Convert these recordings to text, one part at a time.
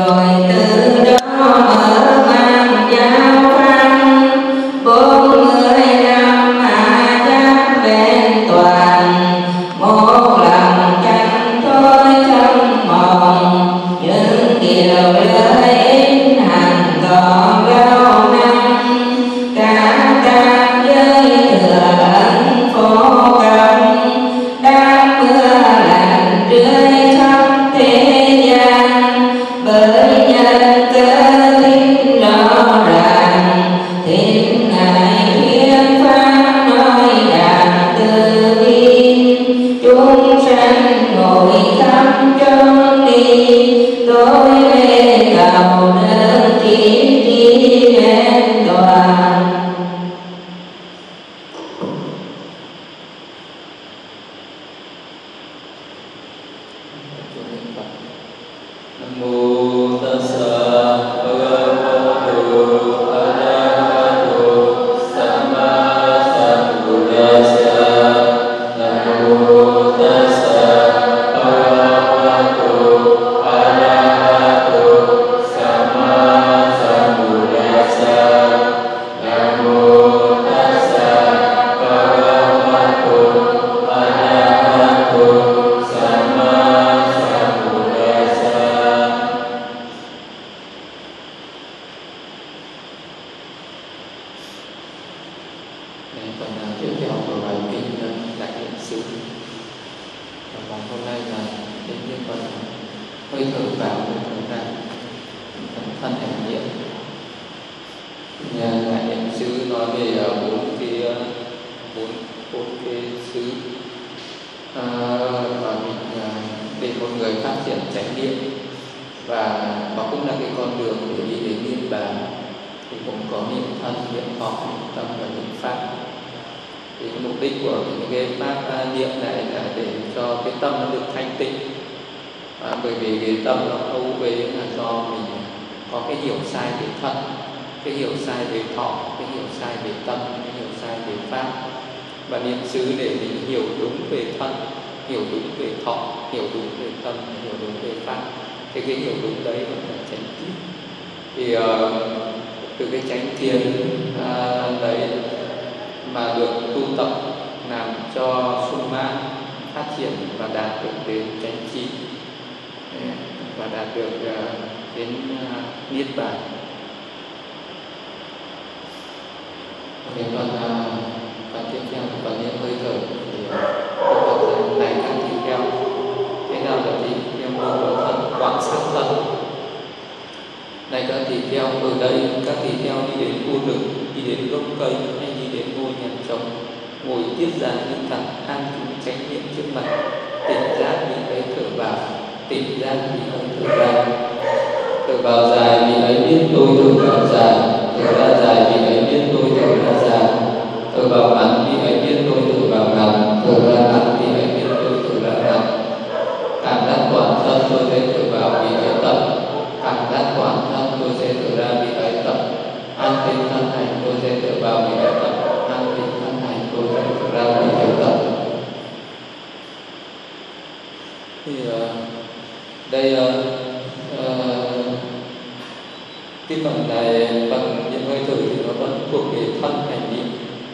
cái phần này, phần niệm hơi thở thì nó vẫn thuộc về thân hành niệm,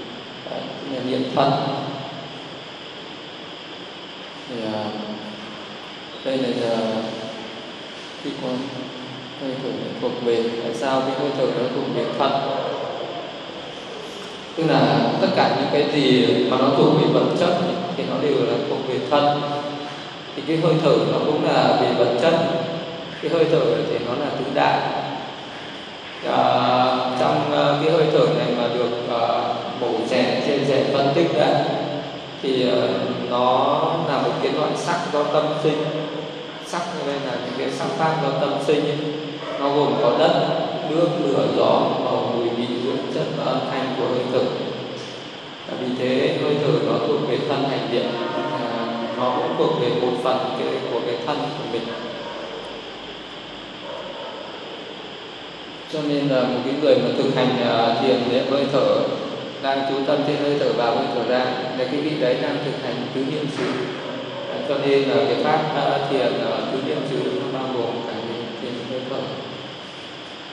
niệm thân. Thì đây là cái con hơi thở thuộc về, tại sao cái hơi thở nó thuộc về thân? Tức là tất cả những cái gì mà nó thuộc về vật chất thì nó đều là thuộc về thân. Thì cái hơi thở nó cũng là về vật chất. Cái hơi thở thì nó là tứ đại. Trong cái hơi thở này mà được mổ xẻ, chia sẻ, phân tích ra thì nó là một cái loại sắc do tâm sinh. Sắc như đây là những cái sắc pháp do tâm sinh ấy. Nó gồm có đất, nước, lửa, gió, màu, mùi, vị, dưỡng chất và âm thanh của hơi thở. Vì thế hơi thở nó thuộc về thân hành niệm, nó cũng thuộc về một phần của cái thân của mình. Cho nên là một cái người mà thực hành thiền niệm hơi thở, đang chú tâm trên hơi thở vào hơi thở ra, là cái vị đấy đang thực hành tứ niệm xứ. Cho nên là cái pháp thiền tứ niệm xứ nó bao gồm cả thiền hơi thở.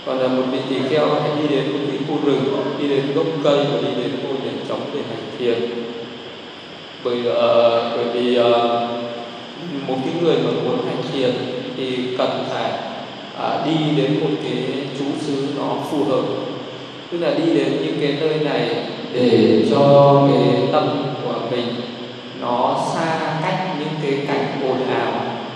Còn là một vị tỳ kheo hãy đi đến một cái khu rừng, đi đến gốc cây và đi đến ngôi nhà trống để hành thiền. Bởi vì một cái người mà muốn hành thiền thì cần phải đi đến một cái trú xứ nó phù hợp, tức là đi đến những cái nơi này để cho cái tâm của mình nó xa cách những cái cảnh ồn ào.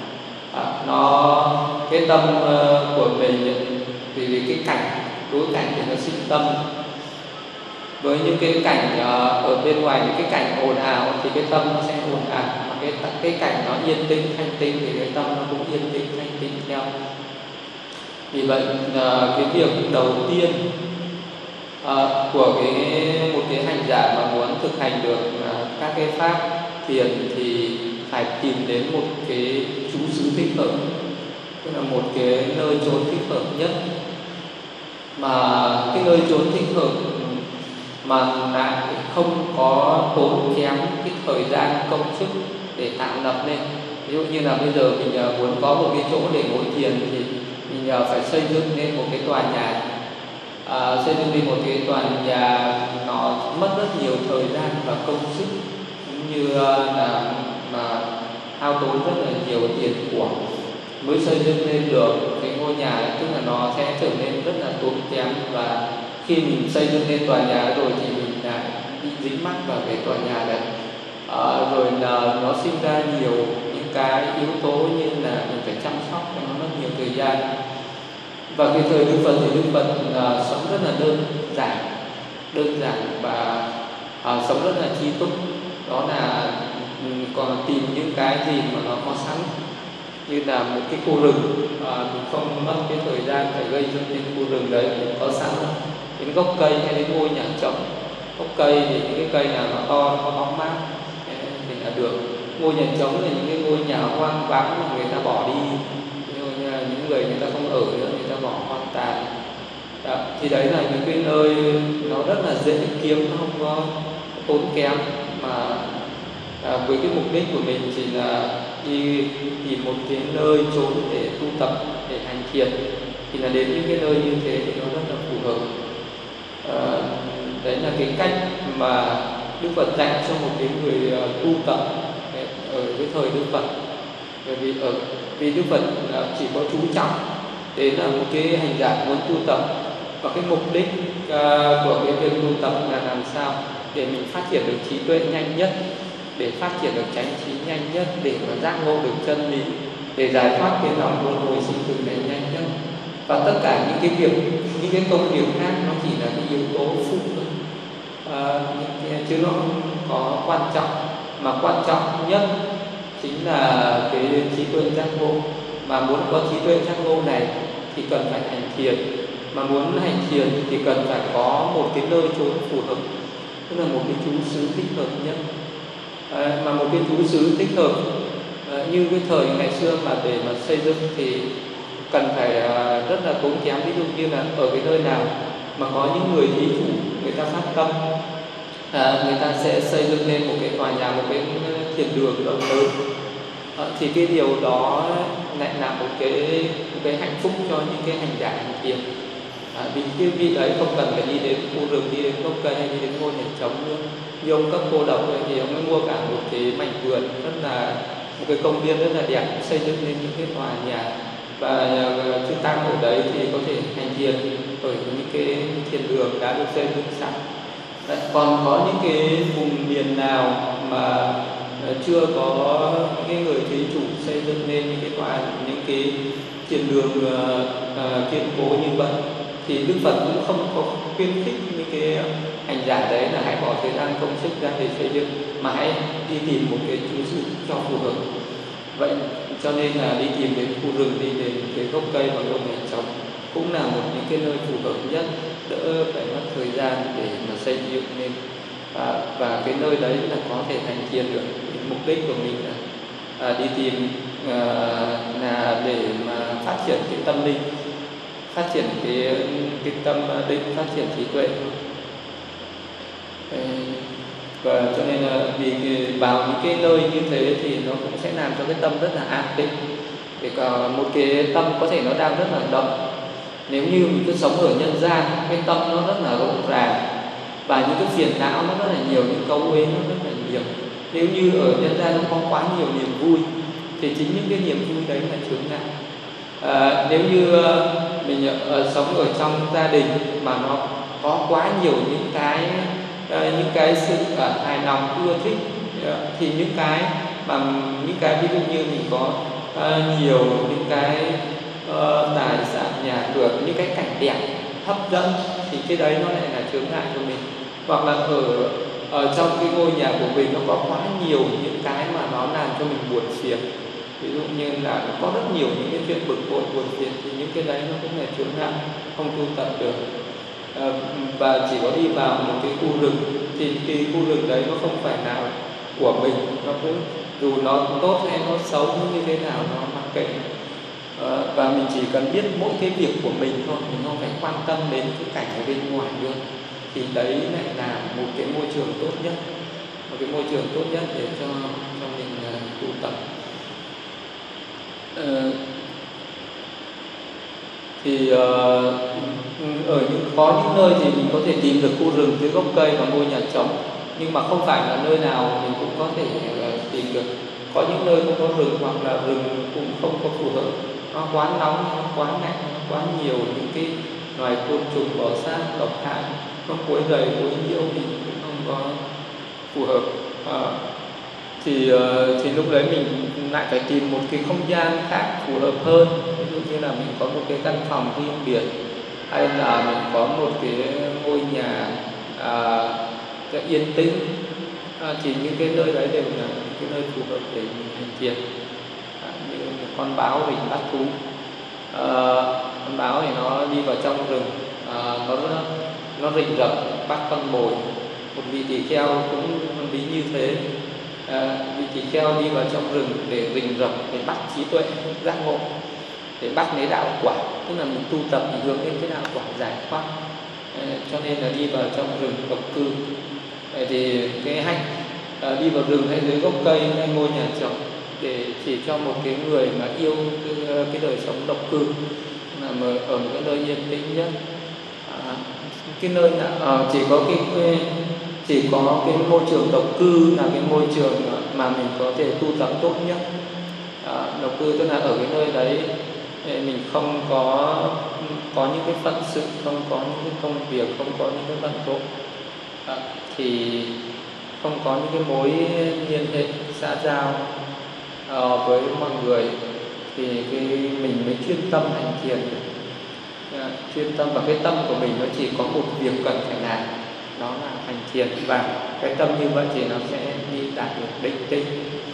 Cái tâm của mình vì cái cảnh đối cảnh thì nó sinh tâm, với những cái cảnh ở bên ngoài, những cái cảnh ồn ào thì cái tâm nó sẽ ồn ào, mà cái cảnh nó yên tĩnh thanh tĩnh thì cái tâm nó cũng yên tĩnh thanh tĩnh theo. Vì vậy cái việc đầu tiên của một cái hành giả mà muốn thực hành được các cái pháp thiền thì phải tìm đến một cái trú xứ thích hợp, tức là một cái nơi chốn thích hợp nhất, mà cái nơi chốn thích hợp mà lại không có tốn kém cái thời gian công sức để tạo lập nên. Ví dụ như là bây giờ mình muốn có một cái chỗ để ngồi thiền thì mình phải xây dựng nên một cái tòa nhà. Xây dựng nên một cái tòa nhà nó mất rất nhiều thời gian và công sức, cũng như là mà hao tốn rất là nhiều tiền của mới xây dựng lên được cái ngôi nhà này, tức là nó sẽ trở nên rất là tốn kém. Và khi mình xây dựng lên tòa nhà rồi thì mình lại bị dính mắc vào cái tòa nhà này, rồi là nó sinh ra nhiều những cái yếu tố như là mình phải chăm sóc cho nó mất nhiều thời gian. Và cái thời Đức Phật thì Đức Phật sống rất là đơn giản và sống rất là chi túc, đó là còn tìm những cái gì mà nó có sẵn, như là một cái khu rừng, mình không mất cái thời gian phải gây dựng trên khu rừng đấy, mình có sẵn đến gốc cây hay đến ngôi nhà trống. Gốc cây thì những cái cây nào nó to, nó có bóng mát thì là được. Ngôi nhà trống là những cái ngôi nhà hoang vắng mà người ta bỏ đi, những người ta không ở nữa, người ta bỏ hoang tàn. Thì đấy là những cái nơi nó rất là dễ kiếm, nó không có tốn kém, mà với cái mục đích của mình chỉ là đi tìm một cái nơi chốn để tu tập, để hành thiền, thì là đến những cái nơi như thế thì nó rất là phù hợp. Đấy là cái cách mà Đức Phật dạy cho một cái người tu tập ở cái thời Đức Phật. Bởi vì Đức Phật chỉ có chú trọng đến là một cái hành giả muốn tu tập, và cái mục đích của cái việc tu tập là làm sao để mình phát triển được trí tuệ nhanh nhất, để phát triển được chánh trí nhanh nhất, để mà giác ngộ được chân lý, để giải thoát cái lòng luân hồi sinh tử này nhanh nhất. Và tất cả những cái việc, những cái công việc khác nó chỉ là cái yếu tố phụ thôi, chứ nó không có quan trọng. Mà quan trọng nhất chính là cái trí tuệ giác ngộ. Mà muốn có trí tuệ giác ngộ này thì cần phải hành thiền, mà muốn hành thiền thì cần phải có một cái nơi chốn phù hợp, tức là một cái trú xứ thích hợp nhất. Mà một cái trú xứ thích hợp như cái thời ngày xưa mà để mà xây dựng thì cần phải rất là tốn kém. Ví dụ như là ở cái nơi nào mà có những người thí chủ, người ta phát tâm, người ta sẽ xây dựng lên một cái tòa nhà, một cái thiền đường rộng lớn, thì cái điều đó lại là một cái hạnh phúc cho những cái hành giả hành thiền. Vì cái vị đấy không cần phải đi đến khu rừng, đi đến gốc cây hay đi đến ngôi nhà trống nữa. Như ông cấp cô độc thì ông mới mua cả một cái mảnh vườn rất là, một cái công viên rất là đẹp, xây dựng lên những cái tòa nhà, và chư tăng ở đấy thì có thể hành thiền ở những cái thiền đường đã được xây dựng sẵn. Còn có những cái vùng miền nào mà chưa có những cái người thí chủ xây dựng nên những cái thiền đường kiên cố như vậy, thì Đức Phật cũng không có khuyến khích những cái hành giả đấy là hãy bỏ thời gian công sức ra để xây dựng, mà hãy đi tìm một cái trú xứ cho phù hợp. Vậy cho nên là đi tìm đến khu rừng, đi đến cái gốc cây và ngôi nhà trống cũng là một những cái nơi phù hợp nhất, đỡ phải mất thời gian để mà xây dựng nên. Và cái nơi đấy là có thể hành thiền được. Mục đích của mình là đi tìm là để mà phát triển cái tâm linh, phát triển cái tâm định, phát triển trí tuệ. Và cho nên là vì vào những cái nơi như thế thì nó cũng sẽ làm cho cái tâm rất là an tĩnh. Để cả một cái tâm có thể nó đang rất là động, Nếu như mình cứ sống ở nhân gian, cái tâm nó rất là rộn ràng và những cái phiền não nó rất là nhiều, những cấu uế nó rất là nhiều. Nếu như ở nhân gian nó có quá nhiều niềm vui thì chính những cái niềm vui đấy là chướng ngại. Nếu như mình sống ở trong gia đình mà nó có quá nhiều những cái sự hài lòng ưa thích, thì những cái ví dụ như mình có nhiều những cái tài sản nhà cửa, những cái cảnh đẹp hấp dẫn, thì cái đấy nó lại là chướng ngại cho mình. Hoặc là ở trong cái ngôi nhà của mình nó có quá nhiều những cái mà nó làm cho mình buồn phiền, ví dụ như là nó có rất nhiều những cái chuyện bực bội buồn phiền, thì những cái đấy nó cũng là chướng ngại, không tu tập được. Và chỉ có đi vào một cái khu rừng thì cái khu rừng đấy nó không phải nào của mình, nó cũng dù nó tốt hay nó xấu như thế nào nó mặc kệ. Và mình chỉ cần biết mỗi cái việc của mình thôi, mình không phải quan tâm đến cái cảnh ở bên ngoài nữa, thì đấy lại là một cái môi trường tốt nhất, một cái môi trường tốt nhất để cho mình tu tập. Có những nơi thì mình có thể tìm được khu rừng dưới gốc cây và ngôi nhà trống, nhưng mà không phải là nơi nào mình cũng có thể tìm được. Có những nơi không có rừng, hoặc là rừng cũng không có phù hợp, nó quá nóng, nó quá lạnh, nó quá nhiều những cái loài côn trùng bò sát độc hại, nó quấy rầy quấy nhiễu thì cũng không có phù hợp. Thì lúc đấy mình lại phải tìm một cái không gian khác phù hợp hơn. Ví dụ như là mình có một cái căn phòng riêng biệt, hay là mình có một cái ngôi nhà yên tĩnh, thì những cái nơi đấy đều là cái nơi phù hợp để mình hành thiền. Như một con báo rình bắt thú, con báo thì nó đi vào trong rừng, nó rình rập bắt con mồi. Một vị tỳ kheo cũng ví như thế. Vị tỳ kheo đi vào trong rừng để rình rập, để bắt trí tuệ giác ngộ, để bắt lấy đạo quả, tức là mình tu tập mình hướng đến cái đạo quả giải thoát. Cho nên là đi vào trong rừng độc cư. Thì cái hạnh đi vào rừng hay dưới gốc cây hay ngôi nhà trống để chỉ cho một cái người mà yêu cái đời sống độc cư, là ở một cái nơi yên tĩnh nhất. Cái nơi chỉ có cái môi trường độc cư là cái môi trường mà mình có thể tu tập tốt nhất. Độc cư tức là ở cái nơi đấy mình không có những cái phận sự, không có những cái công việc, không có những cái bận rộn, thì không có những cái mối liên hệ xã giao với mọi người, thì mình mới chuyên tâm hành thiền. Chuyên tâm, và cái tâm của mình nó chỉ có một việc cần phải làm, đó là hành thiền, và cái tâm như vậy thì nó sẽ đi đạt được định tĩnh.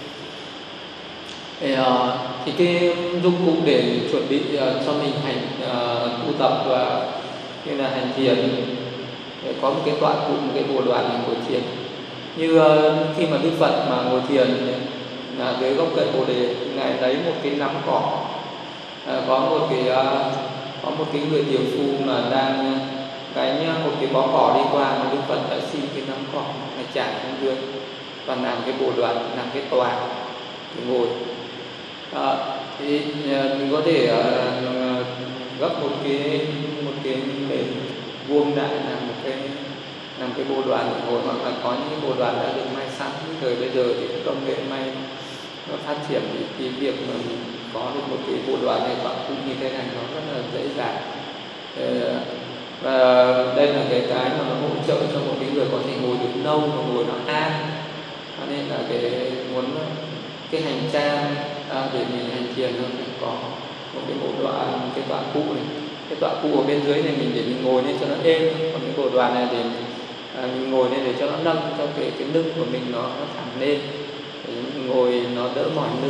Thì cái dụng cụ để chuẩn bị cho mình tu tập và như là hành thiền, có một cái tọa cụ, một cái bồ đoàn để ngồi thiền. Như khi mà Đức Phật mà ngồi thiền là dưới gốc cây Bồ Đề, ngài lấy một cái nắm cỏ, có một cái người tiểu phu mà đang gánh một cái bó cỏ đi qua, mà Đức Phật đã xin cái nắm cỏ mà trải xuống dưới và làm cái bồ đoàn, làm cái tòa để ngồi. Thì mình có thể gấp một cái nền vuông đại làm cái bồ đoàn để ngồi, hoặc là có những cái bồ đoàn đã được may sẵn. Thời bây giờ thì công nghệ may nó phát triển, thì cái việc mà mình có được một cái bồ đoàn này tọa cụ như thế này nó rất là dễ dàng. Và đây là cái mà nó hỗ trợ cho một cái người có thể ngồi được lâu và ngồi nó an. Cho nên là cái hành trang để mình hành thiền nó phải có một cái bộ đoàn, một cái tọa cụ này. Cái tọa cụ ở bên dưới này mình để mình ngồi lên cho nó êm, còn cái bộ đoàn này để mình ngồi lên để cho nó nâng cho cái lưng của mình nó thẳng lên, để mình ngồi nó đỡ mỏi lưng.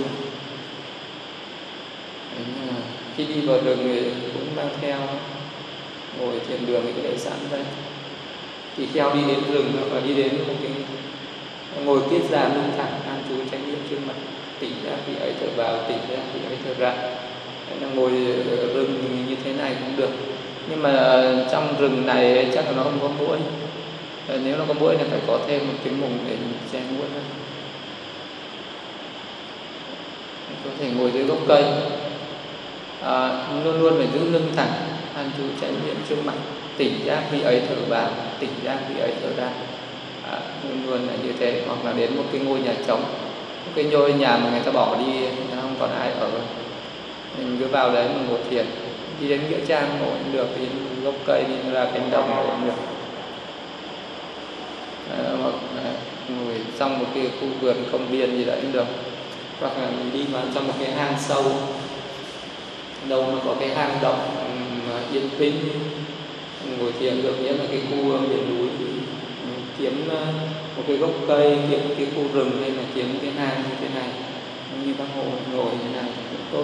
Khi đi vào đường thì cũng mang theo ngồi thiền đường thì cái để sẵn đây. Thì theo đi đến rừng và đi đến một cái ngồi kiết già lưng thẳng, an trú chánh niệm trước mặt, tỉnh ra khi ấy thở vào, tỉnh ra khi ấy thở ra. Là ngồi ở rừng như thế này cũng được, nhưng mà trong rừng này chắc là nó không có muỗi. Nếu nó có muỗi thì phải có thêm một cái mùng để che muỗi nữa. Có thể ngồi dưới gốc cây, luôn luôn phải giữ lưng thẳng, an trú chánh niệm trước mặt, tỉnh giác khi ấy thở vào, tỉnh giác khi ấy thở ra. Luôn luôn là như thế. Hoặc là đến một cái ngôi nhà trống, một cái ngôi nhà mà người ta bỏ đi, không còn ai ở, mình cứ vào đấy mà ngồi thiền. Đi đến nghĩa trang ngồi cũng được, đi đến gốc cây, đi ra cánh đồng ngồi cũng được. Hoặc ngồi trong một cái khu vườn công viên gì đấy cũng được. Hoặc là mình đi vào trong một cái hang sâu, đâu mà có cái hang động yên tĩnh, ngồi thiền được. Nghĩa là cái khu miền núi, kiếm một cái gốc cây, kiếm cái khu rừng, hay là kiếm cái hang như thế này, như bác Hồ ngồi như thế này cũng tốt.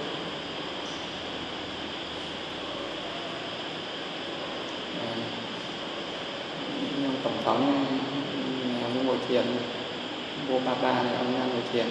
Tổng thống ông ngồi thiền, vua Ba này ông đang ngồi thiền.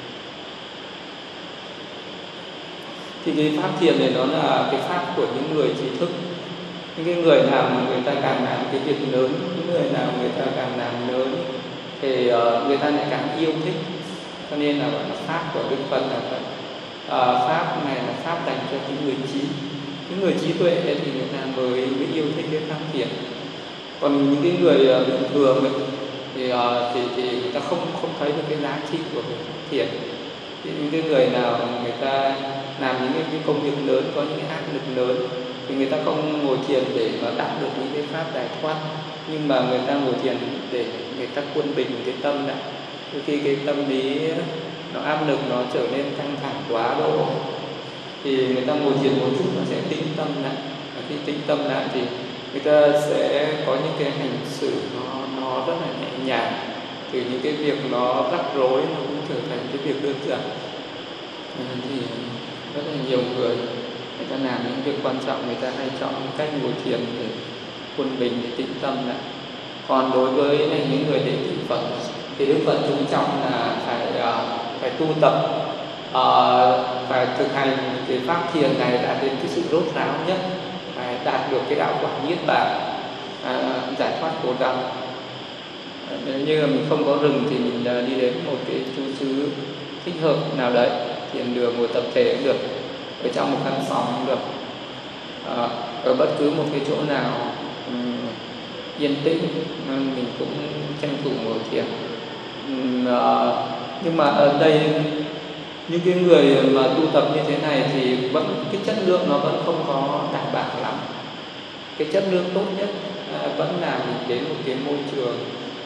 Thì cái pháp thiền này nó là cái pháp của những người trí thức. Những cái người nào mà người ta càng làm cái việc lớn, những người nào người ta càng làm lớn thì người ta lại càng yêu thích. Cho nên là gọi là pháp của Đức Phật là vậy. Pháp này là pháp dành cho những người trí. Những người trí tuệ thì người ta mới yêu thích cái pháp thiền. Còn những cái người bình thường ấy, thì người ta không thấy được cái giá trị của cái pháp thiền. Thì những cái người nào người ta làm những cái công việc lớn, có những cái áp lực lớn, thì người ta không ngồi thiền để mà đạt được những cái pháp giải thoát, nhưng mà người ta ngồi thiền để người ta quân bình cái tâm lại. Khi cái tâm lý nó áp lực, nó trở nên căng thẳng quá độ, thì người ta ngồi thiền một chút nó sẽ tĩnh tâm lại. Và khi tĩnh tâm lại thì người ta sẽ có những cái hành xử nó rất là nhẹ nhàng. Từ những cái việc nó rắc rối nó cũng trở thành cái việc đơn giản. Thì rất là nhiều người ta làm những việc quan trọng, người ta hay chọn cách ngồi thiền để quân bình, để tĩnh tâm lại. Còn đối với những người đệ tử Phật thì Đức Phật chú trọng là phải tu tập, phải thực hành cái pháp thiền này đạt đến cái sự rốt ráo nhất, phải đạt được cái đạo quả niết bàn, giải thoát khổ đau. Nếu như là mình không có rừng thì mình đi đến một cái chú xứ thích hợp nào đấy, thiền đường, ngồi tập thể cũng được, ở trong một căn phòng cũng được, ở bất cứ một cái chỗ nào yên tĩnh mình cũng tranh thủ ngồi thiền. Nhưng mà ở đây những cái người mà tu tập như thế này thì vẫn cái chất lượng nó vẫn không có đảm bảo lắm. Cái chất lượng tốt nhất vẫn là mình đến một cái môi trường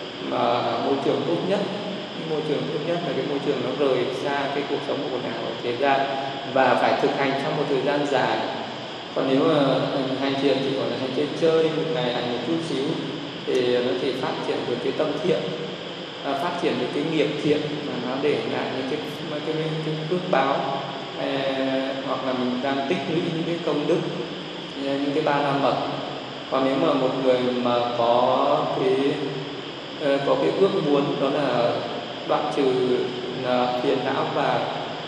tốt nhất. Cái môi trường tốt nhất là cái môi trường nó rời xa cái cuộc sống ồn ào của thế gian, và phải thực hành trong một thời gian dài. Còn nếu mà hành thiền thì gọi là hành chơi một ngày, hành một chút xíu, thì nó chỉ phát triển được cái tâm thiện, phát triển được cái nghiệp thiện, mà nó để lại những cái phước báo, hoặc là mình đang tích lũy những cái công đức, những cái ba la mật. Còn nếu mà một người mà có cái ước muốn đó là đoạn trừ phiền não và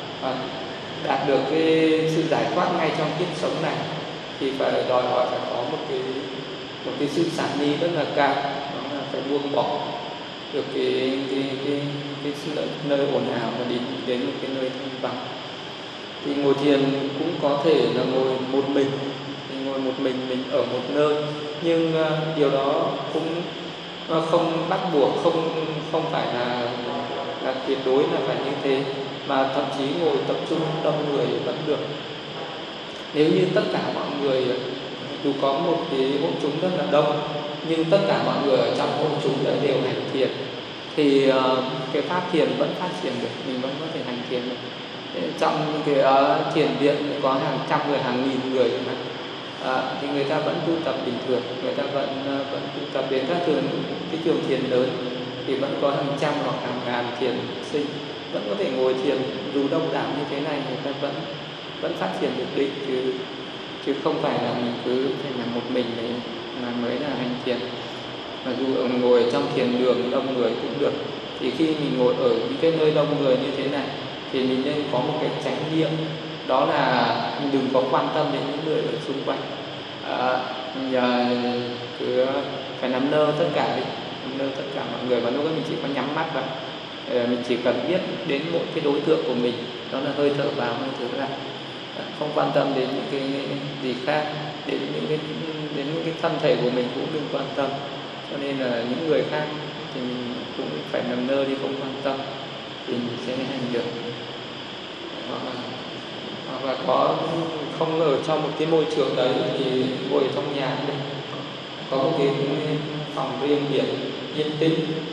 đạt được cái sự giải thoát ngay trong kiếp sống này, thì phải đòi hỏi phải có một cái sự sản nhi rất là cao, đó là phải buông bỏ được cái sự nơi ồn ào và đi đến một cái nơi thanh vắng. Thì ngồi thiền cũng có thể là ngồi một mình, thì ngồi một mình ở một nơi, nhưng điều đó cũng không bắt buộc, không phải là tuyệt đối là phải như thế, mà thậm chí ngồi tập trung đông người vẫn được. Nếu như tất cả mọi người, dù có một cái hội chúng rất là đông, nhưng tất cả mọi người ở trong hội chúng đấy đều hành thiền, thì cái pháp thiền vẫn phát triển được, mình vẫn có thể hành thiền được. Trong cái thiền viện có hàng trăm người, hàng nghìn người thì người ta vẫn tu tập bình thường, người ta vẫn tu tập đến các trường thiền lớn, thì vẫn có hàng trăm hoặc hàng ngàn thiền sinh vẫn có thể ngồi thiền. Dù đông đảo như thế này, người ta vẫn phát triển được định, chứ không phải là mình cứ phải làm một mình để mới là hành thiền. Mà dù ngồi trong thiền đường đông người cũng được. Thì khi mình ngồi ở những cái nơi đông người như thế này thì mình nên có một cái chánh niệm, đó là mình đừng có quan tâm đến những người ở xung quanh, cứ phải nắm nơ tất cả đi, nắm nơ tất cả mọi người, và lúc đó mình chỉ có nhắm mắt vào, mình chỉ cần biết đến một cái đối tượng của mình, đó là hơi thở vào, hơi thở ra. không quan tâm đến những cái gì khác, đến những cái thân thể của mình cũng đừng quan tâm. Cho nên là những người khác thì mình cũng phải nằm nơ đi, không quan tâm thì mình sẽ hành được. Hoặc là có không ở trong một cái môi trường đấy thì ngồi trong nhà đi, có một cái phòng riêng biệt, yên tĩnh,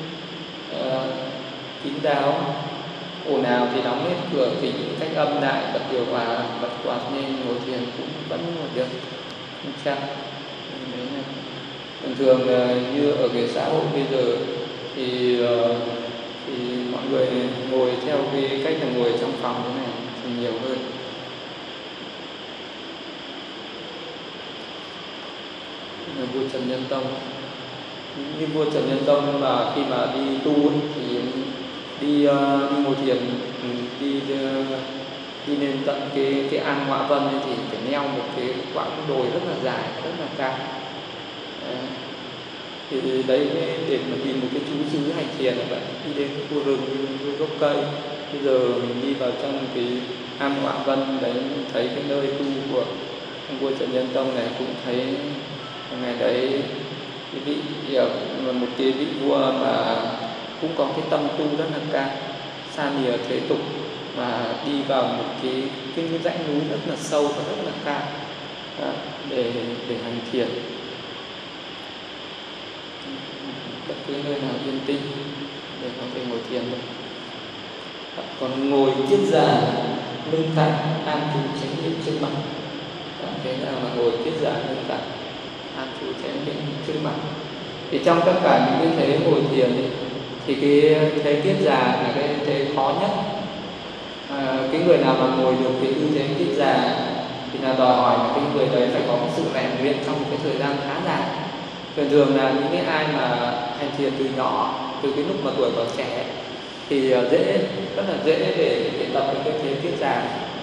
kín đáo, ồn ào thì đóng hết cửa kính, cách âm lại, bật điều hòa, bật quạt nên ngồi thiền cũng vẫn được, không sao. Đấy là thường thường như ở cái xã hội bây giờ thì mọi người ngồi theo cái cách là ngồi trong phòng thế này thì nhiều hơn. Vua Trần Nhân Tông, như vua Trần Nhân Tông mà khi mà đi tu thì đi ngồi thiền, đi lên tận cái An Họa Vân ấy, thì phải leo một cái quãng đồi rất là dài, rất là cao. Thì đấy để mà tìm một cái chú xứ hành thiền là vậy, đi đến khu rừng, đi gốc cây. Bây giờ mình đi vào trong cái An Họa Vân đấy, thấy cái nơi tu của ông vua Trần Nhân Tông này, cũng thấy ngày đấy cái vị một cái vị vua mà cũng có cái tâm tu rất là cao, xa lìa thế tục, mà đi vào một cái dãy núi rất là sâu và rất là cao để hành thiền. Bất cứ nơi nào yên tĩnh để có thể ngồi thiền được. Còn ngồi kiết già, lưng thẳng, an trú chánh niệm trước mặt. Thế nào mà ngồi kiết già, lưng thẳng, an trú chánh niệm trước mặt. Thì trong tất cả những cái thế ngồi thiền thì cái thế kiết già là cái thế khó nhất. Cái người nào mà ngồi được cái tư thế kiết già thì là đòi hỏi là cái người đấy phải có một sự rèn luyện trong một cái thời gian khá dài. Thường thường là những cái ai mà hành thiền từ nhỏ, từ cái lúc mà tuổi còn trẻ thì rất là dễ để tập được cái thế kiết già.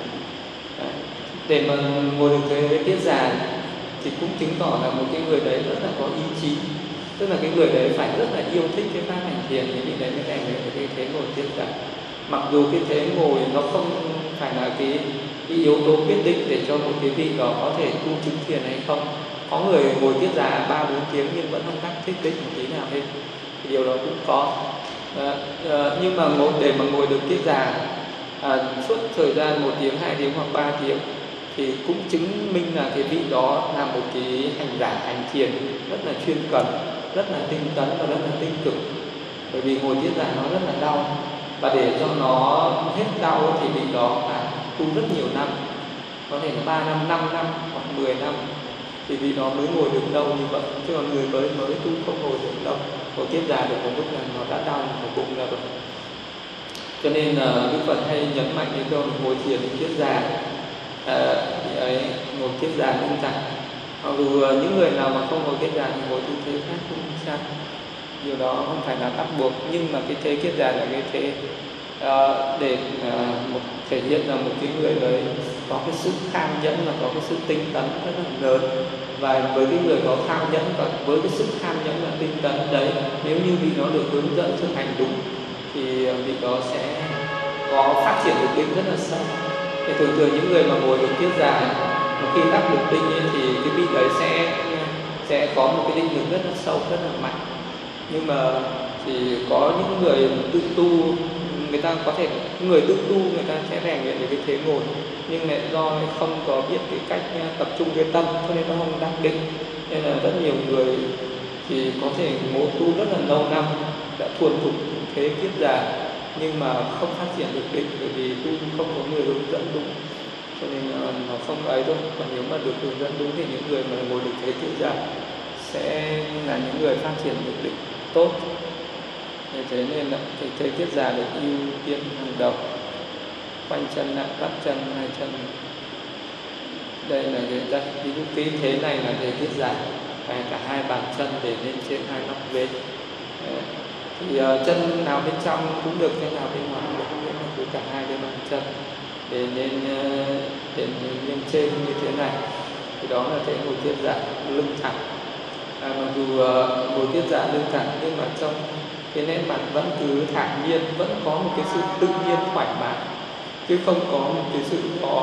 Để mà ngồi được thế kiết già thì cũng chứng tỏ là một cái người đấy rất là có ý chí, tức là cái người đấy phải rất là yêu thích cái pháp hành thiền thì đấy mới rèn luyện được cái thế ngồi kiết già. Mặc dù cái thế ngồi nó không phải là cái yếu tố quyết định để cho một cái vị đó có thể tu chứng thiền hay không. Có người ngồi kiết già 3-4 tiếng nhưng vẫn không đắc thích một tí nào hết, thì điều đó cũng có. Nhưng mà để mà ngồi được kiết già suốt thời gian 1 tiếng, 2 tiếng hoặc 3 tiếng thì cũng chứng minh là cái vị đó là một cái hành giả hành thiền rất là chuyên cần, rất là tinh tấn và rất là tinh cực. Bởi vì ngồi kiết già nó rất là đau, và để cho nó hết đau thì vị đó phải tu rất nhiều năm, có thể là 3 năm, 5 năm hoặc 10 năm thì vị đó mới ngồi được lâu như vậy. Chứ còn người mới tu không ngồi được lâu, ngồi kiết già được một lúc là nó đã đau một bụng ra rồi. Cho nên là Đức Phật hay nhấn mạnh như câu ngồi thiền kiết già, ngồi kiết già lưng thẳng. Mặc dù những người nào mà không ngồi kiết già thì ngồi tư thế khác cũng sao, điều đó không phải là bắt buộc, nhưng mà cái thế kiết già là cái thế để thể hiện là một cái người đấy có cái sự kham nhẫn và có cái sự tinh tấn rất là lớn. Và với cái người có kham nhẫn và với cái sự kham nhẫn và tinh tấn đấy, nếu như vị nó được hướng dẫn thực hành đúng thì vị đó sẽ có phát triển được định rất là sâu. Thì thường thường những người mà ngồi được kiết già mà khi đắc được định ấy, thì cái vị đấy sẽ có một cái định lực rất là sâu, rất là mạnh. Nhưng mà thì có những người tự tu, người ta có thể, người tự tu người ta sẽ rèn luyện được cái thế ngồi, nhưng lại do không có biết cái cách tập trung cái tâm, cho nên nó không đắc định. Nên là rất nhiều người thì có thể ngồi tu rất là lâu năm, đã thuần thục thế kiết già nhưng mà không phát triển được định, bởi vì tu không có người hướng dẫn đúng, cho nên nó không ấy thôi. Còn nếu mà được hướng dẫn đúng thì những người mà ngồi được thế kiết già sẽ là những người phát triển được định tốt. Thế nên là cái thế kiết già được ưu tiên hàng đầu. Quanh chân lại, bắt chân, 2 chân. Đây là cái thế này là thế kiết già, phải cả 2 bàn chân để lên trên 2 nóc vết. Thì chân nào bên trong cũng được, chân nào bên ngoài cũng được, cứ cả 2 cái bàn chân để lên trên như thế này. Thì đó là thế ngồi kiết già lưng thẳng. Mặc dù ngồi kiết già lưng thẳng nhưng mà trong cái nét mặt vẫn cứ thản nhiên, vẫn có một cái sự tự nhiên thoải mái, chứ không có một cái sự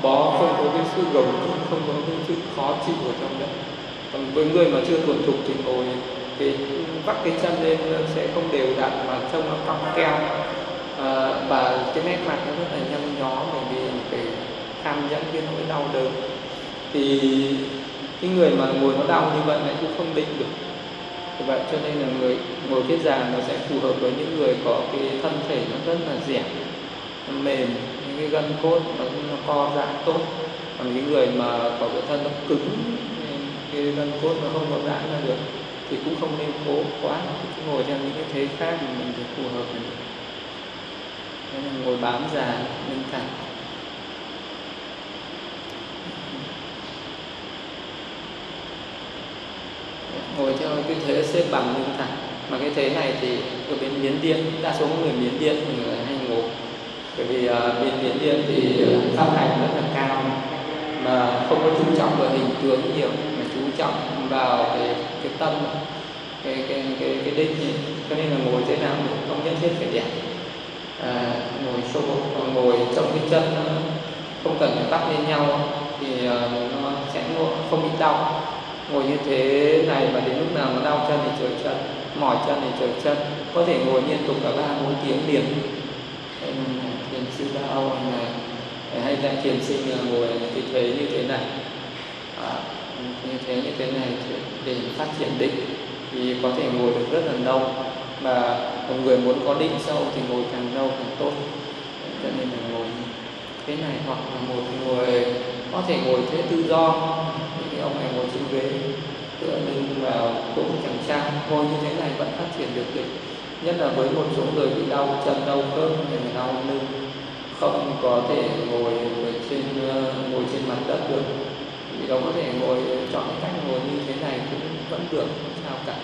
bó, không có cái sự gồng gượng, không có cái sự khó chịu ở trong đấy. Còn với người mà chưa thuần thục thì ngồi cái vắt cái chân lên nó sẽ không đều đặn mà trông nó cong keo, và cái nét mặt nó rất là nhăn nhó, bởi vì phải hàm nhẫn cái nỗi đau đớn. Thì cái người mà ngồi nó đau như vậy lại cũng không định được. Vì vậy cho nên là người ngồi cái giàn nó sẽ phù hợp với những người có cái thân thể nó rất là dẻo, nó mềm, những cái gân cốt nó co giãn tốt. Còn những người mà có cái thân nó cứng, cái gân cốt nó không có giãn ra được thì cũng không nên cố quá, thì cứ ngồi theo những cái thế khác mà mình phải phù hợp với mình. Nên là ngồi bám giàn lưng thẳng. Ngồi theo cái thế xếp bằng lưng thẳng. Mà cái thế này thì ở bên Miến Điện, đa số người Miến Điện người hay ngồi. Bởi vì bên Miến Điện thì pháp hành rất là cao, mà không có chú trọng vào hình tướng nhiều, mà chú trọng vào cái tâm, cái đích gì. Cho nên là ngồi thế nào cũng không nhất thiết phải đẹp, ngồi xô bụng, ngồi trong cái chân không cần phải bắt lên nhau thì nó sẽ không bị đau. Ngồi như thế này mà đến lúc nào nó đau chân thì trời chân, mỏi chân thì trời chân, có thể ngồi liên tục cả 3-4 tiếng liền. Thiền sư Đạo Âu này hay là thiền sinh là ngồi cái thế như thế này, như thế này để phát triển định thì có thể ngồi được rất là lâu. Mà một người muốn có định sâu thì ngồi càng lâu càng tốt. Cho nên là ngồi thế này, hoặc là một người có thể ngồi thế tự do. Thì ông này ngồi trên ghế tựa lưng vào cũng chẳng sao, ngồi như thế này vẫn phát triển được định. Nhất là với một số người bị đau chân, đau khớp, đau lưng, không có thể ngồi trên mặt đất được, thì đâu có thể ngồi chọn cách ngồi như thế này cũng vẫn được, không sao cả.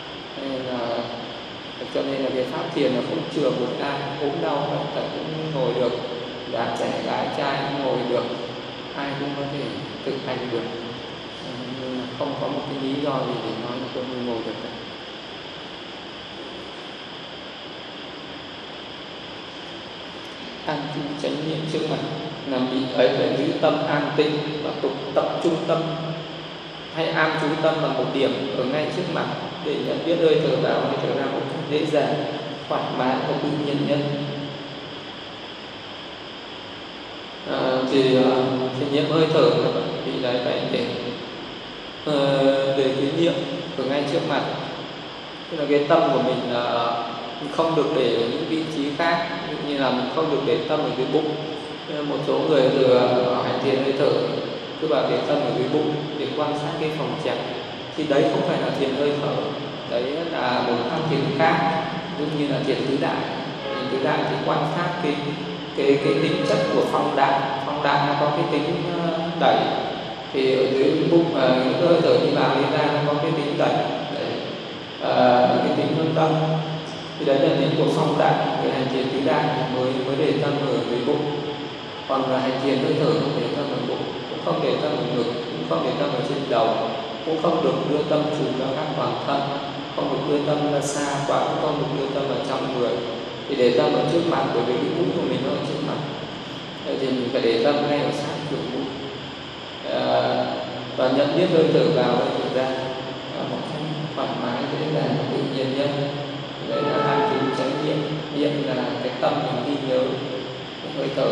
Cho nên là cái pháp thiền là không chừa một ai ốm đau đâu, tại cũng ngồi được, già trẻ gái trai cũng ngồi được, ai cũng có thể thực hành được. Không có một cái lý do gì để nói là không ngồi được cả. An trú chánh niệm trước mặt, làm vị ấy phải giữ tâm an tĩnh và tập trung tâm hay an trú tâm vào một điểm ở ngay trước mặt để nhận biết hơi thở vào hơi thở ra một cách dễ dàng, thoải mái và tự nhiên nhất. Thì niệm hơi thở thì đấy phải để cái niệm ở ngay trước mặt, tức là cái tâm của mình không được để ở những vị trí khác, như là mình không được để tâm ở dưới bụng. Một số người từ hành thiền hơi thở cứ bảo để tâm ở dưới bụng để quan sát cái phòng chạc, thì đấy không phải là thiền hơi thở, đấy là một pháp thiền khác, giống như là thiền tứ đại. Tứ đại thì quan sát cái tính chất của phong đại nó có cái tính đẩy, thì ở dưới bụng những hơi thở đi vào đi ra nó có cái tính đẩy, cái tính hướng tâm. Thì đấy là những của phong đại. Người hành thiền tứ đại mới để tâm ở dưới bụng, còn là hành thiền hơi thở không để tâm ở bụng, cũng không để tâm ở ngực, cũng không để tâm ở trên đầu, cũng không được đưa tâm chủ ra các toàn thân, không được đưa tâm ra xa quá, cũng không được đưa tâm vào trong người. Thì để tâm ở trước mặt, bởi vì cái mũi của mình nó ở trước mặt, thì mình phải để tâm ngay ở sát cửa mũi, và nhận biết hơi thở vào hơi thở ra một cách thoải mái, dễ dàng, tự nhiên nhất. Đấy là an trú chánh niệm. Niệm là cái tâm mình ghi nhớ cái hơi thở,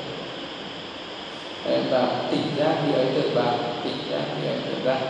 và tỉnh giác khi ấy thở vào, tỉnh giác khi ấy thở ra.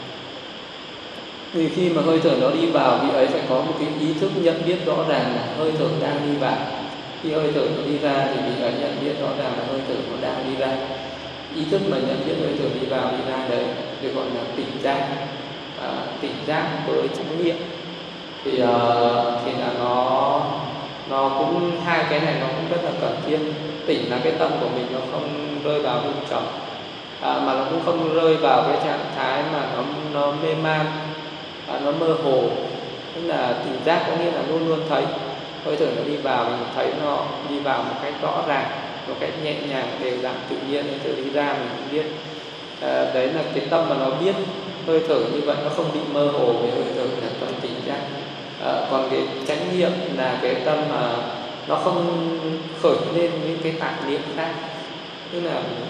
Vì khi mà hơi thở nó đi vào, vị ấy phải có một cái ý thức nhận biết rõ ràng là hơi thở đang đi vào. Khi hơi thở nó đi ra thì vị ấy nhận biết rõ ràng là hơi thở nó đang đi ra. Ý thức mà nhận biết hơi thở đi vào đi ra đấy được gọi là tỉnh giác. Tỉnh giác với chánh niệm thì là nó cũng hai cái này nó cũng rất là cần thiết. Tỉnh là cái tâm của mình nó không rơi vào hôn trầm, mà nó cũng không rơi vào cái trạng thái mà nó mê man, nó mơ hồ. Tức là tỉnh giác có nghĩa là luôn luôn thấy hơi thở nó đi vào, mình thấy nó đi vào một cách rõ ràng, một cách nhẹ nhàng, đều đặn, tự nhiên. Hơi thở đi ra mình cũng biết. Đấy là cái tâm mà nó biết hơi thở như vậy, nó không bị mơ hồ về hơi thở, là tâm tỉnh giác. Còn cái chánh niệm là cái tâm mà nó không khởi lên những cái tạp niệm khác, tức là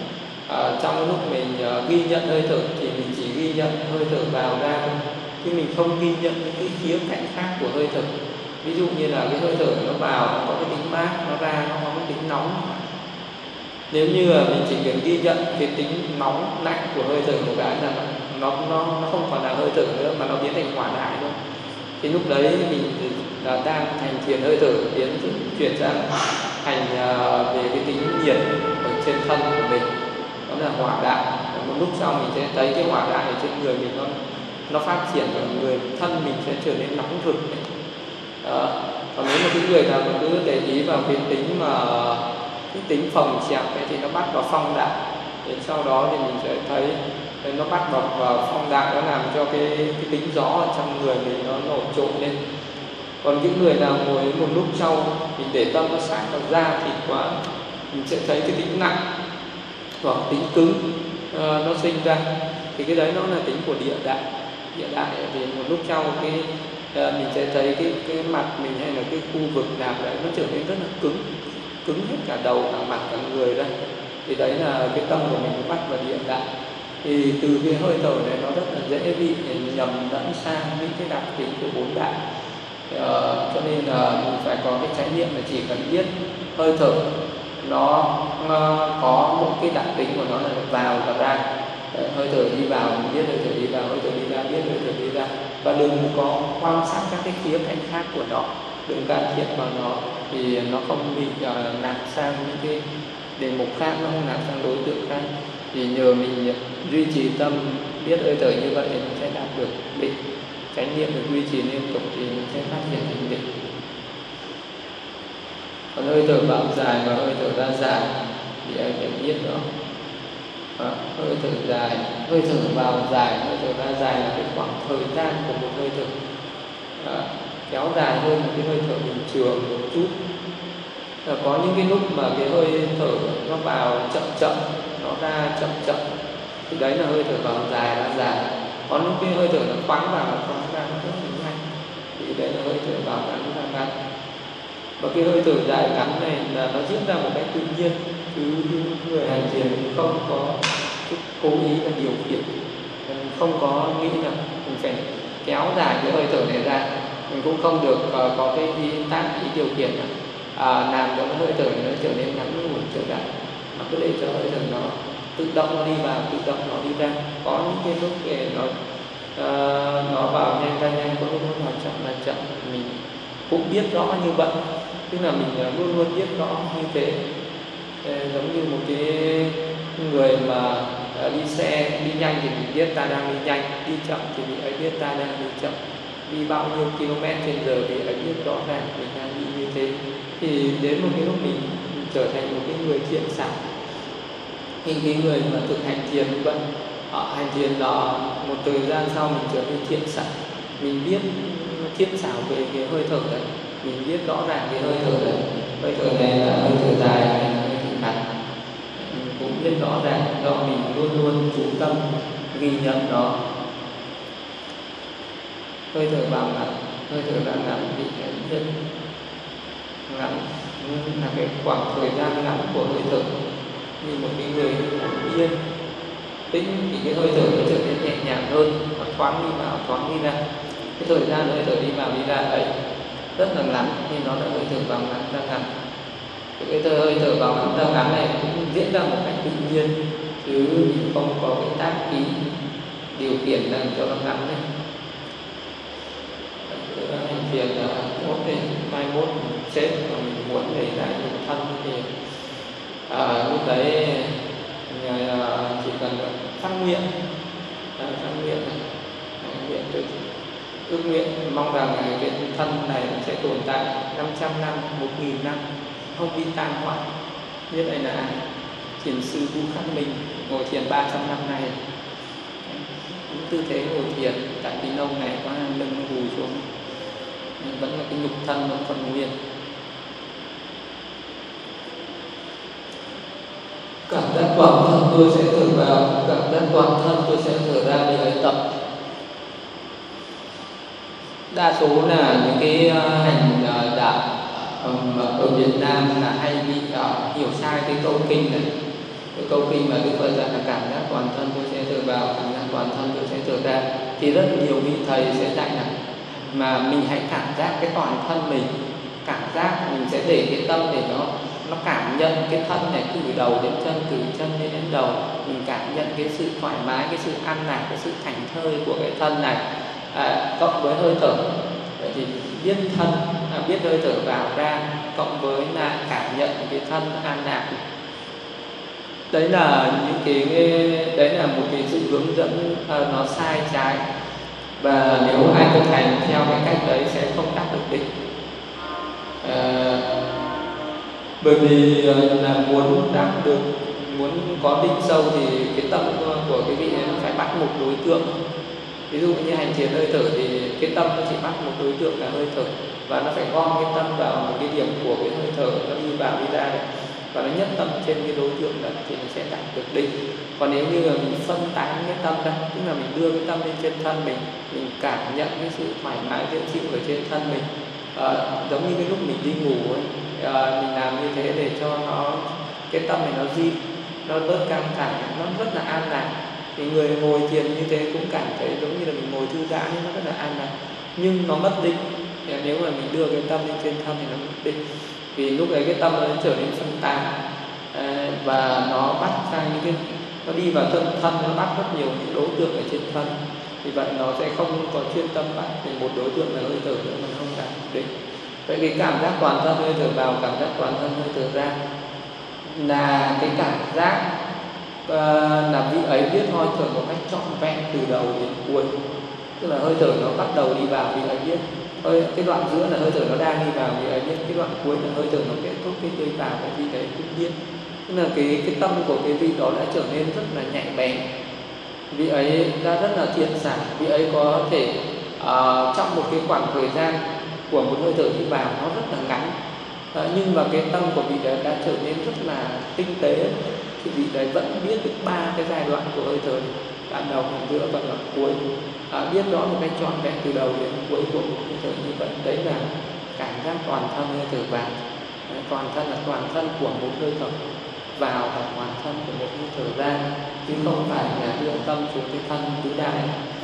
Trong cái lúc mình ghi nhận hơi thở thì mình chỉ ghi nhận hơi thở vào ra thôi, chứ mình không ghi nhận những cái khía cạnh khác của hơi thở. Ví dụ như là cái hơi thở nó vào nó có cái tính mát, nó ra nó có cái tính nóng. Nếu như là mình chỉ cần ghi nhận cái tính nóng lạnh của hơi thở một cái là nó không còn là hơi thở nữa mà nó biến thành hỏa đại thôi, thì lúc đấy mình là đang hành thiền hơi thở chuyển sang hành về cái tính nhiệt ở trên thân của mình, đó là hỏa đại. Một lúc sau mình sẽ thấy cái hỏa đại ở trên người mình nó phát triển, và người thân mình sẽ trở nên nóng rực. Còn nếu mà cái người nào mà cứ để ý vào cái tính phồng chẹp ấy, thì nó bắt vào phong đại. Đến sau đó thì mình sẽ thấy nó bắt vào phong đại, nó làm cho cái tính gió ở trong người mình nó nổi trội lên. Còn cái người nào ngồi một lúc sau mình để tâm nó sát vào da thịt quá, mình sẽ thấy cái tính nặng hoặc tính cứng nó sinh ra, thì cái đấy nó là tính của địa đại. Địa đại thì một lúc sau mình sẽ thấy cái mặt mình hay là cái khu vực nào đấy nó trở nên rất là cứng hết cả đầu, cả mặt, cả người đây. Thì đấy là cái tâm của mình bắt vào địa đại. Thì từ cái hơi thở này nó rất là dễ bị nhầm lẫn sang những cái đặc tính của bốn đại. Cho nên là mình phải có cái chánh niệm là chỉ cần biết hơi thở nó có một cái đặc tính của nó là vào và ra. Hơi thở đi vào mình biết hơi thở đi vào, hơi thở đi ra biết hơi thở đi ra, và đừng có quan sát các cái khía cạnh khác của nó, đừng can thiệp vào nó, thì nó không bị nạp sang những cái đề mục khác, nó không nạp sang đối tượng khác. Thì nhờ mình duy trì tâm biết hơi thở như vậy thì mình sẽ đạt được định. Chánh niệm được duy trì liên tục thì mình sẽ phát triển thành định. Còn hơi thở vào dài và hơi thở ra dài thì anh phải biết đó. Hơi thở dài, hơi thở vào dài, hơi thở ra dài là cái khoảng thời gian của một hơi thở kéo dài hơn một cái hơi thở bình thường một chút. Có những cái lúc mà cái hơi thở nó vào chậm, nó ra chậm, thì đấy là hơi thở vào dài ra dài. Có lúc cái hơi thở nó khoáng vào khoáng ra nó rất là nhanh, thì đấy là hơi thở vào ngắn ra ngắn. Và cái hơi thở dài ngắn này là nó diễn ra một cách tự nhiên, chứ người hành thiền không có cố ý là điều khiển, không có nghĩ là mình phải kéo dài cái hơi thở này ra. Mình cũng không được có cái tác ý điều khiển làm cho cái hơi thở này nó trở nên ngắn ngủi trở lại, mà cứ để cho hơi thở nó tự động nó đi vào, tự động nó đi ra. Có những cái lúc để nó vào nhanh ra nhanh, có lúc nó vào chậm là chậm. Mình cũng biết rõ như vậy, tức là mình luôn luôn biết rõ như thế. Giống như một cái người mà đi xe đi nhanh thì mình biết ta đang đi nhanh, đi chậm thì mình ấy biết ta đang đi chậm, đi bao nhiêu km trên giờ thì ấy biết rõ ràng mình đang đi như thế. Thì đến một cái lúc mình trở thành một cái người thiện xảo, thì cái người mà thực hành thiền như vậy, hành thiền là một thời gian sau mình trở nên thiện xảo, mình biết thiện xảo về cái hơi thở đấy, mình biết rõ ràng cái hơi thở đấy, hơi thở này là hơi thở dài hay là hơi thở ngắn, mình cũng biết rõ ràng, do mình luôn luôn chú tâm ghi nhận nó. Hơi thở vào ngắn, hơi thở ra ngắn thì biết ngắn là cái khoảng thời gian ngắn của hơi thở. Như một cái người yên tĩnh thì cái hơi thở nó trở nên nhẹ nhàng hơn, nó thoáng đi vào thoáng đi ra. Cái thời gian hơi thở đi vào đi ra ấy rất là ngắn, nên nó là hơi thở vào ngắn ra ngắn. Cái hơi thở vào ngắn ra ngắn này cũng diễn ra một cách tự nhiên, chứ mình không có cái tác ý điều khiển làm cho nó ngắn này. Hành thiền là mốt thì mai mốt chết mà mình muốn để lại một thân thì lúc đấy chỉ cần phát nguyện, ước nguyện mong rằng cái thân này sẽ tồn tại 500 năm, 1000 năm, không bị tan hoại. Biết đây là thiền sư Vũ Khắc Minh ngồi thiền 300 năm nay. Những tư thế ngồi thiền tại Phi Nông này có lưng nó vùi xuống, nhưng vẫn là cái nhục thân vẫn còn nguyên. Cảm giác toàn thân tôi sẽ thở vào, cảm giác toàn thân tôi sẽ thở ra để ấy tập. Đa số là những cái hành đạo ở Việt Nam là hay bị hiểu sai cái câu kinh này. cái câu kinh mà Đức Phật dạy là cảm giác toàn thân tôi sẽ thở vào, cảm giác toàn thân tôi sẽ thở ra, thì rất nhiều vị thầy sẽ dạy là mà mình hãy cảm giác cái toàn thân mình, cảm giác mình sẽ để cái tâm để nó cảm nhận cái thân này từ đầu đến chân, từ chân đến đầu, mình cảm nhận cái sự thoải mái, cái sự an lạc, cái sự thảnh thơi của cái thân này, cộng với hơi thở. Vậy thì biết thân, biết hơi thở vào ra, cộng với là cảm nhận cái thân an lạc. Đấy là một cái sự hướng dẫn nó sai trái, và nếu ai thực hành theo cái cách đấy sẽ không đắc được định. Bởi vì là muốn có định sâu thì cái tâm của cái vị này nó phải bắt một đối tượng. Ví dụ như hành thiền hơi thở thì cái tâm nó chỉ bắt một đối tượng là hơi thở, và nó phải gom cái tâm vào một cái điểm của cái hơi thở, nó đi vào đi ra này, và nó nhất tâm trên cái đối tượng đó thì nó sẽ đạt được định. Còn nếu như là mình phân tán cái tâm ra, tức là mình đưa cái tâm lên trên thân mình cảm nhận cái sự thoải mái dễ chịu ở trên thân mình, giống như cái lúc mình đi ngủ ấy, mình làm như thế để cho cái tâm này nó di, nó bớt căng thẳng, nó rất là an lạc. Thì người ngồi thiền như thế cũng cảm thấy giống như là mình ngồi thư giãn, nó rất là an lạc, nhưng nó mất định. Nếu mà mình đưa cái tâm lên trên thân thì nó mất định, vì lúc đấy cái tâm nó trở nên phân tán, và nó bắt sang những cái, nó đi vào thân, nó bắt rất nhiều những đối tượng ở trên thân. Vì vậy nó sẽ không có chuyên tâm bắt về một đối tượng là hơi thở nữa, mà không đạt định. Vậy cái cảm giác toàn thân hơi thở vào, cảm giác toàn thân hơi thở ra là cái cảm giác là vị ấy biết hơi thở một cách trọn vẹn từ đầu đến cuối. Tức là hơi thở nó bắt đầu đi vào, vị ấy biết. Cái đoạn giữa là hơi thở nó đang đi vào, vị ấy biết. Cái đoạn cuối là hơi thở nó kết thúc, cái đi vào, cái vị ấy cũng biết. Tức là cái tâm của cái vị đó đã trở nên rất là nhạy bén. Vị ấy đã rất là thiện xảo. Vị ấy có thể trong một cái khoảng thời gian của một hơi thở đi vào nó rất là ngắn, nhưng mà cái tâm của vị đấy đã trở nên rất là tinh tế. Thì vị đấy vẫn biết được 3 cái giai đoạn của hơi thở, đoạn đầu, đoạn giữa và đoạn cuối, biết rõ một cách trọn vẹn từ đầu đến cuối của một hơi thở như vậy. Đấy là cảm giác toàn thân hơi thở vào. Toàn thân là toàn thân của một hơi thở vào, và toàn thân của một hơi thở ra, chứ không phải là đưa tâm xuống cái thân tứ đại.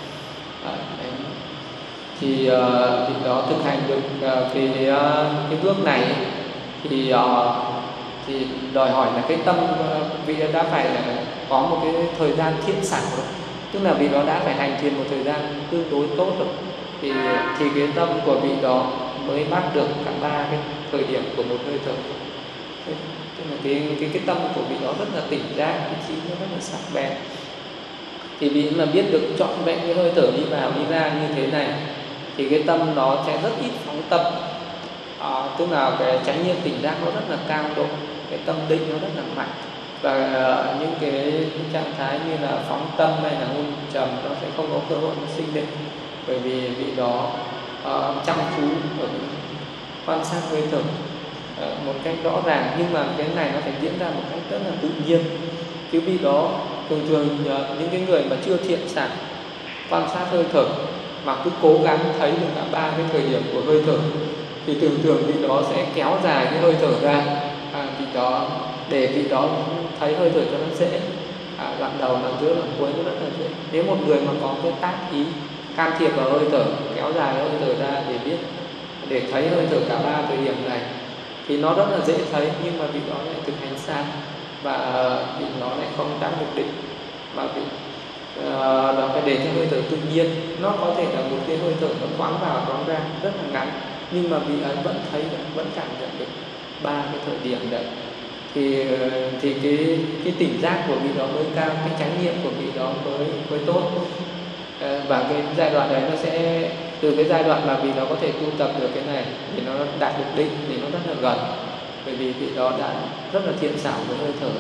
Thì vị đó thực hành được cái bước này thì đòi hỏi là cái tâm vị đó đã phải là có một cái thời gian thiện xảo rồi, tức là vị đó đã phải hành thiền một thời gian tương đối tốt rồi, thì cái tâm của vị đó mới bắt được cả 3 cái thời điểm của một hơi thở. Tức là cái tâm của vị đó rất là tỉnh giác, cái trí nó rất là sắc bén. Thì vị mà biết được trọn vẹn cái hơi thở đi vào đi ra như thế này, thì cái tâm nó sẽ rất ít phóng tâm, tức là cái chánh niệm tỉnh giác nó rất là cao độ, cái tâm định nó rất là mạnh, và những cái trạng thái như là phóng tâm hay là hôn trầm nó sẽ không có cơ hội nó sinh định, bởi vì vị đó chăm chú ở quan sát hơi thở một cách rõ ràng. Nhưng mà cái này nó phải diễn ra một cách rất là tự nhiên, chứ vị đó thường những cái người mà chưa thiện xảo quan sát hơi thở mà cứ cố gắng thấy được cả 3 cái thời điểm của hơi thở, thì thường vị đó sẽ kéo dài cái hơi thở ra, vị đó để vị đó thấy hơi thở cho nó dễ, đoạn đầu, đoạn giữa, đoạn cuối nó rất là dễ. Nếu một người mà có cái tác ý can thiệp vào hơi thở, kéo dài hơi thở ra để thấy hơi thở cả 3 thời điểm này, thì nó rất là dễ thấy, nhưng mà vị đó lại thực hành sai, và vị đó lại không đạt được định, mà vị đó phải để cho hơi thở tự nhiên. Nó có thể là một cái hơi thở nó thoáng vào thoáng ra rất là ngắn, nhưng mà vị ấy vẫn thấy được, vẫn cảm nhận được 3 cái thời điểm đấy, thì cái tỉnh giác của vị đó mới cao, cái chánh niệm của vị đó mới tốt. Và cái giai đoạn đấy nó sẽ từ cái giai đoạn mà vị đó có thể tu tập được cái này thì nó đạt được định thì nó rất là gần, bởi vì vị đó đã rất là thiện xảo với hơi thở.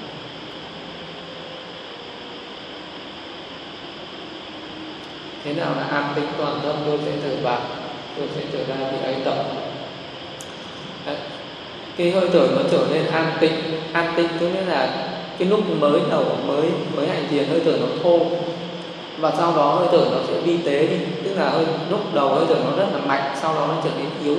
Thế nào là an tĩnh toàn thân? Tôi sẽ thở vào, tôi sẽ thở ra, vị ấy tập. Cái hơi thở nó trở nên an tĩnh có nghĩa là cái lúc mới đầu mới hành thiền hơi thở nó thô, và sau đó hơi thở nó sẽ vi tế đi, tức là lúc đầu hơi thở nó rất là mạnh, sau đó nó trở nên yếu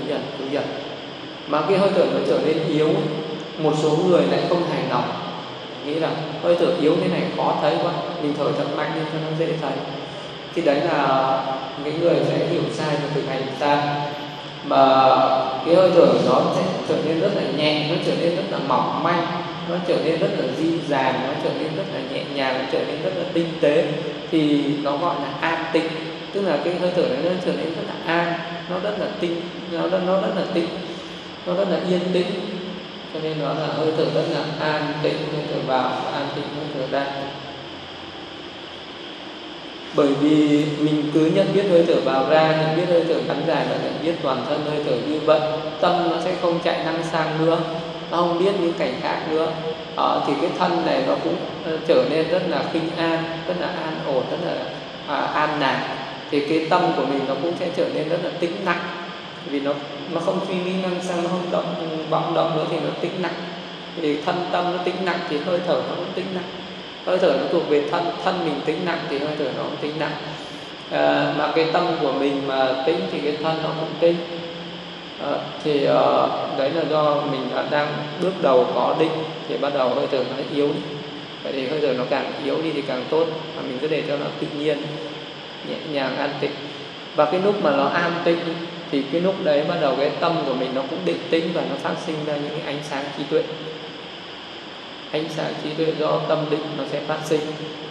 dần. Mà cái hơi thở nó trở nên yếu, một số người lại không hài lòng, nghĩ là hơi thở yếu thế này khó thấy quá, mình thở thật mạnh lên cho nó dễ thấy. Thì đấy là cái người sẽ hiểu sai và thực hành sai. Mà cái hơi thở nó sẽ trở nên rất là nhẹ, nó trở nên rất là mỏng manh, nó trở nên rất là dịu dàng, nó trở nên rất là nhẹ nhàng, nó trở nên rất là tinh tế, thì nó gọi là an tịnh. Tức là cái hơi thở này nó trở nên rất là an, nó rất là tinh, nó rất là tĩnh, nó rất là yên tĩnh, cho nên nó là hơi thở rất là an tĩnh, hơi thở vào, an tĩnh, hơi thở ra. Bởi vì mình cứ nhận biết hơi thở vào ra, nhận biết hơi thở ngắn dài và nhận biết toàn thân hơi thở như vậy, tâm nó sẽ không chạy năng sang nữa, nó không biết những cảnh khác nữa. Thì cái thân này nó cũng trở nên rất là khinh an, rất là an ổn, rất là an lạc. Thì cái tâm của mình nó cũng sẽ trở nên rất là tĩnh lặng, vì nó không suy nghĩ năng sang, nó không vọng động nữa, thì nó tĩnh lặng. Thì thân tâm nó tĩnh lặng thì hơi thở nó cũng tĩnh lặng. Hơi thở nó thuộc về thân mình tĩnh lặng thì hơi thở nó cũng tĩnh lặng. Mà cái tâm của mình mà tĩnh thì cái thân nó cũng tĩnh. Đấy là do mình đang bước đầu có định, thì bắt đầu hơi thở nó yếu đi. Vậy thì hơi thở nó càng yếu đi thì càng tốt, mà mình cứ để cho nó tự nhiên, nhẹ nhàng, an tĩnh. Và cái lúc mà nó an tĩnh thì cái lúc đấy bắt đầu cái tâm của mình nó cũng định tĩnh, và nó phát sinh ra những cái ánh sáng trí tuệ. Ánh sáng trí tuệ do tâm định nó sẽ phát sinh.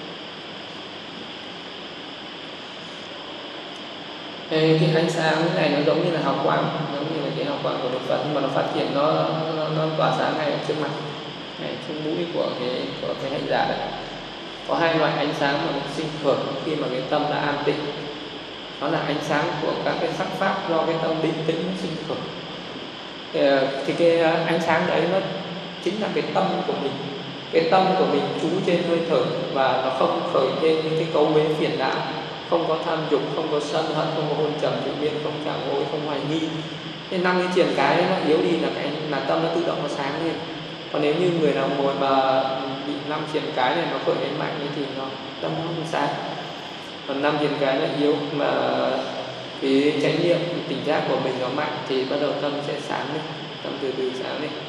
Cái ánh sáng này nó giống như là hào quang, giống như là cái hào quang của Đức Phật, nhưng mà nó phát hiện, nó tỏa sáng ngay ở trước mặt, ngay trước mũi của cái hành giả đấy. Có hai loại ánh sáng mà nó sinh khởi khi mà cái tâm đã an tĩnh. Đó là ánh sáng của các cái sắc pháp do cái tâm định tĩnh sinh khởi. Thì cái ánh sáng đấy nó chính là cái tâm của mình. Cái tâm của mình trú trên hơi thở, và nó không khởi thêm những cái cấu uế phiền não, không có tham dục, không có sân hận, không có hôn trầm tự biên, không trả ngôi, không hoài nghi. Thế 5 cái triền cái nó yếu đi là tâm nó tự động nó sáng lên. Còn nếu như người nào ngồi mà bị 5 triền cái này nó khởi lên mạnh thì tâm nó không sáng. Còn 5 triền cái nó yếu, mà cái chánh niệm, cái tỉnh giác của mình nó mạnh thì bắt đầu tâm sẽ sáng lên, tâm từ từ sáng lên.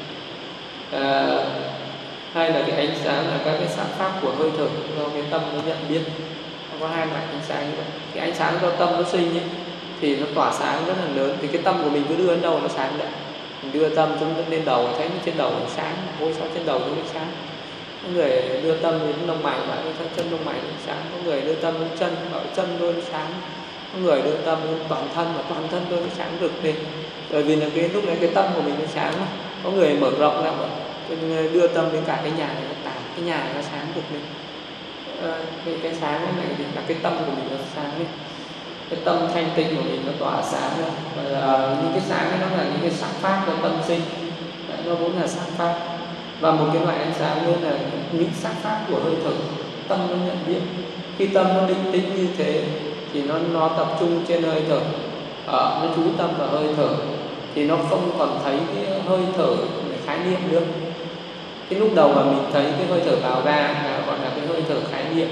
Hay là cái ánh sáng là các cái sắc pháp của hơi thở do cái tâm nó nhận biết. Nó có hai loại ánh sáng như vậy. Cái ánh sáng do tâm nó sinh ấy, thì nó tỏa sáng rất là lớn. Thì cái tâm của mình cứ đưa đến đâu nó sáng đấy. Mình đưa tâm lên đầu, thấy trên đầu nó sáng, ôi sao trên đầu nó sáng. Có người đưa tâm đến lông mày, và chân lông mày nó sáng. Có người đưa tâm đến chân, ở chân đôi nó sáng. Có người đưa tâm đến toàn thân, và toàn thân đôi nó sáng rực lên. Bởi vì là cái lúc đấy cái tâm của mình nó sáng. Có người mở rộng ra, đưa tâm đến cả cái nhà này, cái nhà này nó sáng rực lên. Cái sáng này là cái tâm của mình nó sáng lên, cái tâm thanh tịnh của mình nó tỏa sáng lên. Và những cái sáng ấy nó là những cái sắc pháp do tâm sinh. Nó vốn là sắc pháp. Và một cái loại ánh sáng nữa là những sắc pháp của hơi thở, tâm nó nhận biết. Khi tâm nó định tĩnh như thế thì nó tập trung trên hơi thở, nó chú tâm vào hơi thở, thì nó không còn thấy cái hơi thở khái niệm nữa. Cái lúc đầu mà mình thấy cái hơi thở vào ra là gọi là cái hơi thở khái niệm.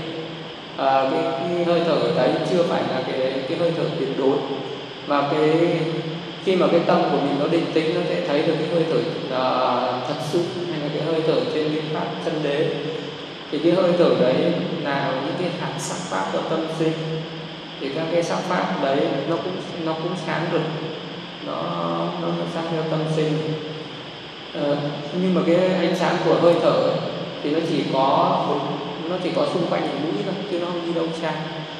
Cái hơi thở đấy chưa phải là cái hơi thở tuyệt đối, mà khi mà cái tâm của mình nó định tĩnh, nó sẽ thấy được cái hơi thở thật sự, hay là cái hơi thở trên cái pháp chân đế. Thì cái hơi thở đấy là những cái hạt sắc pháp của tâm sinh. Thì các cái sắc pháp đấy nó cũng sáng rực, nó sáng theo tâm sinh. Nhưng mà cái ánh sáng của hơi thở ấy, thì nó chỉ có xung quanh mũi thôi, chứ nó không đi đâu xa.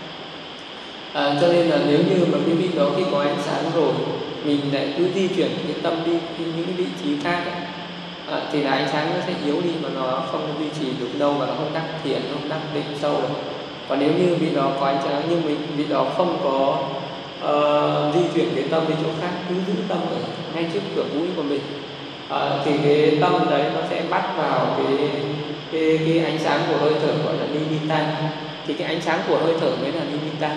Cho nên là nếu như mà cái vị đó khi có ánh sáng rồi, mình lại cứ di chuyển cái tâm đi những cái vị trí khác ấy, thì là ánh sáng nó sẽ yếu đi, mà nó không duy trì được lâu, và nó không đắc thiền, nó không đắc định sâu được. Còn nếu như vị đó có ánh sáng nhưng vị đó không có di chuyển cái tâm đi chỗ khác, cứ giữ tâm ở ngay trước cửa mũi của mình, thì cái tâm đấy nó sẽ bắt vào cái ánh sáng của hơi thở, gọi là nimitta. Thì cái ánh sáng của hơi thở mới là nimitta.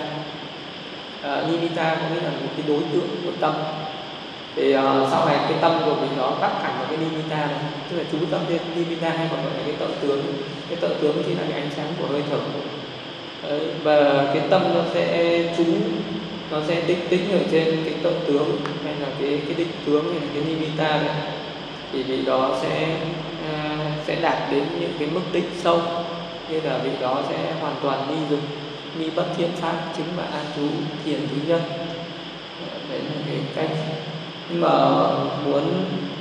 Nimitta có nghĩa là một cái đối tượng của tâm. Thì sau này cái tâm của mình nó bắt hẳn vào cái nimitta này, tức là chú tâm trên nimitta, hay còn gọi là cái tợ tướng. Cái tợ tướng chỉ là cái ánh sáng của hơi thở. Và cái tâm nó sẽ tĩnh ở trên cái tợ tướng, hay là cái định tướng, hay là cái nimitta này. Thì vị đó sẽ sẽ đạt đến những cái mức đích sâu, như là vị đó sẽ hoàn toàn ni dục, ni bất thiện pháp, chứng và an trú thiền thứ nhân. Đấy là cái cách. Nhưng mà muốn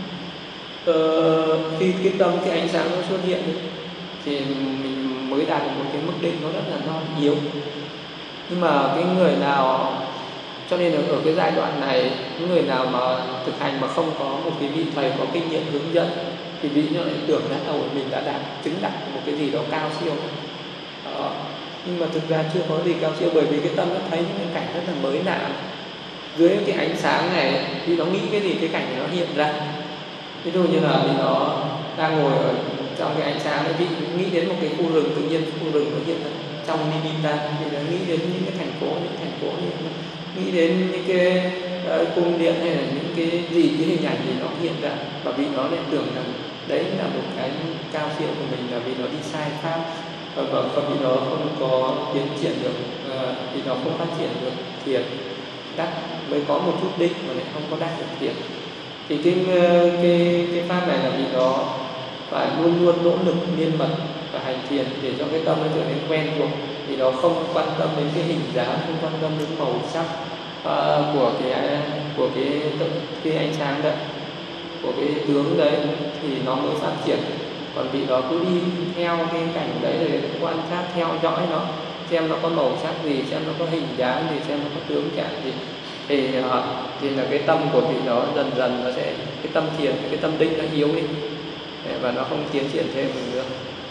khi cái tâm, cái ánh sáng nó xuất hiện ấy, thì mình mới đạt được một cái mức định nó rất là non yếu. Nhưng mà cái người nào, cho nên là ở cái giai đoạn này, những người nào mà thực hành mà không có một cái vị thầy có kinh nghiệm hướng dẫn thì vị nó lại tưởng là mình đã đạt chứng đắc một cái gì đó cao siêu. Đó. Nhưng mà thực ra chưa có gì cao siêu, bởi vì cái tâm nó thấy những cái cảnh rất là mới lạ. Dưới cái ánh sáng này thì nó nghĩ cái gì cái cảnh này nó hiện ra. Ví dụ như là vì nó đang ngồi ở trong cái ánh sáng ấy, vị nghĩ đến một cái khu rừng, tự nhiên khu rừng nó hiện ra trong nimitta, thì nó nghĩ đến những cái thành phố nghĩ đến những cái cung điện hay là những cái gì, cái hình ảnh gì nó hiện ra, và vì nó lại tưởng rằng đấy là một cái cao siêu của mình, là vì nó đi sai pháp, và vì nó không có tiến triển được, vì nó không phát triển được thiền đắc, mới có một chút định mà lại không có đắc được thiền. Thì cái pháp này là vì nó phải luôn luôn nỗ lực miên mật và hành thiền để cho cái tâm nó trở nên quen thuộc, thì nó không quan tâm đến cái hình dáng, không quan tâm đến màu sắc của cái ánh sáng đấy, của cái tướng đấy, thì nó mới phát triển. Còn vì đó cứ đi theo cái cảnh đấy để quan sát, theo dõi nó, xem nó có màu sắc gì, xem nó có hình dáng gì, xem nó có tướng trạng gì, thì là cái tâm của vị đó dần dần nó sẽ, cái tâm thiền, cái tâm định nó yếu đi, và nó không tiến triển thêm nữa.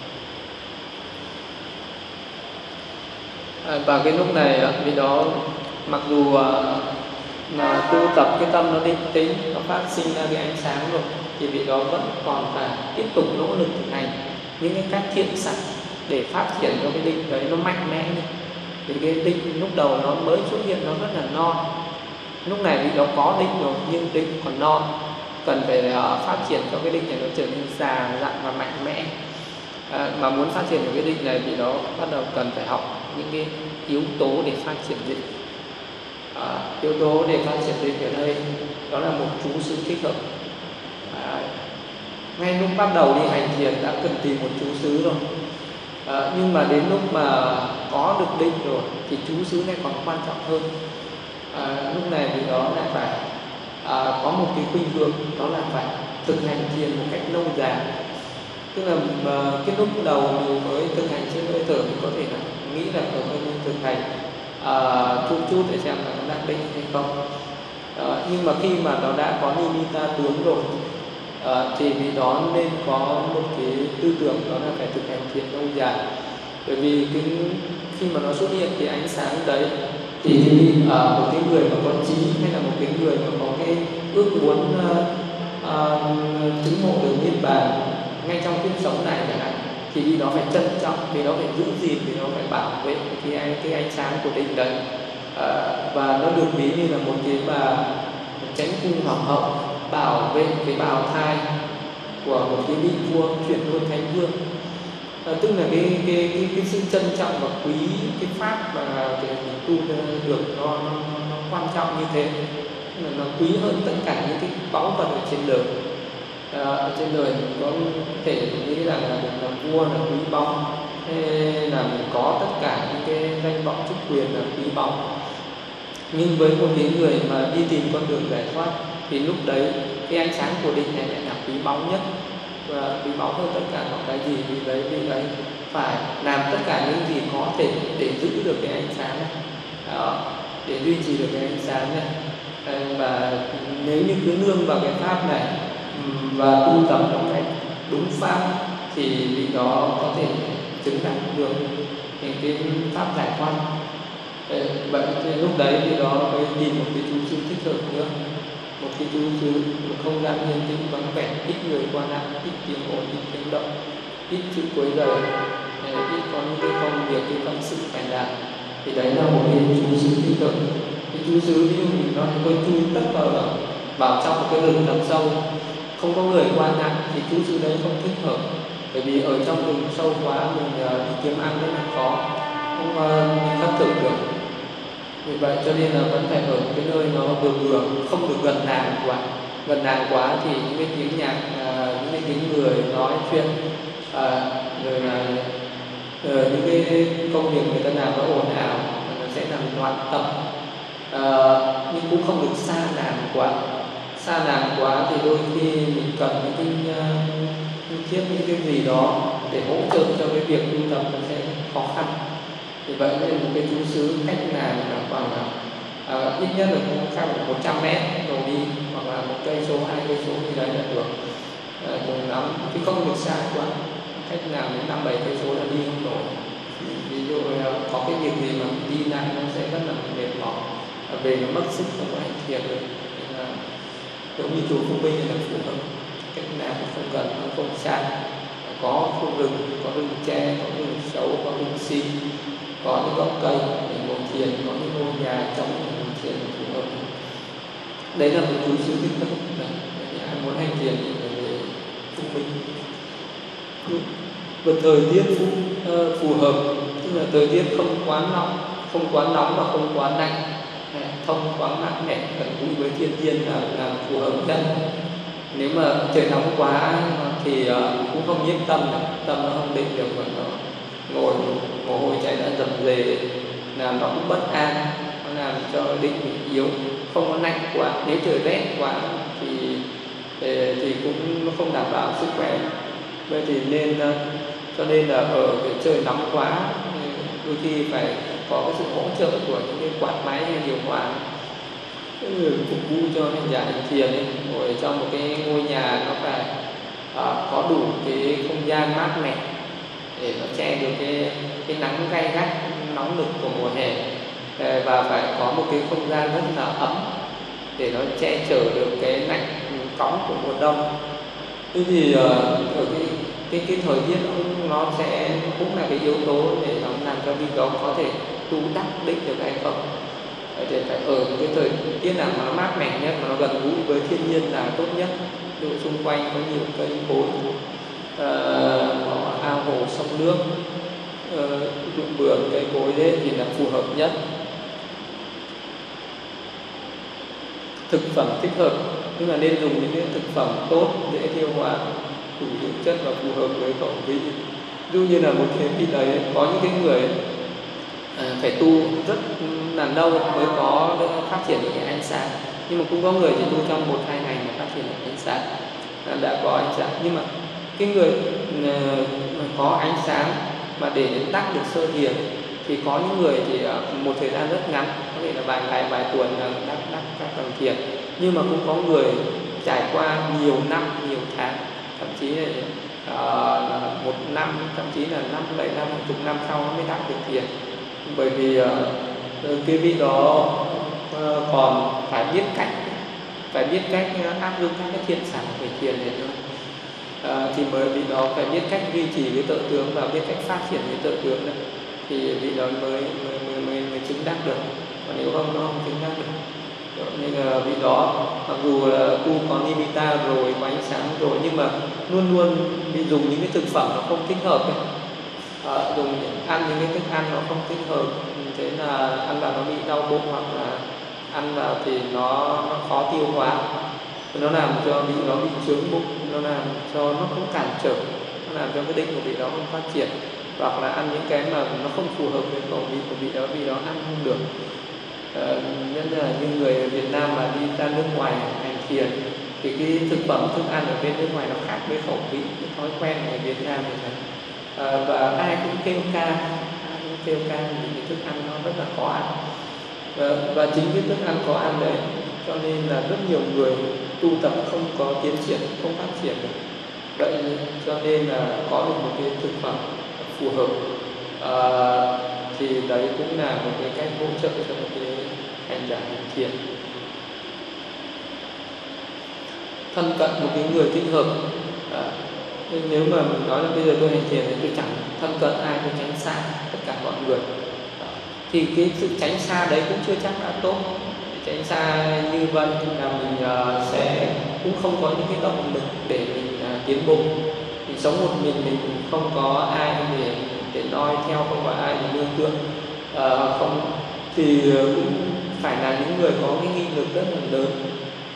Và cái lúc này vì đó mặc dù mà tu tập cái tâm nó định tĩnh, nó phát sinh ra cái ánh sáng rồi, thì vị đó vẫn còn phải tiếp tục nỗ lực thực hành những cái cách thiện xạ để phát triển cho cái định đấy nó mạnh mẽ đi. Thì cái định lúc đầu nó mới xuất hiện nó rất là non. Lúc này vị đó có định rồi nhưng định còn non, cần phải phát triển cho cái định này nó trở nên già dặn và mạnh mẽ. Mà muốn phát triển được cái định này thì đó bắt đầu cần phải học những cái yếu tố để phát triển định. Yếu tố để phát triển định ở đây đó là một trú xứ thích hợp. Ngay lúc bắt đầu đi hành thiền đã cần tìm một trú xứ rồi. Nhưng mà đến lúc mà có được định rồi thì trú xứ này còn quan trọng hơn. Lúc này thì đó lại phải có một cái khuynh hướng, đó là phải thực hành thiền một cách lâu dài. Tức là cái lúc đầu mình mới thực hành trên hơi thở, mình có thể là nghĩ là mình thực hành chút để xem là nó đạt định hay không. Nhưng mà khi mà nó đã có nimitta tướng rồi thì vì đó nên có một cái tư tưởng, đó là phải thực hành thiền lâu dài. Bởi vì khi mà nó xuất hiện cái ánh sáng đấy thì một cái người mà có trí, hay là một cái người mà có cái ước muốn chứng ngộ được niết bàn ngay trong kiếp sống này chẳng hạn, thì vì nó phải trân trọng, vì nó phải giữ gìn, vì nó phải bảo vệ cái ánh sáng của định đấy. Và nó được ví như là một cái bà chánh cung hoàng hậu bảo vệ cái bào thai của một cái vị vua chuyển luôn thánh vương. Tức là cái sự trân trọng và quý cái pháp mà cái tu được nó quan trọng như thế, nó quý hơn tất cả những cái báu vật ở trên đời. Ở trên đời mình có thể nghĩ rằng là mình làm vua là quý báu, hay là mình có tất cả những cái danh vọng chức quyền là quý báu. Nhưng với một cái người mà đi tìm con đường giải thoát thì lúc đấy cái ánh sáng của định này lại là quý báu nhất, và quý báu hơn tất cả mọi cái gì. Vì đấy phải làm tất cả những gì có thể để giữ được cái ánh sáng này, để duy trì được cái ánh sáng này. Và nếu như cứ nương vào cái pháp này và tu tập một cách đúng pháp thì vị đó có thể chứng đắc được những cái pháp giải thoát. Vậy thì lúc đấy thì đó mới tìm một cái trú xứ thích hợp nữa, một cái trú xứ, một không gian yên tĩnh vắng vẻ, ít người qua lại, ít tiếng ồn, ít tiếng động, ít sự quấy rầy, ít có những cái công việc, cái phận sự phải làm, thì đấy là một cái trú xứ thích hợp. Cái trú xứ ví dụ mình nói tôi chui tất vào trong một cái rừng thật sâu, không có người qua lại thì trú xứ đấy không thích hợp. Bởi vì ở trong rừng sâu quá mình đi kiếm ăn rất là khó, không phát thực được. Vì vậy cho nên là vẫn phải ở cái nơi nó vừa, không được gần làng quá. Gần làng quá thì những cái tiếng nhạc, những những cái người nói chuyện, rồi là những cái công việc người ta làm nó ồn ào, nó sẽ làm loạn tâm. Nhưng cũng không được xa làm quá. Xa làm quá thì đôi khi mình cần những cái gì đó để hỗ trợ cho cái việc tu tập nó sẽ khó khăn. Thì vậy nên một cái chú xứ cách làm là khoảng ít nhất là cũng phải 100 mét đầu đi, hoặc là 1 cây số, 2 cây số gì đấy là được, cùng lắm chứ không được xa quá. Cách làm đến 5-7 cây số là đi không nổi. Ví dụ có cái việc gì mà đi lại nó sẽ rất là mệt mỏi, về nó mất sức, không có hành thiền được. Giống như chùa Phúc Minh là phù hợp, cách làm không gần, không xa, có khu rừng, có rừng tre, có rừng sấu, có rừng si, có những gốc cây để ngồi thiền, có những ngôi nhà trong ngồi thiền phù hợp. Đấy là một chú xứ thích hợp. Ai muốn hành thiền thì về Phúc Minh. Và thời tiết phù hợp, tức là thời tiết không quá nóng và không quá lạnh, thông thoáng mát mẻ, gần gũi với thiên nhiên là phù hợp nhất. Nếu mà trời nóng quá thì cũng không nhiếp tâm nó không định được, mà nó ngồi mồ hôi chảy ra rầm rề, làm nó cũng bất an, nó làm cho định bị yếu. Không có lạnh quá, nếu trời rét quá thì cũng nó không đảm bảo sức khỏe. Vậy thì cho nên là ở cái trời nóng quá, đôi khi phải có cái sự hỗ trợ của những cái quạt máy hay điều hòa phục vụ cho hành giả hành thiền ấy. Ngồi trong một cái ngôi nhà nó phải có đủ cái không gian mát mẻ để nó che được cái nắng gay gắt nóng nực của mùa hè, và phải có một cái không gian rất là ấm để nó che chở được cái lạnh cóng của mùa đông. Thế thì ở cái thời tiết nó sẽ cũng là cái yếu tố để nó làm cho vị đó có thể tu đắc định được hay không. Để phải ở một cái thời tiết nào mà nó mát mẻ nhất, mà nó gần gũi với thiên nhiên là tốt nhất. Ví dụ xung quanh có nhiều cây cối, có ao hồ sông nước, ruộng vườn cây cối đấy thì là phù hợp nhất. Thực phẩm thích hợp, nhưng mà nên dùng những cái thực phẩm tốt, dễ tiêu hóa, đủ dưỡng chất và phù hợp với khẩu vị. Ví dụ như là một cái vị đấy, có những cái người phải tu rất là lâu mới có phát triển được cái ánh sáng, nhưng mà cũng có người chỉ tu trong 1-2 ngày mà phát triển được ánh sáng, đã có ánh sáng. Nhưng mà cái người có ánh sáng mà để đắc được sơ thiền thì có những người thì một thời gian rất ngắn, có thể là vài ngày, vài tuần là đắc các tầng thiền, nhưng mà cũng có người trải qua nhiều năm, nhiều tháng, thậm chí là 1 năm, thậm chí là 5-7 năm, 10 năm sau nó mới đắc được thiền. Bởi vì cái vị đó còn phải biết cách áp dụng các cái thiện sản về thiền này nữa. Thì mới vị đó phải biết cách duy trì cái tự tướng và biết cách phát triển cái tự tướng này, thì vị đó mới chứng đắc được. Còn nếu không nó không chứng đắc được. Nên là vị đó mặc dù là tu có nimitta rồi, có ánh sáng rồi, nhưng mà luôn luôn bị dùng những cái thực phẩm nó không thích hợp ấy. Ăn những cái thức ăn nó không thích hợp, thế là ăn vào nó bị đau bụng, hoặc là ăn vào thì nó khó tiêu hóa, nó làm cho nó bị chướng bụng, nó làm cho nó không cản trở, nó làm cho cái định của vị đó không phát triển, hoặc là ăn những cái mà nó không phù hợp với khẩu vị của vị đó ăn không được. Nhất là như người Việt Nam mà đi ra nước ngoài hành thiền thì cái thực phẩm thức ăn ở bên nước ngoài nó khác với khẩu vị, cái thói quen của Việt Nam này. Và ai cũng kêu ca vì cái thức ăn nó rất là khó ăn, và chính cái thức ăn khó ăn đấy cho nên là rất nhiều người tu tập không có tiến triển, không phát triển được. Vậy cho nên là có được một cái thực phẩm phù hợp, thì đấy cũng là một cái cách hỗ trợ cho một cái hành giả hành thiền. Thân cận một cái người thích hợp. Nếu mà mình nói là bây giờ tôi hành thiền thì tôi chẳng thân cận ai, tôi tránh xa tất cả mọi người, thì cái sự tránh xa đấy cũng chưa chắc đã tốt. Tránh xa như vậy là mình sẽ cũng không có những cái động lực để mình tiến bộ. Mình sống một mình không có ai để noi theo, không có ai để nương tựa, không thì cũng phải là những người có cái nghị lực rất là lớn,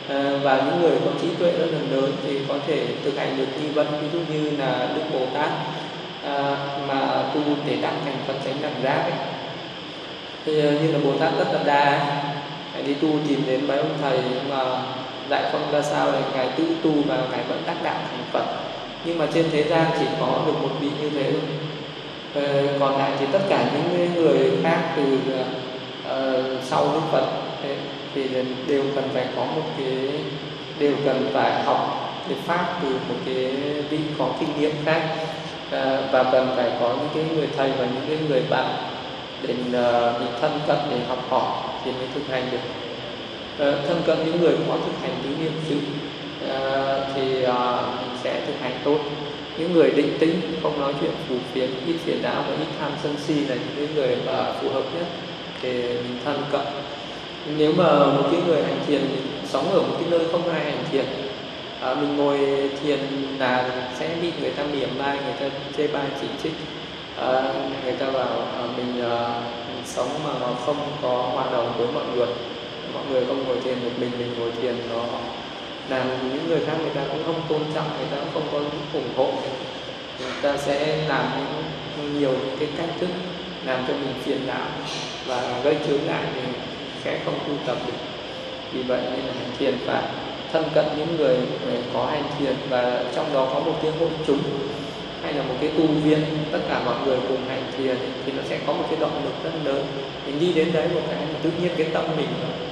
Và những người có trí tuệ rất là lớn thì có thể thực hành được như vậy. Ví dụ như là Đức Bồ Tát mà tu để đắc thành Phật chánh đẳng giác ấy. Thì như là Bồ Tát Tất Đạt Đa Ngài đi tu tìm đến mấy ông thầy mà dạy không ra sao thì Ngài tự tu và Ngài vẫn đắc đạo thành Phật. Nhưng mà trên thế gian chỉ có được một vị như thế thôi. Còn lại thì tất cả những người khác từ sau Đức Phật thì đều cần phải có một cái, đều cần phải học cái pháp từ một cái vị có kinh nghiệm khác, và cần phải có những cái người thầy và những cái người bạn để mình thân cận để học hỏi thì mới thực hành được. Thân cận những người có thực hành tứ niệm xứ thì mình sẽ thực hành tốt. Những người định tĩnh, không nói chuyện phù phiếm, ít phiền não và ít tham sân si là những người mà phù hợp nhất để mình thân cận. Nếu mà một cái người hành thiền mình sống ở một cái nơi không ai hành thiền, mình ngồi thiền là sẽ bị người ta mỉa mai, người ta chê bai chỉ trích, người ta bảo mình sống mà nó không có hòa đồng với mọi người không ngồi thiền một mình ngồi thiền, nó làm những người khác người ta cũng không tôn trọng, người ta cũng không có ủng hộ, người ta sẽ làm nhiều những cái cách thức làm cho mình phiền não và gây chướng ngại thì sẽ không tu tập được. Vì vậy nên là hành thiền phải thân cận những người có hành thiền, và trong đó có một cái hội chúng hay là một cái tu viện, tất cả mọi người cùng hành thiền thì nó sẽ có một cái động lực rất lớn. Mình đi đến đấy một cái tự nhiên cái tâm mình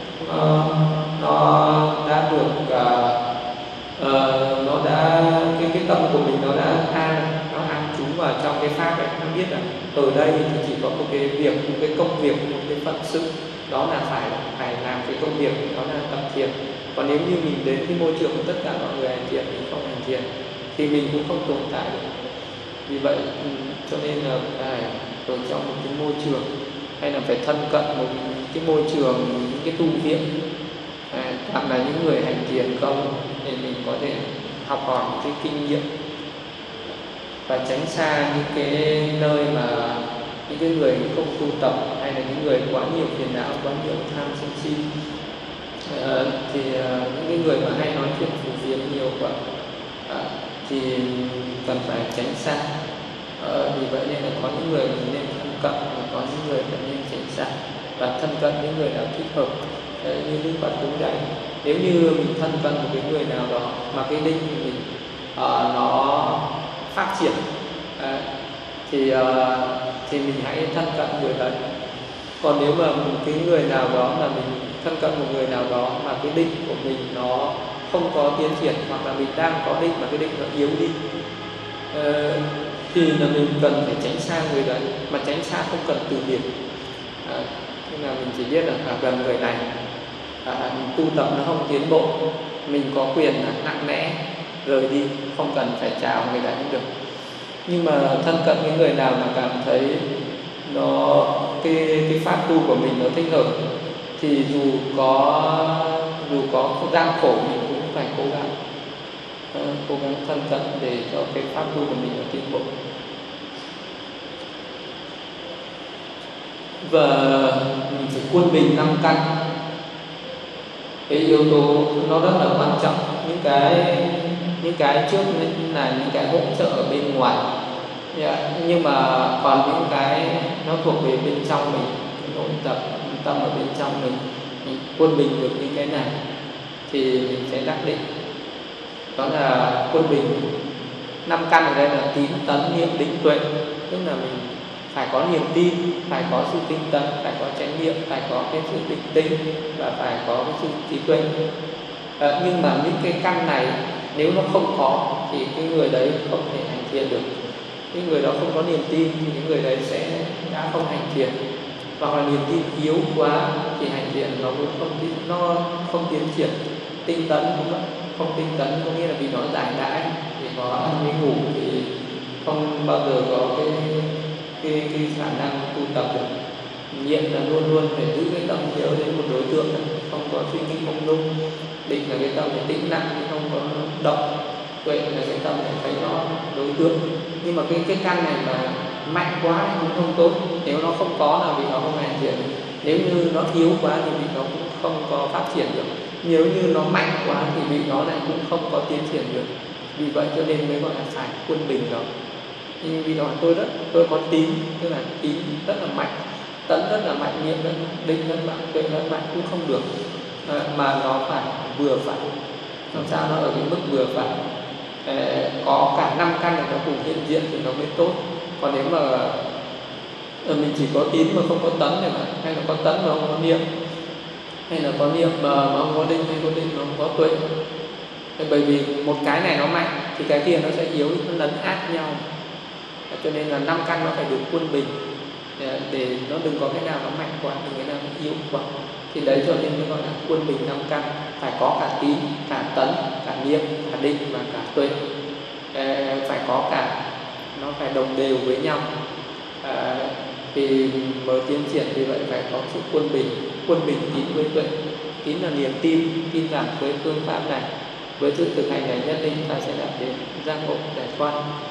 nó đã được nó đã cái tâm của mình nó đã an trú vào trong cái pháp ấy. Nó biết là ở đây thì chỉ có một cái việc, một cái công việc, một cái phận sự, đó là phải làm cái công việc, đó là tập thiền. Còn nếu như mình đến cái môi trường của tất cả mọi người hành thiền, mình không hành thiền thì mình cũng không tồn tại được. Vì vậy cho nên là phải ở trong một cái môi trường, hay là phải thân cận một cái môi trường, những cái tu viện hoặc là những người hành thiền không, để mình có thể học hỏi những cái kinh nghiệm và tránh xa những cái nơi mà những cái người không tu tập, hay là những người quá nhiều phiền não, quá nhiều tham sân si, thì những cái người mà hay nói chuyện phù phiếm nhiều quá thì cần phải tránh xa. Vì vậy nên là có những người mình nên thân cận, và có những người mình nên tránh xa, và thân cận những người nào thích hợp. Như Đức Phật cũng dạy, nếu như mình thân cận một cái người nào đó mà cái định của mình nó phát triển thì mình hãy thân cận người đấy. Còn nếu mà một cái người nào đó mà mình thân cận một người nào đó mà cái định của mình nó không có tiến triển, hoặc là mình đang có định mà cái định nó yếu đi, thì là mình cần phải tránh xa người đấy. Mà tránh xa không cần từ biệt, nên là mình chỉ biết là gần người này mình tu tập nó không tiến bộ, mình có quyền là nặng nẽ rời đi, không cần phải chào người đấy cũng được. Nhưng mà thân cận những người nào mà cảm thấy nó cái pháp tu của mình nó thích hợp, thì dù có gian khổ mình cũng phải cố gắng thân cận để cho cái pháp tu của mình nó tiến bộ. Và mình phải quân bình 5 căn. Cái yếu tố nó rất là quan trọng. Những cái trước là những cái hỗ trợ ở bên ngoài, nhưng mà còn những cái nó thuộc về bên trong mình, nội tập tâm ở bên trong mình quân bình được những cái này thì mình sẽ đắc định. Đó là quân bình 5 căn ở đây là tín, tấn, niệm, định, tuệ. Tức là mình phải có niềm tin, phải có sự tinh tấn, phải có chánh niệm, phải có cái sự định tinh, và phải có cái sự trí tuệ. Nhưng mà những cái căn này nếu nó không có thì cái người đấy không thể hành thiền được. Cái người đó không có niềm tin thì cái người đấy sẽ đã không hành thiền. Hoặc là niềm tin yếu quá thì hành thiền nó cũng không tiến triển. Tinh tấn cũng vậy, không tinh tấn có nghĩa là vì nó giải đãi, vì có ăn với ngủ thì không bao giờ có cái khả năng tu tập được. Niệm là luôn luôn phải giữ cái tâm nhớ đến một đối tượng, không có suy nghĩ mông lung. Định là cái tâm để tĩnh lặng, không có động. Tuệ là cái tâm để thấy rõ đối tượng. Nhưng mà cái căn này mà mạnh quá thì cũng không tốt. Nếu nó không có là vì nó không hành thiền. Nếu như nó yếu quá thì vì nó cũng không có phát triển được. Nếu như nó mạnh quá thì vị đó lại cũng không có tiến triển được. Vì vậy cho nên mới gọi là phải quân bình đó. Nhưng vì đó tôi có tín, tức là tín rất là mạnh, tấn rất là mạnh, niệm rất mạnh, định rất mạnh, tuệ rất mạnh cũng không được, mà nó phải vừa phải. Làm sao nó ở cái mức vừa phải, có cả 5 căn này nó cùng hiện diện thì nó mới tốt. Còn nếu mà mình chỉ có tín mà không có tấn này mà, hay là có tấn mà không có niệm, hay là có niệm mà không có định, hay có định mà không có tuệ, bởi vì một cái này nó mạnh thì cái kia nó sẽ yếu, nó lấn át nhau. Cho nên là 5 căn nó phải được quân bình, để nó đừng có cái nào nó mạnh quá, đừng cái nào nó yếu quá. Thì đấy cho nên nó gọi là quân bình 5 căn, phải có cả tín, cả tấn, cả niệm, cả định và cả tuệ, phải có cả, nó phải đồng đều với nhau, thì mới tiến triển. Vì vậy phải có sự quân bình tín với tuệ. Tín là niềm tin rằng với phương pháp này, với sự thực hành này nhất định ta sẽ đạt đến giác ngộ giải thoát.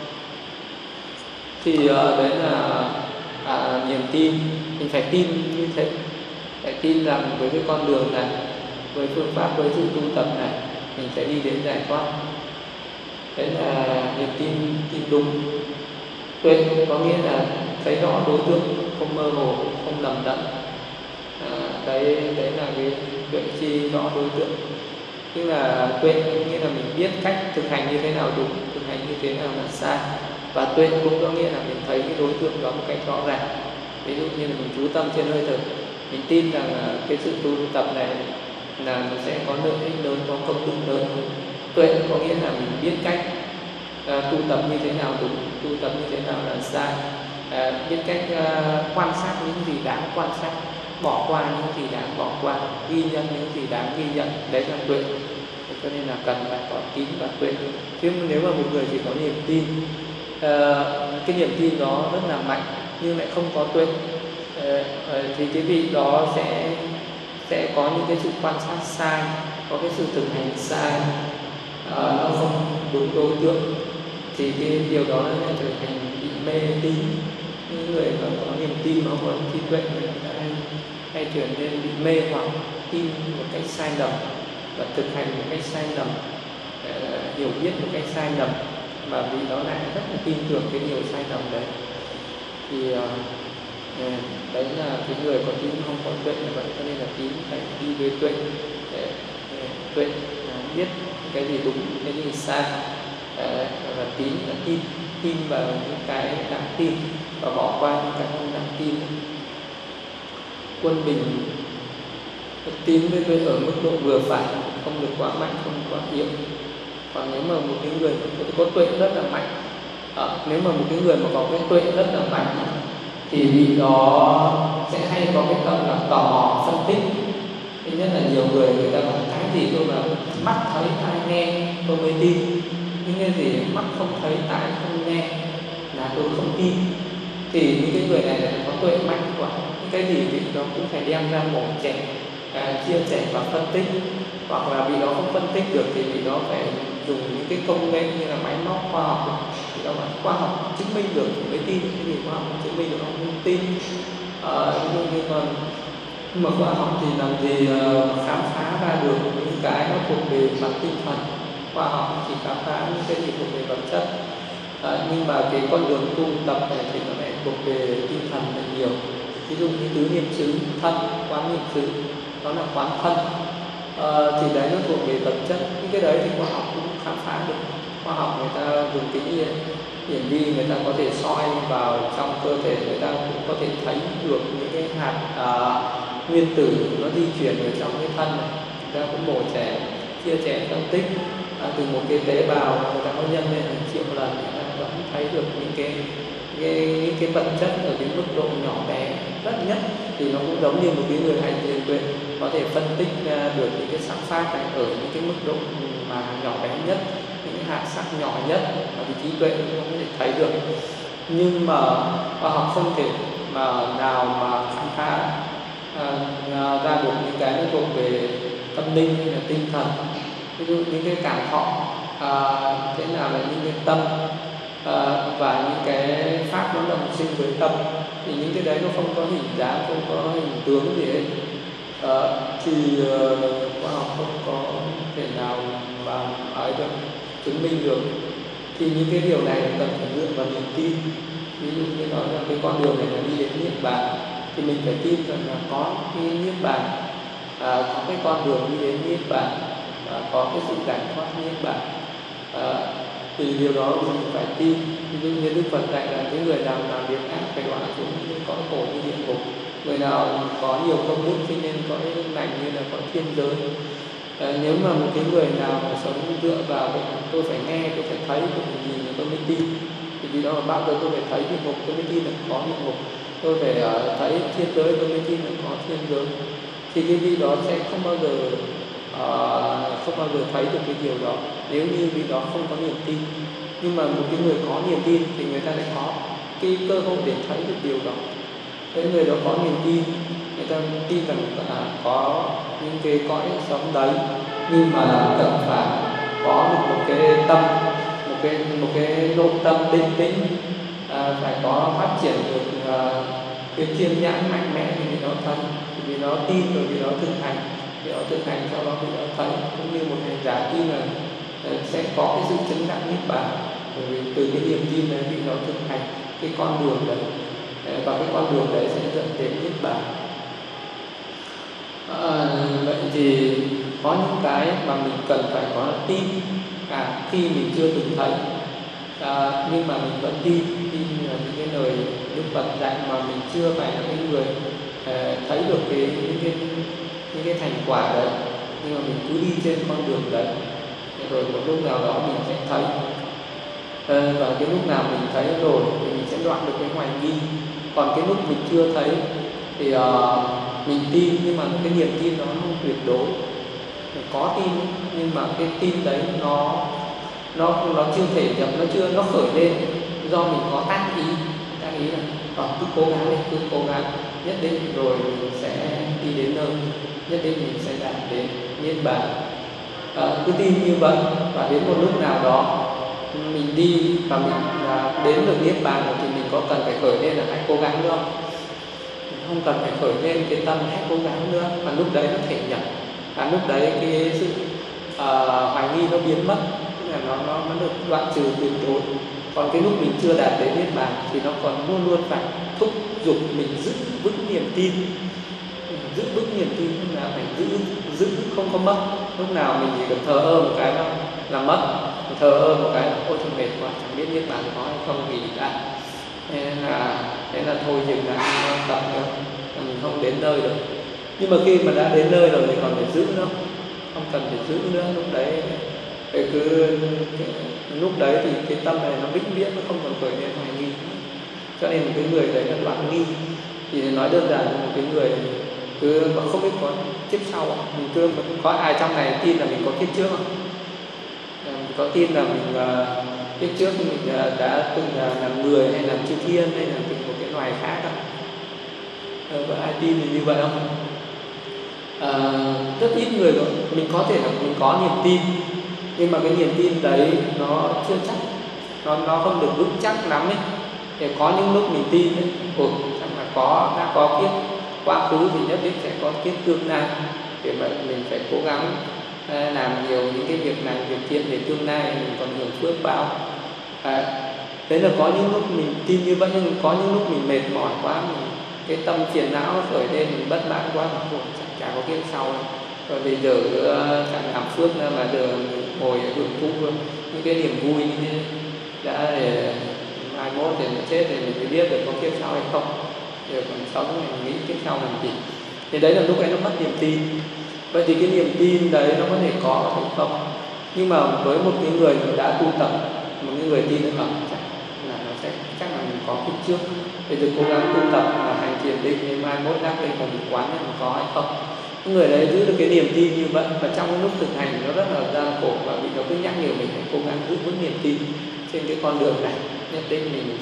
Thì đấy là niềm tin. Mình phải tin như thế, phải tin rằng với cái con đường này, với phương pháp, với sự tu tập này, mình sẽ đi đến giải thoát. Đấy là niềm tin đúng. Tuệ có nghĩa là thấy rõ đối tượng, không mơ hồ, không lầm lẫn. Đấy là cái tuệ chi rõ đối tượng. Tức là tuệ nghĩa là mình biết cách thực hành như thế nào đúng, thực hành như thế nào là sai. Và tuệ cũng có nghĩa là mình thấy cái đối tượng đó một cách rõ ràng. Ví dụ như là mình chú tâm trên hơi thở, mình tin rằng cái sự tu tập này là nó sẽ có lợi ích lớn, có công đức lớn. Tuệ có nghĩa là mình biết cách tu tập như thế nào đúng, tu tập như thế nào là sai, biết cách quan sát những gì đáng quan sát, bỏ qua những gì đáng bỏ qua, ghi nhận những gì đáng ghi nhận. Đấy là tuệ. Cho nên là cần phải có tín và tuệ. Chứ nếu mà một người chỉ có niềm tin, cái niềm tin đó rất là mạnh nhưng lại không có tuệ, thì cái vị đó sẽ có những cái sự quan sát sai, có cái sự thực hành sai, nó không đúng đối tượng, thì cái điều đó nó sẽ trở thành bị mê tín. Những người mà có niềm tin mà không có trí tuệ hay trở nên bị mê hoặc tin một cách sai lầm và thực hành một cách sai lầm, hiểu biết một cách sai lầm, mà vì đó lại rất là tin tưởng cái điều sai lầm đấy. Thì đấy là cái người có tín không có tuệ như vậy. Cho nên là tín phải đi với tuệ, để tuệ biết cái gì đúng, cái gì sai, và tín là tin vào những cái đáng tin và bỏ qua những cái không đáng tin. Quân bình tín với tuệ ở mức độ vừa phải, không được quá mạnh, không quá yếu. Còn nếu mà một cái người có tuệ rất là mạnh, nếu mà một cái người mà có cái tuệ rất là mạnh thì vị đó sẽ hay có cái tâm là tò mò, phân tích. Thứ nhất là nhiều người ta bảo cái gì tôi mà mắt thấy tai nghe tôi mới tin, những cái gì mắt không thấy tai không nghe là tôi không tin. Thì những cái người này là có tuệ mạnh quá, những cái gì vị đó cũng phải đem ra mổ chẻ, chia sẻ và phân tích. Hoặc là vị đó không phân tích được thì vị đó phải dùng những cái công nghệ như là máy móc khoa học, thì đó là khoa học chứng minh được thì mới tin. Cái gì khoa học không chứng minh được không tin. Nhưng mà khoa học thì làm gì khám phá ra được những cái nó thuộc về mặt tinh thần. Khoa học chỉ khám phá những cái gì thuộc về vật chất, nhưng mà cái con đường tu tập này thì nó lại thuộc về tinh thần là nhiều. Ví dụ như tứ niệm xứ, thân, quán niệm xứ, đó là quán thân, thì đấy nó thuộc về vật chất. Những cái đấy thì khoa học cũng khám phá được. Khoa học người ta dùng kính hiển vi, người ta có thể soi vào trong cơ thể, người ta cũng có thể thấy được những cái hạt nguyên tử nó di chuyển ở trong cái thân này. Người ta cũng mổ xẻ, chia sẻ, phân tích từ một cái tế bào người ta có nhân lên hàng triệu lần, người ta vẫn thấy được những cái vật chất ở cái mức độ nhỏ bé rất nhất. Thì nó cũng giống như một cái người hành thiền tuệ có thể phân tích được những cái sắc pháp này ở những cái mức độ mà nhỏ bé nhất, những cái hạt sắc nhỏ nhất, và cái trí tuệ cũng không thể thấy được. Nhưng mà khoa học không thể mà nào mà khám phá ra được những cái nó thuộc về tâm linh hay là tinh thần. Ví dụ những cái cảm thọ, thế nào là những cái tâm, và những cái pháp nó đồng sinh với tâm, thì những cái đấy nó không có hình dáng, không có hình tướng gì hết. Khoa học không có thể nào mà ấy được chứng minh được, thì những cái điều này cần phải dựa vào niềm tin. Ví dụ như nói là cái con đường này là đi đến niết bàn, thì mình phải tin rằng là có cái niết bàn, có cái con đường đi đến niết bàn, có cái sự giải thoát niết bàn. Thì điều đó mình phải tin. Ví dụ như Đức Phật dạy là cái người nào làm việc ác phải đọa xuống những cõi khổ như địa ngục, người nào có nhiều công đức thì nên cõi lành như là cõi thiên giới. Nếu mà một cái người nào mà sống dựa vào cái tôi phải nghe, tôi phải thấy, tôi phải nhìn tôi mới tin, thì vì đó là bao giờ tôi phải thấy địa ngục tôi mới tin là có địa ngục, tôi phải thấy thiên giới tôi mới tin là có thiên giới, thì cái vị đó sẽ không bao giờ thấy được cái điều đó nếu như vị đó không có niềm tin. Nhưng mà một cái người có niềm tin thì người ta lại có cái cơ hội để thấy được điều đó. Cái người đó có niềm tin, người ta tin rằng có những cái cõi sống đấy, nhưng mà cần phải có được một cái tâm, một cái nội tâm định tĩnh, phải có phát triển được cái thiên nhãn mạnh mẽ thì vì nó thân, vì nó tin rồi vì nó thực hành sau đó vì nó thấy, cũng như một hành giả tin là sẽ có cái sự chứng đắc niết bàn, bởi vì từ cái niềm tin đấy vì nó thực hành cái con đường đấy, và cái con đường đấy sẽ dẫn đến niết bàn. Vậy thì có những cái mà mình cần phải có tin khi mình chưa từng thấy, nhưng mà mình vẫn tin là những cái lời Đức Phật dạy, mà mình chưa phải là cái người thấy được những cái thành quả đấy, nhưng mà mình cứ đi trên con đường đấy, rồi một lúc nào đó mình sẽ thấy, và cái lúc nào mình thấy rồi thì mình sẽ đoạn được cái hoài nghi. Còn cái lúc mình chưa thấy thì mình tin, nhưng mà cái niềm tin nó không tuyệt đối. Mình có tin nhưng mà cái tin đấy nó chưa thể nhập, nó khởi lên do mình có tác ý là cứ cố gắng đi, cứ cố gắng, nhất định rồi mình sẽ đi đến nơi, nhất định mình sẽ đạt đến niết bàn. Cứ tin như vậy, và đến một lúc nào đó mình đi và mình đến được niết bàn rồi thì mình có cần phải khởi lên là hãy cố gắng nữa không? Mình không cần phải khởi lên cái tâm hãy cố gắng nữa, mà lúc đấy nó thể nhập, và lúc đấy cái sự hoài nghi nó biến mất, tức là nó được đoạn trừ tuyệt đối. Còn cái lúc mình chưa đạt đến niết bàn thì nó còn luôn luôn phải thúc giục mình giữ vững niềm tin, lúc nào phải giữ không có mất. Lúc nào mình chỉ cần thờ ơ một cái là mất, thờ ơ một cái là ôi thật mệt quá, chẳng biết niết bàn có hay không thì đã, thế là thôi dừng lại tập nữa, mình không đến nơi được. Nhưng mà khi mà đã đến nơi rồi thì còn phải giữ nữa, không cần phải giữ nữa. Lúc đấy thì cái tâm này nó vĩnh viễn, nó không còn khởi lên hoài nghi. Cho nên một cái người đấy là đoạn nghi. Thì nói đơn giản là một cái người cứ không biết có kiếp sau, mình cứ có ai trong này tin là mình có kiếp trước không? Mình có tin là mình kiếp trước mình đã từng làm người hay làm chư thiên hay là từng một cái loài khác không? Có ai tin như vậy không? Rất ít người rồi. Mình có thể là mình có niềm tin, nhưng mà cái niềm tin đấy nó chưa chắc, nó không được vững chắc lắm ấy. Thì có những lúc mình tin ấy, chắc là đã có kiếp quá khứ thì nhất định sẽ có kiếp tương lai, vì vậy mình phải cố gắng làm nhiều những cái việc làm việc thiện để tương lai mình còn hưởng phước báo. Đấy là có những lúc mình tin như vậy, nhưng có những lúc mình mệt mỏi quá, cái tâm phiền não khởi lên, mình bất mãn quá, chắc chả có kiếp sau đâu. Rồi bây giờ chẳng làm phước nữa mà giờ ngồi hưởng thụ những cái niềm vui như thế, đã để mai mốt thì mình chết thì mình mới biết được có kiếp sau hay không. Giờ còn sống mình nghĩ kiếp sau làm gì, thì đấy là lúc ấy nó mất niềm tin. Vậy thì cái niềm tin đấy nó có thể có hay không, nhưng mà với một cái người đã tu tập, một cái người tin được chắc là mình có kiếp trước, thì được cố gắng tu tập và hành thiền định thì mai mốt đắc lên còn mình quán là mình có hay không. Cái người đấy giữ được cái niềm tin như vậy, và trong cái lúc thực hành nó rất là gian khổ, và vì nó cứ nhắc nhở mình phải cố gắng giữ vững niềm tin trên cái con đường này, nhất định mình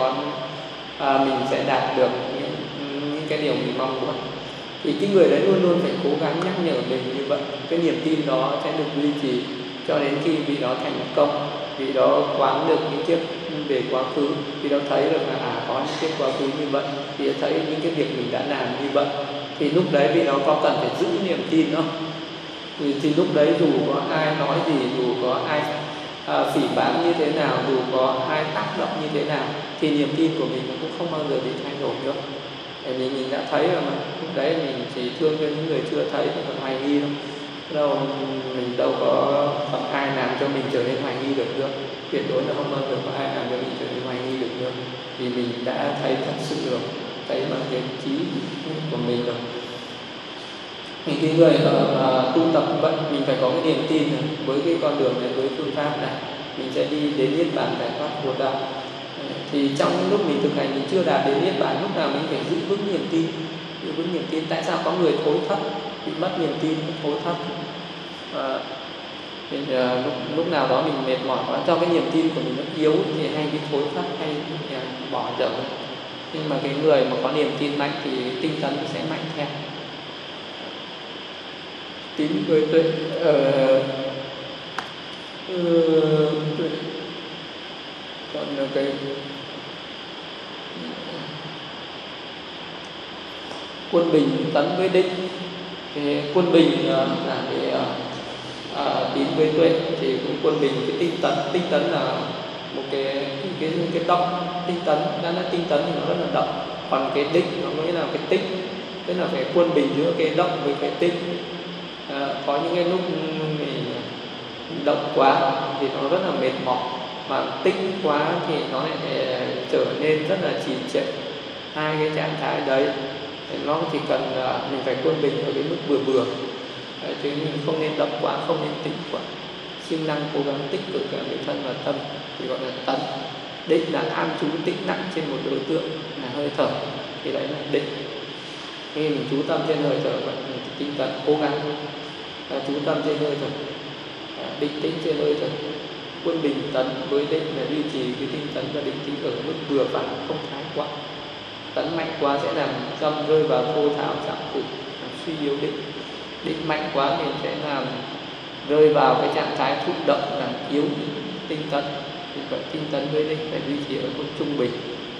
sẽ đạt được những cái điều mình mong muốn. Thì cái người đấy luôn luôn phải cố gắng nhắc nhở mình như vậy, cái niềm tin đó sẽ được duy trì cho đến khi vị đó thành công, vị đó quán được những kiếp về quá khứ, vị đó thấy được là có những kiếp quá khứ như vậy, vị đó thấy những cái việc mình đã làm như vậy, Thì lúc đấy vì nó có cần phải giữ niềm tin không? Thì lúc đấy dù có ai nói gì, dù có ai phỉ báng như thế nào, dù có ai tác động như thế nào, thì niềm tin của mình nó cũng không bao giờ bị thay đổi nữa. Bởi vì mình đã thấy rồi mà. Lúc đấy mình chỉ thương cho những người chưa thấy, không còn hoài nghi đâu. Mình đâu có còn ai làm cho mình trở nên hoài nghi được nữa. Tuyệt đối là không bao giờ có ai làm cho mình trở nên hoài nghi được nữa. Vì mình đã thấy thật sự rồi, thấy bằng cái trí của mình rồi. Thì cái người tu tập vậy, mình phải có cái niềm tin này, với cái con đường này, với phương pháp này, mình sẽ đi đến niết bàn giải thoát vô đạo. Thì trong lúc mình thực hành mình chưa đạt đến niết bàn, lúc nào mình phải giữ vững niềm tin, giữ vững niềm tin. Tại sao có người thối thất, bị mất niềm tin, thối thất? Lúc nào đó mình mệt mỏi quá, do cái niềm tin của mình nó yếu thì hay bị thối thất, hay bỏ dở. Nhưng mà cái người mà có niềm tin mạnh thì tinh tấn sẽ mạnh theo. Tín với tuệ còn cái quân bình tấn với định. Cái quân bình là cái tín với tuệ, thì cũng quân bình cái tinh tấn là một cái động. Tinh tấn đã là tinh tấn thì nó rất là động, còn cái định nó mới là cái tích, tức là phải quân bình giữa cái động với cái tích. Có những cái lúc mình động quá thì nó rất là mệt mỏi, mà tinh quá thì nó lại trở nên rất là trì trệ. Hai cái trạng thái đấy nó chỉ cần mình phải quân bình ở cái mức vừa vừa. Chứ mình không nên động quá, không nên tĩnh quá. Siêng năng cố gắng tích cực cả về thân và tâm thì gọi là tấn. Định là an trú tĩnh lặng trên một đối tượng là hơi thở, thì đấy là định. Khi mình chú tâm trên hơi thở vậy, mình tinh tấn cố gắng chú tâm trên hơi thở, định tĩnh trên hơi thở. Quân bình tấn với định là duy trì cái tinh tấn và định tĩnh ở mức vừa phải, không thái quá. Tấn mạnh quá sẽ làm tâm rơi vào thô tháo trọng cử, suy yếu định. Định mạnh quá thì sẽ làm rơi vào cái trạng thái thụ động, làm yếu tinh tấn. Thì vậy tinh tấn với định phải duy trì ở mức trung bình.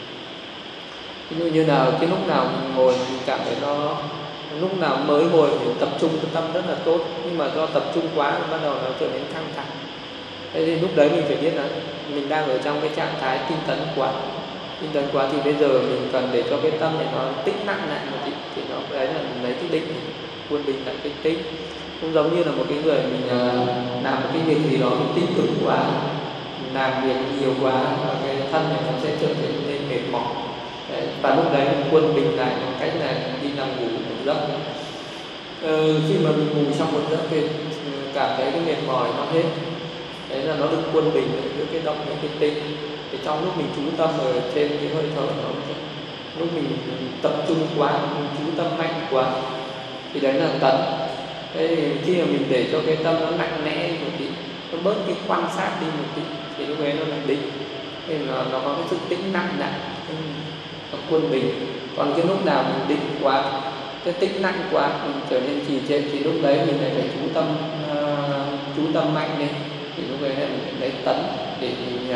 Ví dụ như là cái lúc nào mình ngồi mình cảm thấy nó, lúc nào mới ngồi mình tập trung cái tâm rất là tốt, nhưng mà do tập trung quá bắt đầu nó trở nên căng thẳng. Thế thì lúc đấy mình phải biết là mình đang ở trong cái trạng thái tinh tấn quá. Tinh tấn quá thì bây giờ mình cần để cho cái tâm này nó tĩnh lặng lại một tí, thì nó đấy là mình lấy cái định, quân bình lại cái tĩnh. Cũng giống như là một cái người mình làm một cái việc gì đó mình tích cực quá, mình làm việc nhiều quá, và cái thân này nó sẽ trở nên mệt mỏi. Đấy, và lúc đấy mình quân bình lại bằng cách là đi nằm ngủ một giấc. Khi mà mình ngủ xong một giấc thì cảm thấy cái mệt mỏi nó hết. Đấy là nó được quân bình giữa cái động với cái tĩnh. Thì trong lúc mình chú tâm ở trên cái hơi thở nó, lúc mình tập trung quá, mình chú tâm mạnh quá thì đấy là tấn. Thế thì khi mà mình để cho cái tâm nó nặng nẽ một tí, nó bớt cái quan sát đi một tí, thì lúc đấy nó là định. Thì nó có cái sự tĩnh nặng lại, nó quân bình. Còn cái lúc nào mình định quá, cái tĩnh nặng quá, mình trở nên trì trệ, thì lúc đấy mình lại phải chú tâm mạnh lên. Thì lúc đấy mình phải lấy tấn để mình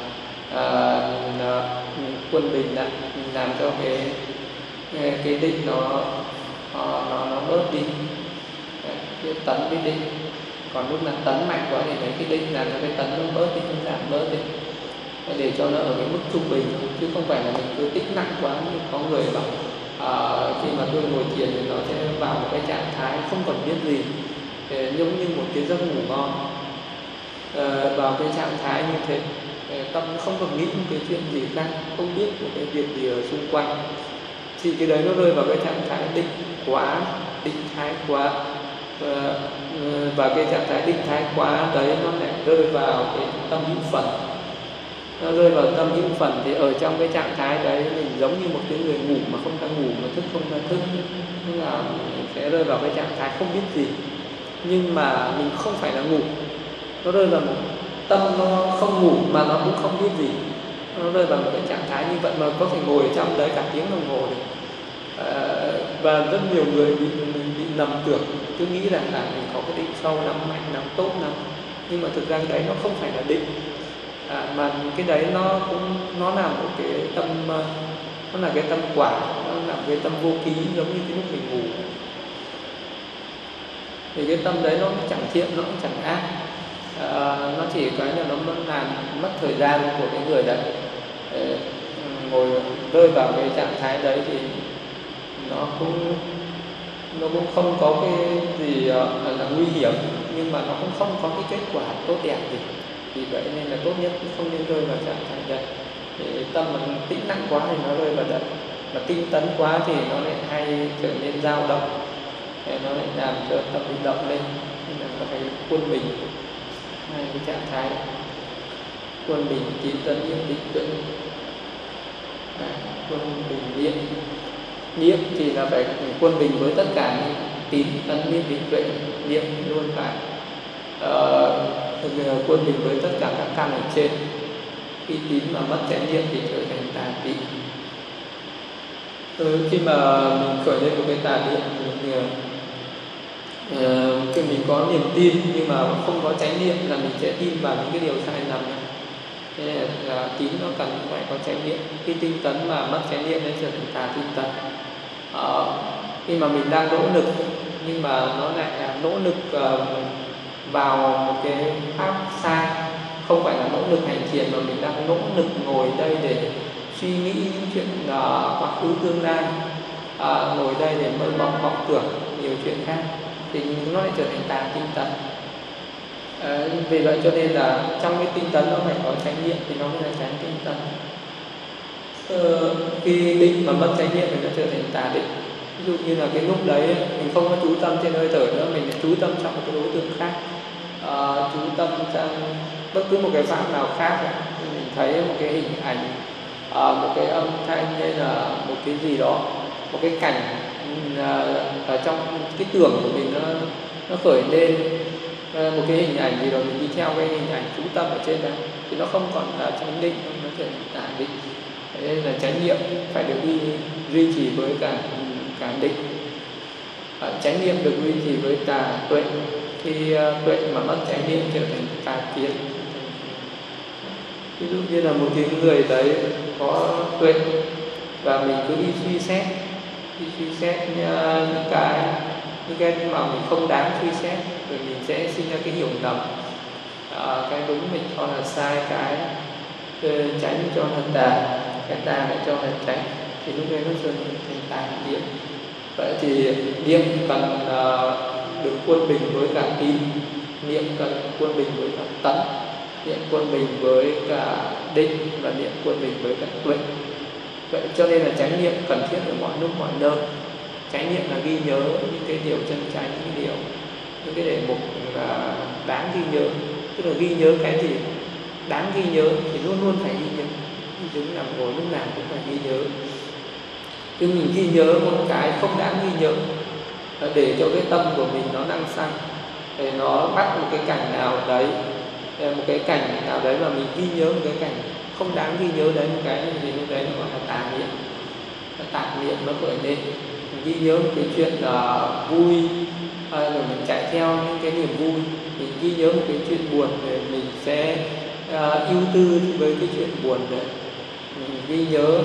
quân bình lại, mình làm cho cái định nó bớt đi. Cái tấn với định. Còn lúc là tấn mạnh quá thì lấy cái định làm cho cái tấn nó bớt đi, nó giảm bớt đi, để cho nó ở cái mức trung bình, chứ không phải là mình cứ tích nặng quá. Như có người bảo khi mà tôi ngồi thiền thì nó sẽ vào một cái trạng thái không còn biết gì, giống như một cái giấc ngủ ngon. Vào cái trạng thái như thế, tâm không còn nghĩ một cái chuyện gì khác, không biết một cái việc gì ở xung quanh, thì cái đấy nó rơi vào cái trạng thái định quá, định thái quá. Và cái trạng thái định thái quá đấy nó lại rơi vào cái tâm hữu phần. Nó rơi vào tâm hữu phần thì ở trong cái trạng thái đấy mình giống như một cái người ngủ mà không đang ngủ, mà thức không đang thức. Tức là mình sẽ rơi vào cái trạng thái không biết gì, nhưng mà mình không phải là ngủ. Nó rơi vào một tâm nó không ngủ mà nó cũng không biết gì. Nó rơi vào một cái trạng thái như vậy mà có thể ngồi trong đấy cả tiếng đồng hồ được. Và rất nhiều người bị lầm tưởng, cứ nghĩ rằng là mình có cái định sâu lắm, mạnh lắm, tốt lắm, nhưng mà thực ra cái đấy nó không phải là định, mà cái đấy nó là một cái tâm, nó là cái tâm quả, nó là cái tâm vô ký, giống như cái lúc mình ngủ. Thì cái tâm đấy nó cũng chẳng thiện, nó cũng chẳng ác. Nó chỉ cái là nó làm mất thời gian của cái người đấy. Ngồi rơi vào cái trạng thái đấy thì nó cũng không có cái gì là nguy hiểm, nhưng mà nó cũng không có cái kết quả tốt đẹp gì. Vì vậy nên là tốt nhất cũng không nên rơi vào trạng thái đấy. Thì tâm mà tĩnh lặng quá thì nó rơi vào đấy, mà tinh tấn quá thì nó lại hay trở nên dao động, nó lại làm cho tâm bị động lên, nên là nó phải quân bình hai cái trạng thái: quân bình tín tấn, niệm định tuệ. Quân bình niệm, niệm thì là phải quân bình với tất cả những tín tấn niệm định tuệ. Niệm luôn phải quân bình với tất cả các căn ở trên. Khi tín mà mất chánh niệm thì trở thành tà tín. Khi mà mình khởi lên một cái tà niệm, khi mình có niềm tin nhưng mà không có chánh niệm là mình sẽ tin vào những cái điều sai lầm. Thế là tín nó cần phải có chánh niệm. Khi tinh tấn mà mất chánh niệm nên trở thành tà tinh tấn. Khi mà mình đang nỗ lực nhưng mà nó lại là nỗ lực vào một cái pháp sai, không phải là nỗ lực hành thiền, mà mình đang nỗ lực ngồi đây để suy nghĩ những chuyện quá khứ tương lai, ngồi đây để mơ mộng vọng tưởng nhiều chuyện khác, thì nó lại trở thành tà tinh tấn. Vì vậy cho nên là trong cái tinh tấn nó phải có chánh niệm thì nó mới là chánh tinh tấn. Khi định mà mất chánh niệm thì nó trở thành tà định. Ví dụ như là cái lúc đấy mình không có chú tâm trên hơi thở nữa, mình chú tâm trong một cái đối tượng khác, chú tâm trong bất cứ một cái pháp nào khác, mình thấy một cái hình ảnh, một cái âm thanh hay là một cái gì đó, một cái cảnh ở trong cái tưởng của mình nó khởi lên một cái hình ảnh gì đó, mình đi theo cái hình ảnh chú tâm ở trên đó thì nó không còn là chánh định, nó trở thành tà định. Thế nên là chánh niệm phải được duy trì với cả định. Chánh niệm được duy trì với tà tuệ. Khi tuệ mà mất chánh niệm trở thành tà kiến. Ví dụ như là một cái người đấy có tuệ và mình cứ đi suy xét những cái mà mình không đáng suy xét, rồi mình sẽ sinh ra cái hiểu lầm, cái đúng mình cho là sai, cái tránh cho là tà, cái tà lại cho là tránh, thì lúc đấy nó dần thành tà niệm. Vậy thì niệm cần được quân bình với cả tín, niệm cần quân bình với cả tấn, niệm quân bình với cả định, và niệm quân bình với cả tuệ. Vậy cho nên là chánh niệm cần thiết ở mọi lúc mọi nơi. Chánh niệm là ghi nhớ những cái điều chân chánh, những cái đề mục đáng ghi nhớ. Tức là ghi nhớ cái gì đáng ghi nhớ thì luôn luôn phải ghi nhớ. Đứng nằm ngồi lúc nào cũng phải ghi nhớ. Chứ mình ghi nhớ một cái không đáng ghi nhớ, để cho cái tâm của mình nó năng xăng, để nó bắt một cái cảnh nào đấy, một cái cảnh nào đấy mà mình ghi nhớ một cái cảnh không đáng ghi nhớ đấy, một cái gì lúc đấy nó gọi là tà niệm. Tà niệm nó khởi lên, mình ghi nhớ một cái chuyện vui, rồi mình chạy theo những cái niềm vui. Mình ghi nhớ một cái chuyện buồn để mình sẽ ưu tư với cái chuyện buồn đấy. Mình ghi nhớ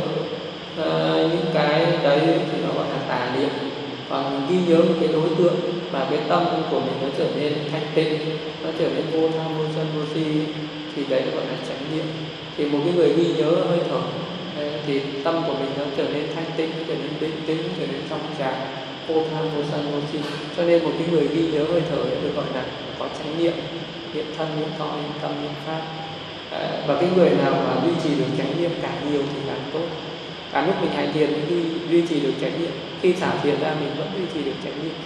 những cái đấy thì nó gọi là tà niệm. Còn mình ghi nhớ một cái đối tượng mà cái tâm của mình nó trở nên thanh tịnh, nó trở nên vô tham vô sân vô si, thì đấy gọi là chánh niệm. Thì một cái người ghi nhớ hơi thở thì tâm của mình nó trở nên thanh tịnh, nó trở nên định tĩnh, trở nên trong tràng, vô tham vô sân vô si. Cho nên một cái người ghi nhớ hơi thở được gọi là có chánh niệm, niệm thân, niệm thọ, niệm tâm, niệm pháp. Và cái người nào mà duy trì được chánh niệm càng nhiều thì càng tốt. Cả lúc mình hành thiền mình duy trì được chánh niệm, khi xả thiền ra mình vẫn duy trì được chánh niệm.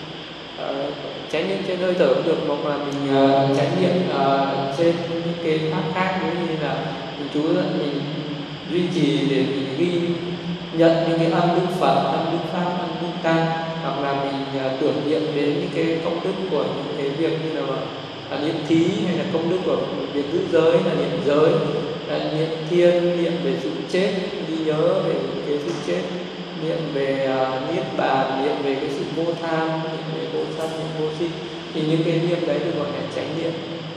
Chánh niệm trên hơi thở cũng được, hoặc là mình chánh niệm trên những cái pháp khác, như là mình chú mình duy trì để mình ghi nhận những cái âm đức Phật, âm đức Pháp, âm đức Tăng, hoặc là mình tưởng niệm đến những cái công đức của những cái việc như là niệm thí, hay là công đức của việc giữ giới, là niệm giới, là niệm thiên, niệm về sự chết, ghi nhớ về cái sự chết, niệm về niết bàn, niệm về cái sự vô tham, niệm về vô sân, niệm vô si. Thì những cái niệm đấy được gọi là chánh niệm.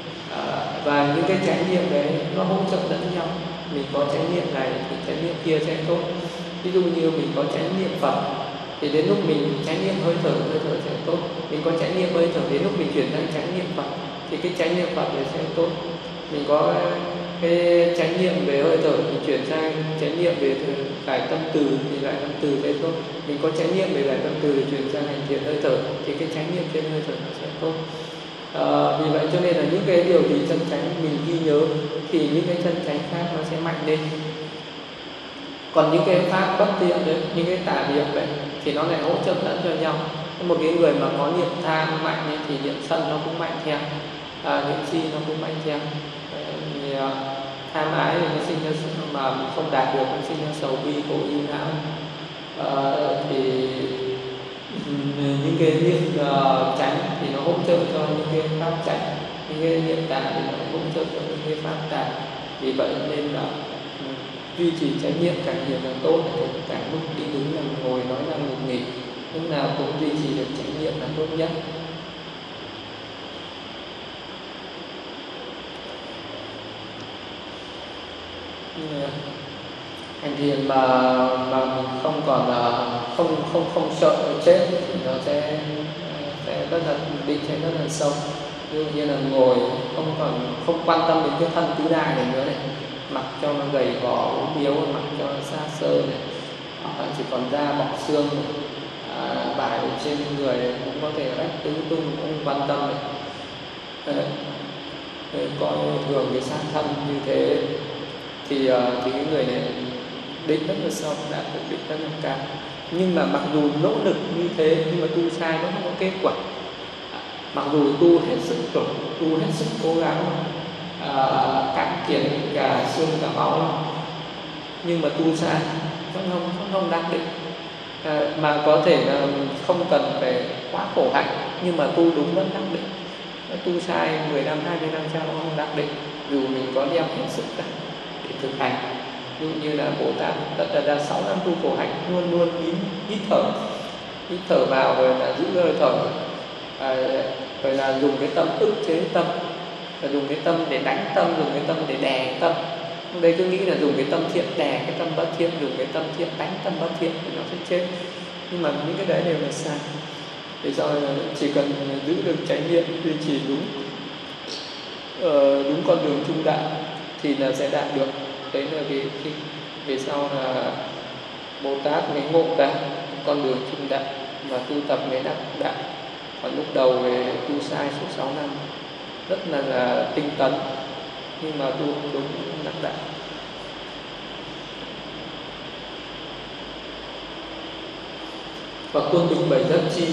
Và những cái chánh niệm đấy nó hỗ trợ lẫn nhau. Mình có chánh niệm này thì chánh niệm kia sẽ tốt. Ví dụ như mình có chánh niệm Phật thì đến lúc mình chánh niệm hơi thở sẽ tốt. Mình có chánh niệm hơi thở, đến lúc mình chuyển sang chánh niệm Phật thì cái chánh niệm Phật sẽ tốt. Mình có cái chánh niệm về hơi thở thì chuyển sang chánh niệm về cải tâm từ thì lại tâm từ sẽ tốt. Mình có chánh niệm về cải tâm từ thì chuyển sang hành thiện hơi thở thì cái chánh niệm trên hơi thở nó sẽ tốt. Vì vậy cho nên là những cái điều gì chân chánh mình ghi nhớ thì những cái chân chánh khác nó sẽ mạnh lên. Còn những cái pháp bất tiện đấy, những cái tà niệm đấy thì nó lại hỗ trợ lẫn cho nhau. Một cái người mà có niệm tham mạnh ấy, thì niệm sân nó cũng mạnh theo, niệm si nó cũng mạnh theo. Thì, tham ái thì nó sinh ra mà không đạt được nó sinh ra sầu bi khổ ưu não. Thì những cái niệm chánh thì nó hỗ trợ cho những cái pháp chánh, những cái niệm tà thì nó hỗ trợ cho những cái pháp tà. Vì vậy nên là duy trì chánh niệm càng nhiều càng tốt, càng lúc đi đứng nằm ngồi nói năng ngủ nghỉ lúc nào cũng duy trì được chánh niệm là tốt nhất. Hành thiền mà mình không còn là không sợ chết thì nó sẽ rất là định, sẽ rất là sâu. Ví dụ như là ngồi không quan tâm đến cái thân tứ đại này nữa này, mặc cho nó gầy gò ốm yếu, mặc cho nó xa xơ này, hoặc chỉ còn da bọc xương này, vải trên người cũng có thể rách tứ tung, cũng quan tâm này. Coi thường cái xác thân như thế thì cái người này định rất là sâu, đạt được định rất là cao. Nhưng mà mặc dù nỗ lực như thế nhưng mà tu sai nó không có kết quả. Mặc dù tu hết sức tu hết sức cố gắng, cạn kiệt cả xương cả máu, nhưng mà tu sai vẫn không đạt định. Mà có thể là không cần phải quá khổ hạnh, nhưng mà tu đúng vẫn đạt định. Tu sai 10 năm 20 năm sau nó không đạt định, dù mình có đem hết sức để thực hành. Ví dụ như là Bồ Tát tất là 6 năm tu khổ hạnh, luôn luôn hít thở vào rồi là giữ hơi thở, rồi là dùng cái tâm ức chế tâm, và dùng cái tâm để đánh tâm, dùng cái tâm để đè tâm. Lúc đấy cứ nghĩ là dùng cái tâm thiện đè cái tâm bất thiện, dùng cái tâm thiện đánh tâm bất thiện thì nó sẽ chết. Nhưng mà những cái đấy đều là sai. Vì sao là chỉ cần giữ được chánh niệm, duy trì đúng con đường trung đạo thì là sẽ đạt được. Đấy là vì sao là Bồ Tát mới ngộ ra con đường trung đạo và tu tập mới đắc đạo. Còn lúc đầu về tu sai suốt 6 năm rất là tinh tấn, nhưng mà tu không đúng đắc đạo. Và quân bình bảy giác chi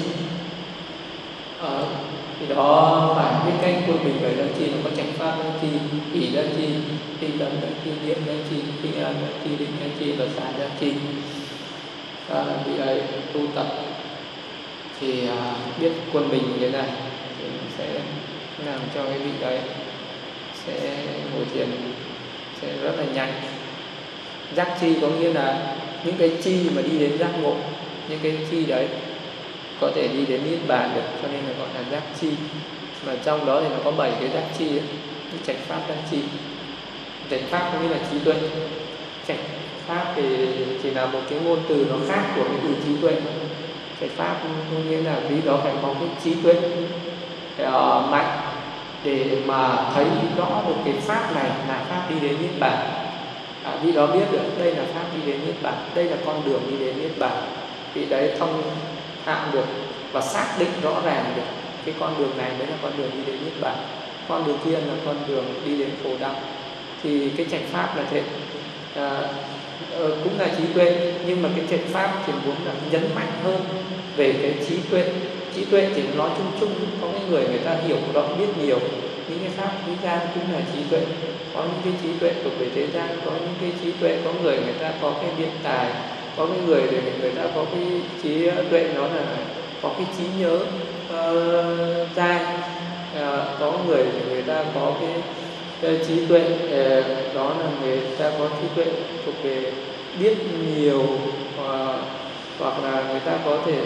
thì đó phải biết cách quân bình bảy giác chi. Nó có chánh pháp giác chi, ỷ giác chi, tinh tấn giác chi, niệm giác chi, tinh an giác chi, định giác chi và xả giác chi. Vì ấy tu tập thì biết quân bình như thế này thì sẽ làm cho cái vị đấy sẽ ngồi thiền sẽ rất là nhanh. Giác chi có nghĩa là những cái chi mà đi đến giác ngộ, những cái chi đấy có thể đi đến niết bàn được, cho nên là gọi là giác chi. Mà trong đó thì nó có 7 cái giác chi ấy. Cái chánh pháp giác chi. Chánh pháp có nghĩa là trí tuệ. Chánh pháp thì chỉ là một cái ngôn từ nó khác của cái từ trí tuệ. Chánh pháp có nghĩa là vì đó phải có cái trí tuệ mạnh để mà thấy rõ được cái pháp này là pháp đi đến niết bàn. Vì đó biết được đây là pháp đi đến niết bàn, đây là con đường đi đến niết bàn. Vì đấy thông thạo được và xác định rõ ràng được cái con đường này mới là con đường đi đến niết bàn, con đường kia là con đường đi đến khổ đau. Thì cái chánh pháp là thế, cũng là trí tuệ, nhưng mà cái chánh pháp thì muốn là nhấn mạnh hơn về cái trí tuệ. Trí tuệ thì nói chung chung, có cái người ta hiểu rõ biết nhiều những cái pháp thế gian cũng là trí tuệ. Có những cái trí tuệ thuộc về thế gian, có những cái trí tuệ, có người ta có cái biện tài, có cái người thì người ta có cái trí tuệ nó là có cái trí nhớ dai, có người thì người ta có cái trí tuệ đó là người ta có trí tuệ thuộc về biết nhiều, hoặc là người ta có thể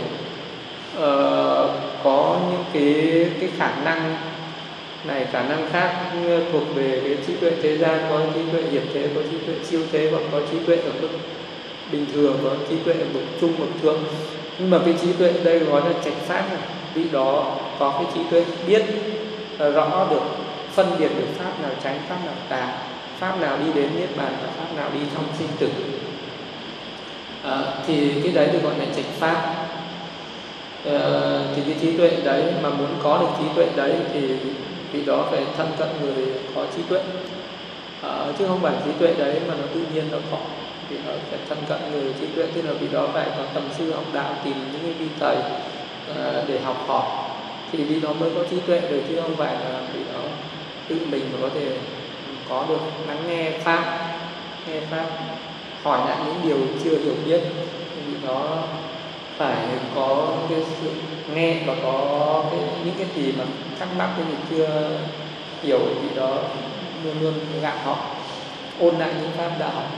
có những cái khả năng này khả năng khác thuộc về cái trí tuệ thế gian, có trí tuệ hiệp thế, có trí tuệ siêu thế, hoặc có trí tuệ ở mức bình thường, có trí tuệ ở mức trung, bậc thượng. Nhưng mà cái trí tuệ ở đây gọi là chánh pháp này, vị đó có cái trí tuệ biết rõ được, phân biệt được pháp nào chánh, pháp nào tà, pháp nào đi đến niết bàn và pháp nào đi trong sinh tử. Thì cái đấy được gọi là chánh pháp. Thì cái trí tuệ đấy mà muốn có được trí tuệ đấy thì vị đó phải thân cận người có trí tuệ, chứ không phải trí tuệ đấy mà nó tự nhiên nó có. Vì nó phải thân cận người trí tuệ, tức là vị đó phải có tầm sư học đạo, tìm những cái vị thầy để học hỏi thì vị đó mới có trí tuệ được, chứ không phải là vị đó tự mình mà có thể có được. Lắng nghe pháp, hỏi lại những điều chưa hiểu biết, vị đó phải có cái sự nghe và có những cái gì mà thắc mắc cái gì chưa hiểu, vị đó luôn luôn gạn họ ôn lại những pháp đã học.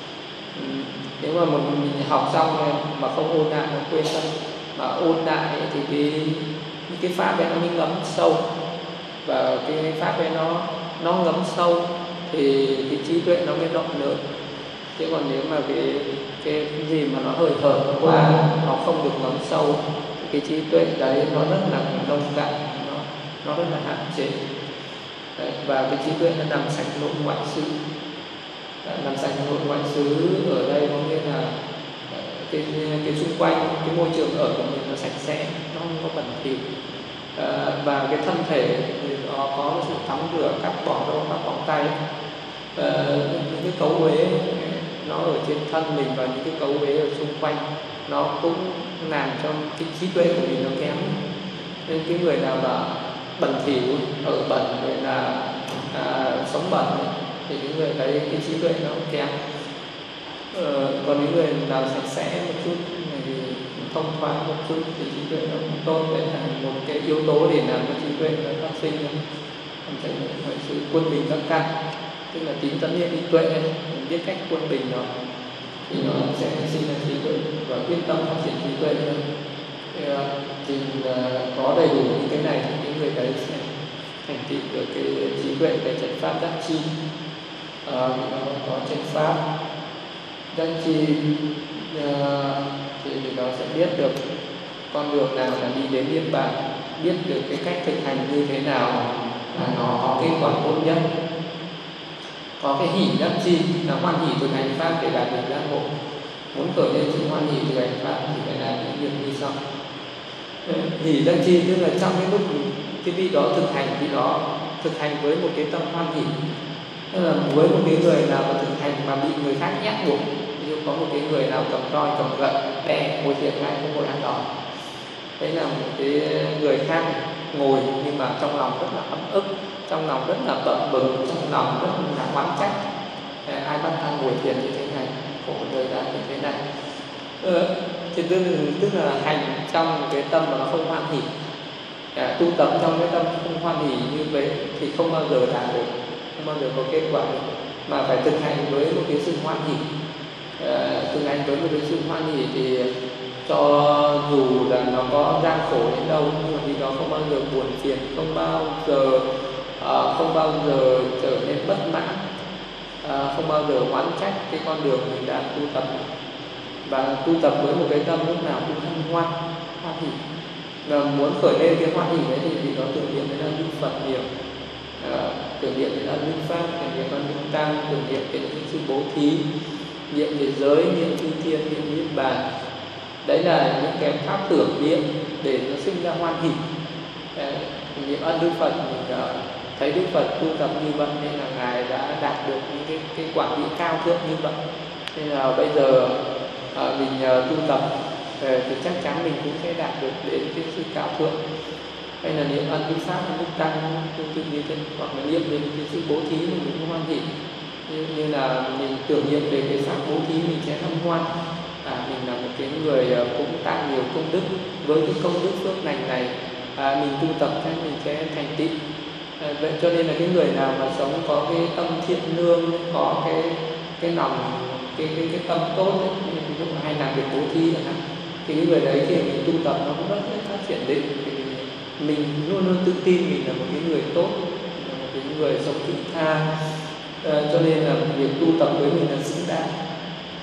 Nếu mà mình học xong mà không ôn lại, nó quên thân, mà ôn lại thì những cái pháp ấy nó mới ngấm sâu, và cái pháp ấy nó ngấm sâu thì cái trí tuệ nó mới rộng lớn. Chứ còn nếu mà cái gì mà nó hời hợt quá, nó không được ngấm sâu, cái trí tuệ đấy nó rất là nông cạn, nó rất là hạn chế. Đấy, và cái trí tuệ nó nằm sạch nội ngoại xứ. Làm sạch nội ngoại xứ ở đây có nghĩa là cái xung quanh, cái môi trường ở của mình nó sạch sẽ, nó không có bẩn thỉu, và cái thân thể thì nó có sự tắm rửa, cắt bỏ đâu, cắt bỏ tay, những cái cấu uế nó ở trên thân mình và những cái cấu uế ở xung quanh nó cũng làm cho cái trí tuệ của mình nó kém. Nên cái người nào mà bẩn thỉu, ở bẩn, rồi là sống bẩn ấy, thì cái người đấy cái trí tuệ nó cũng kém. Còn những người nào sạch sẽ một chút, thì thông thoáng một chút thì trí tuệ nó cũng tốt. Đấy là một cái yếu tố để làm cho trí tuệ nó phát sinh. Phải sự quân bình các căn, tức là tín tấn niệm trí tuệ, mình biết cách quân bình nó thì nó sẽ sinh ra trí tuệ và quyết tâm phát triển trí tuệ hơn. Thì có đầy đủ những cái này thì những người đấy sẽ thành tựu được cái trí tuệ về chánh pháp giác chi. Nó có chánh pháp giác chi thì nó sẽ biết được con đường nào là đi đến niết bàn, biết được cái cách thực hành như thế nào là nó có kết quả tốt nhất. Có cái hỷ giác chi là hoan hỷ thực hành pháp để đạt được giác ngộ. Muốn khởi lên sự hoan hỷ thực hành pháp thì phải làm những việc như sau. Hỷ giác chi tức là trong cái lúc cái vị đó thực hành, vị đó thực hành với một cái tâm hoan hỷ. Tức là với một cái người nào mà thực hành mà bị người khác ép buộc, ví dụ có một cái người nào cầm roi cầm gậy đè ngồi thiền ngay không ngồi ăn đòn, đấy là một cái người khác ngồi nhưng mà trong lòng rất là ấm ức, trong lòng rất là bận bừng, trong lòng rất là oán trách, ai bắt ta ngồi thiền như thế này, khổ đời ta như thế này. Thì tức là hành trong cái tâm mà nó không hoan hỷ, tu tập trong cái tâm không hoan hỷ như vậy thì không bao giờ đạt được, không bao giờ có kết quả được, mà phải thực hành với một cái sự hoan hỷ. Thực hành với một cái sự hoan hỷ thì cho dù là nó có gian khổ đến đâu nhưng mà vì đó không bao giờ buồn phiền, không bao giờ trở nên bất mãn, không bao giờ oán trách cái con đường mình đang tu tập, và tu tập với một cái tâm lúc nào cũng hân hoan, hoan hỷ. Và muốn khởi lên cái hoan hỷ đấy thì vì nó tưởng niệm đến ân đức Phật nhiều, tưởng niệm đến ân đức Pháp, tưởng niệm ân đức Tăng, tưởng niệm đến những sự bố thí, niệm về giới, niệm chư thiên, niệm niết bàn. Đấy là những cái pháp tưởng niệm để nó sinh ra hoan hỷ. Niệm ân đức Phật, mình thấy Đức Phật tu tập như vậy nên là Ngài đã đạt được những cái quả vị cao thượng như vậy. Nên là bây giờ mình tu tập thì chắc chắn mình cũng sẽ đạt được đến cái sự cao thượng. Hay là niệm ân đức Pháp, ân đức Tăng tương tự như thế, hoặc là niệm về cái sự bố thí mình cũng hoan hỷ. Như là mình tưởng niệm về cái pháp bố thí mình sẽ hân hoan. Mình là một cái người cũng tạo nhiều công đức, với cái công đức phước lành này mình tu tập thì mình sẽ thành tựu. Vậy cho nên là cái người nào mà sống có cái tâm thiện lương, có cái lòng, cái tâm tốt ấy, ví dụ hay làm việc bố thí chẳng hạn, thì cái người đấy khi mình tu tập nó cũng rất là phát triển định. Mình luôn luôn tự tin mình là một cái người tốt, là một cái người sống vị tha, cho nên là việc tu tập với mình là xứng đáng.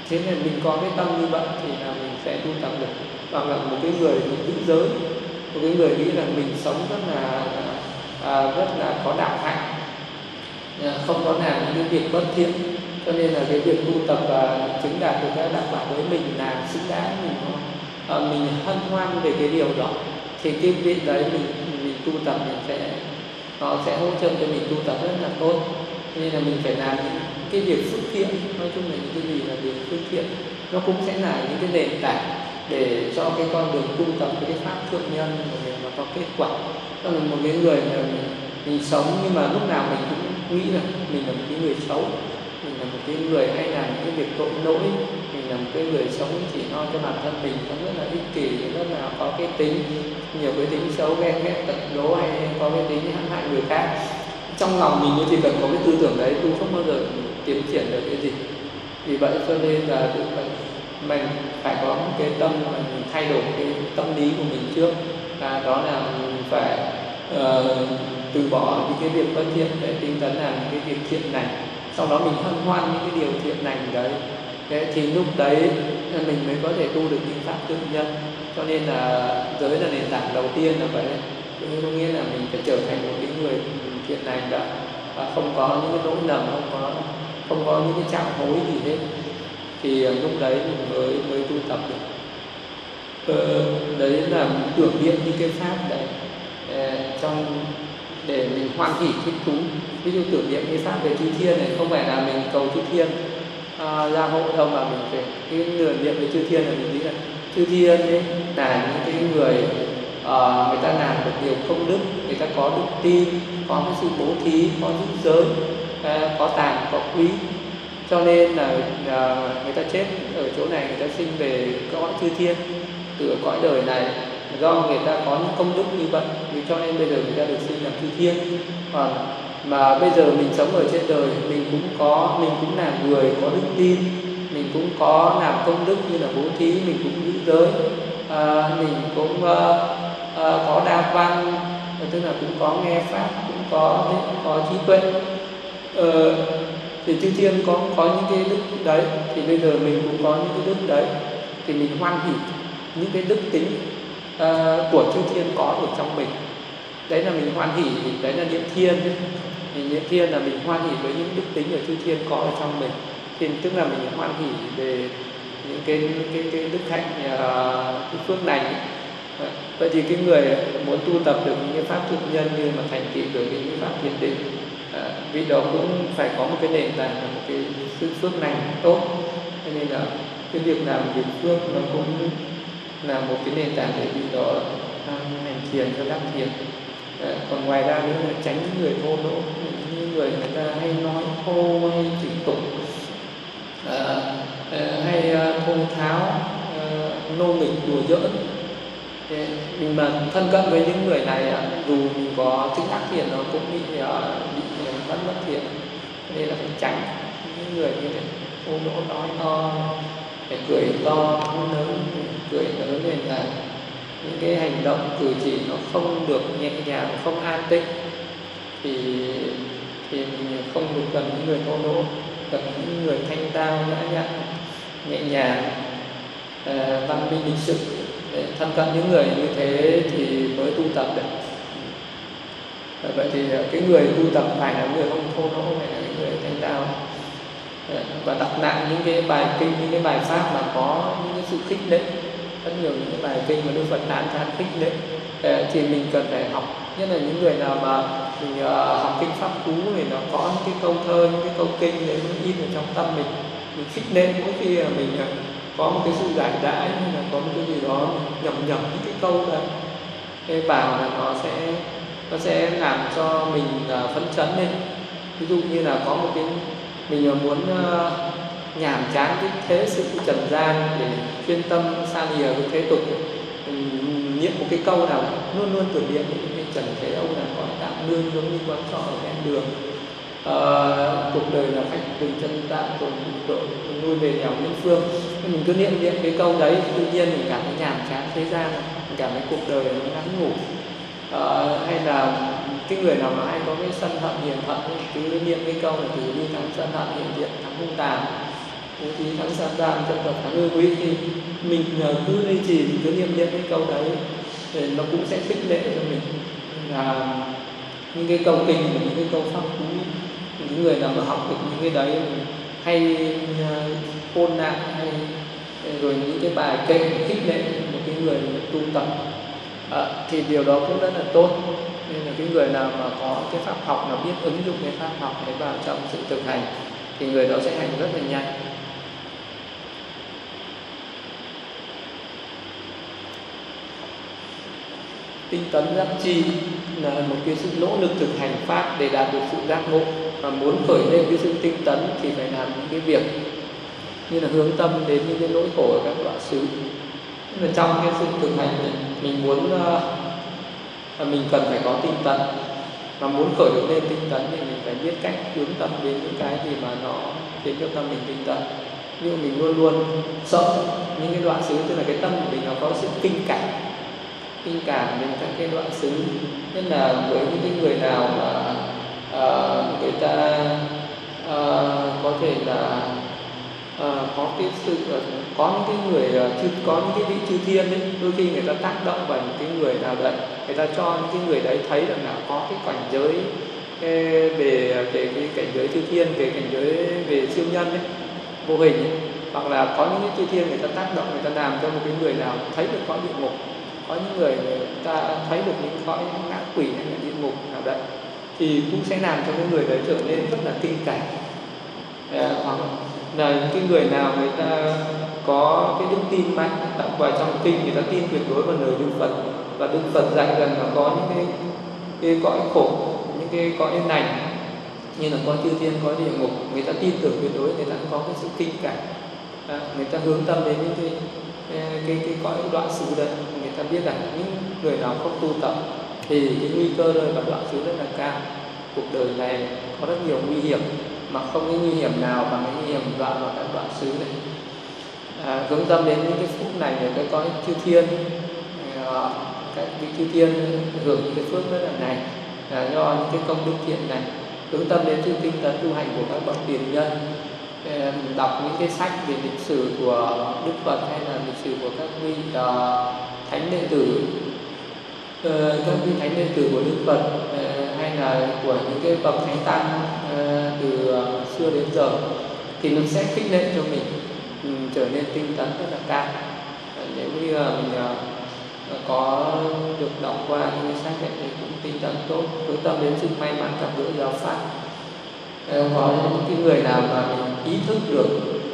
Thế nên mình có cái tâm như vậy thì là mình sẽ tu tập được. Hoặc là một cái người giữ giới, một cái người nghĩ là mình sống rất là có đạo hạnh, không có làm những cái việc bất thiện, cho nên là cái việc tu tập và chứng đạt được các đạo quả với mình là xứng đáng, mình hân hoan về cái điều đó. Thì cái việc đấy mình tu tập nó sẽ hỗ trợ cho mình tu tập rất là tốt. Nên là mình phải làm những cái việc phước thiện, nói chung là những cái gì là việc phước thiện, nó cũng sẽ là những cái nền tảng để cho cái con đường tu tập cái pháp thượng nhân của mình nó có kết quả. Đó là một cái người mà mình sống nhưng mà lúc nào mình cũng nghĩ là mình là một cái người xấu, mình là một cái người hay làm những cái việc tội lỗi, mình là một cái người sống chỉ lo cho bản thân mình, sống rất là ích kỷ, rất là có cái tính nhiều cái tính xấu, ghen ghét tật đố, hay có cái tính hãm hại người khác. Trong lòng mình chỉ cần có cái tư tưởng đấy, tu không bao giờ tiến triển được cái gì. Vì vậy cho nên là mình phải có một cái tâm mà mình thay đổi cái tâm lý của mình trước, và đó là mình phải từ bỏ những cái việc bất thiện để tinh tấn làm những cái việc thiện này. Sau đó mình hân hoan những cái điều thiện lành đấy. Thế thì lúc đấy mình mới có thể tu được những pháp tự nhân. Cho nên là giới là nền tảng đầu tiên là vậy. Có nghĩa là mình phải trở thành một cái người thiện lành đã, không có những cái lỗi lầm, không có những cái chạm hối gì hết. Thì lúc đấy mình mới tu tập được. Đấy là tưởng niệm những cái pháp đấy để mình hoan hỷ thích thú. Ví dụ tưởng niệm cái pháp về chư thiên này, không phải là mình cầu chư thiên ra hộ đâu, mà mình phải cái tưởng niệm về chư thiên là mình nghĩ là chư thiên ấy là những cái người người ta làm được điều công đức, người ta có đức tin, có cái sự bố thí, có giữ giới, có tàm, có quý, cho nên là người ta chết ở chỗ này, người ta sinh về cõi chư thiên từ cõi đời này, do người ta có những công đức như vậy, cho nên bây giờ người ta được sinh làm chư thiên. Còn mà bây giờ mình sống ở trên đời, mình cũng là người có đức tin, mình cũng có làm công đức như là bố thí, mình cũng giữ giới, mình cũng có đa văn, tức là cũng có nghe pháp, cũng có trí tuệ. Thì chư thiên có những cái đức đấy, thì bây giờ mình cũng có những cái đức đấy, thì mình hoan hỷ những cái đức tính của chư thiên có ở trong mình. Đấy là mình hoan hỷ, đấy là niệm thiên. Niệm thiên là mình hoan hỷ với những đức tính của chư thiên có ở trong mình, thì tức là mình hoan hỷ về những cái đức hạnh, cái phước lành. Vậy thì cái người muốn tu tập được những cái pháp thượng nhân như mà thành tựu được những cái pháp thiền định, vì đó cũng phải có một cái nền tảng là một cái sự phước lành tốt. Cho nên là cái việc làm việc phước nó cũng là một cái nền tảng để vì đó hành thiền cho đắc thiền. Còn ngoài ra nữa là tránh những người thô lỗ, những người ta hay nói thô, hay chửi tục, hay thô tháo, nô nghịch, đùa giỡn. Mình mà thân cận với những người này, dù mình có chứng đắc thiền nó cũng bị mất thiền. Nên là phải tránh những người như này, thô lỗ, nói to, phải cười to, lớn, cười lớn lên là những cái hành động cử chỉ nó không được nhẹ nhàng, không an tĩnh, thì mình không được cần những người thô lỗ, cần những người thanh tao, nhã nhặn, nhẹ nhàng, văn minh lịch sự. Thân cận những người như thế thì mới tu tập được. Vậy thì cái người tu tập phải là người không thô lỗ, phải là người thanh tao, và đọc lại những cái bài kinh, những cái bài pháp mà có những cái sự khích lệ. Rất nhiều những cái bài kinh mà Đức Phật tán thán khích lệ thì mình cần phải học. Nhất là những người nào mà mình học kinh pháp cú thì nó có những cái câu thơ, những cái câu kinh đấy nó in ở trong tâm mình khích lệ mỗi khi là mình có một cái sự giải đãi, hay là có một cái gì đó nhầm những cái câu đấy, cái vào là nó sẽ làm cho mình phấn chấn lên. Ví dụ như là có một cái mình muốn nhàm chán cái thế sự trần gian để chuyên tâm xa lìa với thế tục, niệm một cái câu nào luôn luôn tưởng niệm những cái trần thế ông là có tạm lương giống như quán trọ ở ven đường, cuộc đời là khách từng chân tạm tồn độ nuôi về nghèo nhân phương. Mình cứ niệm cái câu đấy, tự nhiên mình cảm thấy nhàm chán thế gian, mình cảm thấy cuộc đời nó ngắn ngủ. Hay là cái người nào mà hay có cái sân hận hiền hận, cứ niệm cái câu là từ bi thắng sân hận, hiền thiện thắng hung tàn, bố thí thắng san gian, chân Phật thắng ngư quý. Thì mình cứ duy trì, mình cứ niệm cái câu đấy, thì nó cũng sẽ khích lệ cho mình là những cái câu kinh và những cái câu pháp cú. Những người nào mà học được những cái đấy hay ôn lại, hay rồi những cái bài kệ khích lệ một cái người tu tập, thì điều đó cũng rất là tốt. Nên là cái người nào mà có cái pháp học, nào biết ứng dụng cái pháp học đấy vào trong sự thực hành, thì người đó sẽ hành rất là nhanh. Tinh tấn giác chi là một cái sự nỗ lực thực hành pháp để đạt được sự giác ngộ. Và muốn khởi lên cái sự tinh tấn thì phải làm những cái việc như là hướng tâm đến những cái nỗi khổ ở các đoạn xứ. Nhưng mà trong cái sự thực hành này, mình muốn mình cần phải có tinh tấn. Mà muốn khởi được lên tinh tấn thì mình phải biết cách hướng tâm đến những cái gì mà nó khiến cho tâm mình tinh tấn. Nhưng mình luôn luôn sợ những cái đoạn xứ, tức là cái tâm của mình nó có sự kinh cảm đến các cái đoạn xứ. Nên là với những cái người nào mà người ta có thể là có cái sự có những cái người có những cái vị chư thiên ấy, đôi khi người ta tác động vào những cái người nào đấy, người ta cho những cái người đấy thấy rằng là có cái cảnh giới về cái cảnh giới chư thiên, về cảnh giới về siêu nhân ấy, vô hình ấy. Hoặc là có những cái chư thiên người ta tác động, người ta làm cho một cái người nào thấy được cõi địa ngục, có những người ta thấy được những cõi ngã quỷ hay là địa ngục nào đấy, thì cũng sẽ làm cho cái người đấy trở nên rất là kinh cảnh. Hoặc là những cái người nào người ta có cái đức tin mạnh đọc vào trong kinh, người ta tin tuyệt đối vào lời Đức Phật, và Đức Phật dạy rằng là có những cái cõi khổ, những cái cõi lành như là cõi chư thiên, cõi địa ngục, người ta tin tưởng tuyệt đối, người ta có cái sự kinh cảnh, người ta hướng tâm đến những cái cõi đoạn xứ đấy. Người ta biết rằng những người nào không tu tập thì cái nguy cơ rơi vào đoạn xứ rất là cao. Cuộc đời này có rất nhiều nguy hiểm, mà không có nguy hiểm nào bằng cái nguy hiểm đoạn vào các đoạn xứ này. Hướng tâm đến những cái phút này để cái cõi chư thiên, các vị chư thiên hưởng những cái phước rất là này, do những cái công đức thiện này. Hướng tâm đến sự tinh tấn tu hành của các bậc tiền nhân, đọc những cái sách về lịch sử của Đức Phật hay là lịch sử của các vị thánh đệ tử, các vị thánh đệ tử của Đức Phật, hay là của những cái bậc thánh tăng từ xưa đến giờ, thì nó sẽ khích lệ cho mình trở nên tinh tấn rất là cao. Nếu như mình có được đọc qua những cái sách này thì cũng tinh tấn tốt. Hướng tâm đến sự may mắn gặp gỡ giáo pháp. Có những cái người nào mà mình ý thức được,